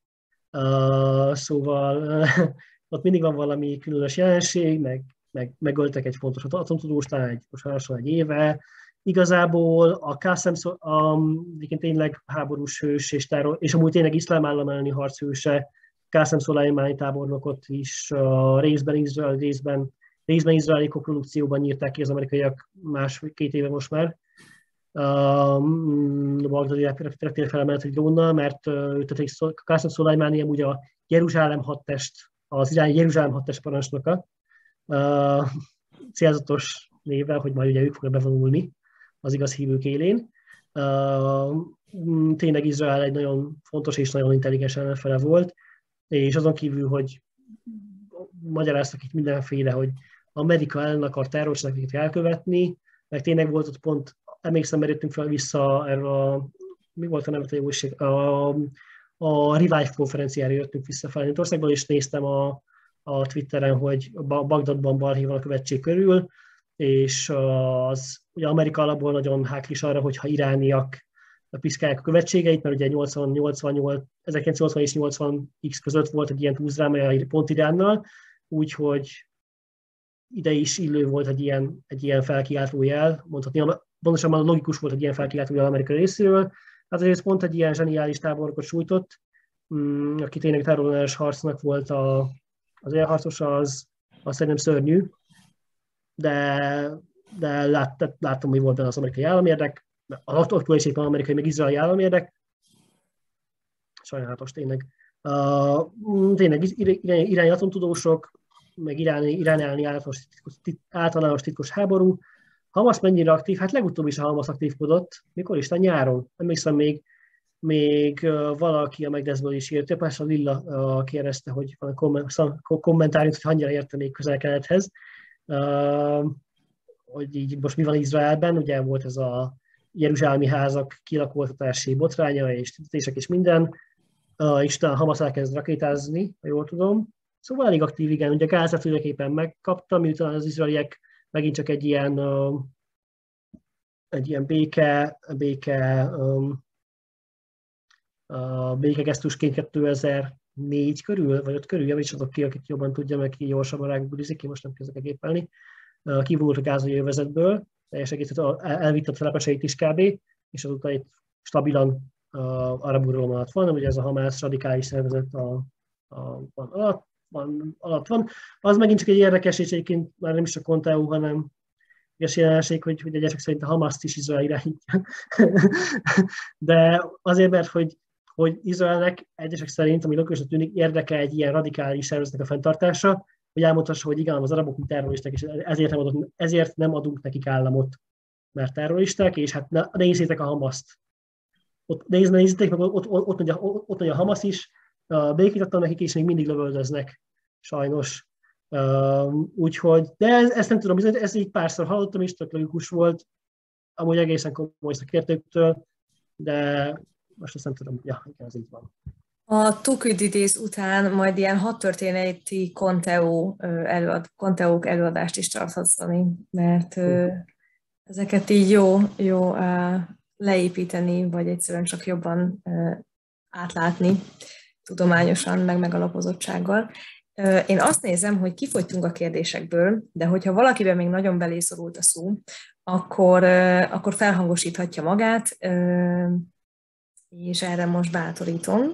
Szóval ott mindig van valami különös jelenség, megöltek egy fontos atomtudós, talán egy éve. Igazából a Qassem egyébként tényleg háborús hős, és amúgy tényleg iszlám állam elleni harchőse, Qasem Szolajmáni tábornokot is részben izraeli koprodukcióban írták ki az amerikaiak két éve most már. Bagdadi reptér felemelt egy drónnal, mert Qasem Szolajmáni amúgy a Jeruzsálem hadtest, az iráni Jeruzsálem hadtest parancsnoka, célzatos névvel, hogy majd ugye ők fognak bevonulni az igaz hívők élén. Tényleg Izrael egy nagyon fontos és nagyon intelligens ellenfele volt, és azon kívül, hogy magyaráztak itt mindenféle, hogy Amerika ellen akar terroristákat elkövetni, meg tényleg volt ott pont, emlékszem, mert jöttünk fel vissza erről mi volt a nevet a jóség, a Revive konferenciára jöttünk vissza fel Németországban, és néztem a Twitteren, hogy Bagdadban balhé van a követség körül, és ugye Amerika alapból nagyon háklis arra, hogyha irániak piszkálják a követségeit, mert ugye 1980 és 80x között volt egy ilyen túlzráma pont Iránnal, úgyhogy ide is illő volt egy ilyen felkiáltó jel, mondhatni, pontosabban logikus volt egy ilyen felkiáltó jel Amerika részéről. Hát ez pont egy ilyen zseniális tábornokot sújtott, aki tényleg terrorellenes harcnak volt az élharcosa, az szerintem szörnyű, de láttam, hogy volt benne az amerikai államérdek, az aktuális éppen amerikai, meg izraeli államérdek. Sajnálatos tényleg. Tényleg iráni atomtudósok, meg Irán elleni általános titkos háború. Hamas mennyire aktív? Hát legutóbb is a Hamas aktívkodott. Mikor is? Nyáron. Emlékszem, még valaki a Megdeszből is írt, persze a Lilla kérdezte, hogy kommentárium, hogy annyira értenék Közel-Kelethez, hogy így most mi van Izraelben, ugye volt ez a jeruzsálemi házak kilakoltatási botránya és tüntetések és minden, és utána Hamas elkezd rakétázni, ha jól tudom. Szóval elég aktív, igen. Ugye Gázát tulajdonképpen megkapta, miután az izraeliek megint csak egy ilyen békegesztusként 2004 körül, vagy 5 körül, javítsatok ki, akik jobban tudja, meg ki gyorsabban rágbulizik, ki most nem kezdek gépelni. Kivonult a gázai övezetből, teljes egészet elvitte a telepeseit is kb. És azóta itt stabilan arab uralom alatt van, ugye ez a Hamász radikális szervezet alatt van. Az megint csak egy érdekes, és egyébként már nem is a Conteo, hanem és jelenség, hogy egyesek szerint a Hamaszt is Izrael irányítja. De azért, mert hogy Izraelnek egyesek szerint, ami logikusnak tűnik, érdeke egy ilyen radikális szervezetnek a fenntartása, hogy elmondhassa, hogy igen, az arabok terroristák, és ezért nem adunk nekik államot, mert terroristák, és hát ne nézzétek a Hamaszt. Nézzétek meg, ott mondja a Hamasz is, békét adtam nekik, és még mindig lövöldöznek, sajnos. Úgyhogy, de ezt nem tudom, ezt így párszor hallottam is, tök logikus volt, amúgy egészen komoly szakértőktől, de most azt nem tudom, ja, igen, ez így van. A Thukydides után majd ilyen hadtörténeti konteók előadást is tarthatsz, mert ezeket így jó leépíteni, vagy egyszerűen csak jobban átlátni tudományosan, meg megalapozottsággal. Én azt nézem, hogy kifogytunk a kérdésekből, de hogyha valakiben még nagyon belészorult a szó, akkor felhangosíthatja magát, és erre most bátorítom.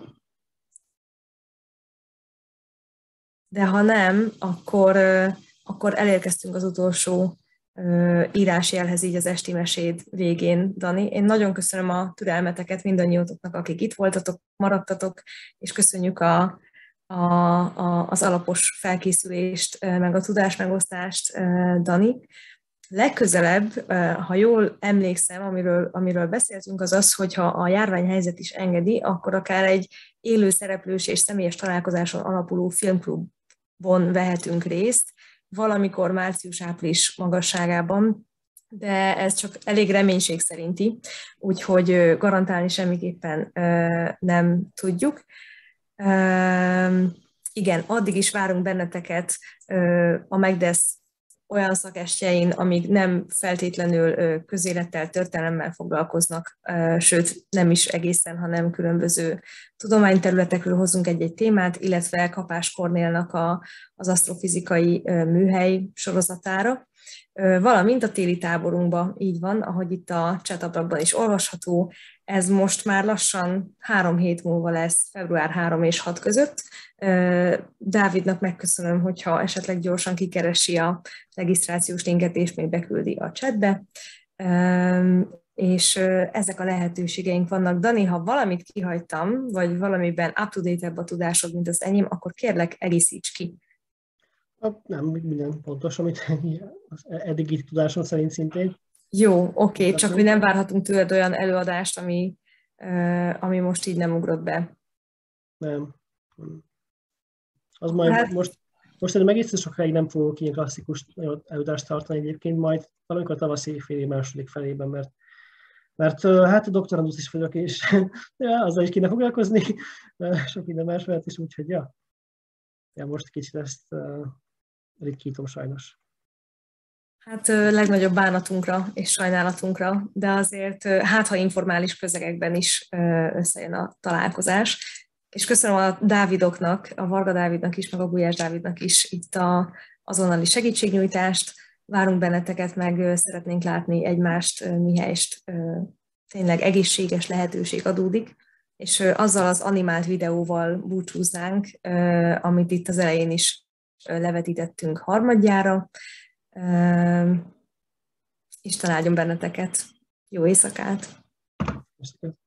De ha nem, akkor elérkeztünk az utolsó írásjelhez így az esti meséd végén, Dani. Én nagyon köszönöm a türelmeteket mindannyiótoknak, akik itt voltatok, maradtatok, és köszönjük az alapos felkészülést, meg a tudásmegosztást, Dani. Legközelebb, ha jól emlékszem, amiről beszéltünk, az az, hogyha a járványhelyzet is engedi, akkor akár egy élő szereplős és személyes találkozáson alapuló filmklubon vehetünk részt, valamikor március-április magasságában, de ez csak elég reménység szerinti, úgyhogy garantálni semmiképpen nem tudjuk. Igen, addig is várunk benneteket a Megdesz olyan szakestjein, amíg nem feltétlenül közélettel, történelemmel foglalkoznak, sőt nem is egészen, hanem különböző tudományterületekről hozunk egy-egy témát, illetve Kapás Kornélnak az asztrofizikai műhely sorozatára, valamint a téli táborunkban így van, ahogy itt a chat ablakban is olvasható, Ez most már lassan 3 hét múlva lesz, február 3 és 6 között. Dávidnak megköszönöm, hogyha esetleg gyorsan kikeresi a regisztrációs linket, és még beküldi a chatbe. És ezek a lehetőségeink vannak. Dani, ha valamit kihagytam, vagy valamiben up-to-date-ebb a tudásod, mint az enyém, akkor kérlek, egészíts ki. Nem, minden pontos, amit az eddigi tudásom szerint szintén. Jó, oké, csak mi nem várhatunk tőled olyan előadást, ami most így nem ugrott be. Nem. Az majd most egészen sokáig nem fogok ilyen klasszikus előadást tartani egyébként, majd valamikor tavaszi fél év második felében, mert hát a doktorandus is vagyok, és azzal is kéne foglalkozni, sok minden más mellett is, úgyhogy ja, most kicsit ezt ritkítom sajnos. Hát legnagyobb bánatunkra és sajnálatunkra, de azért hát, ha informális közegekben is összejön a találkozás. És köszönöm a Dávidoknak, a Varga Dávidnak is, meg a Gulyás Dávidnak is itt a azonnali segítségnyújtást. Várunk benneteket, meg szeretnénk látni egymást, mihelyest tényleg egészséges lehetőség adódik, és azzal az animált videóval búcsúznánk, amit itt az elején is levetítettünk harmadjára. Isten áldjon benneteket. Jó éjszakát!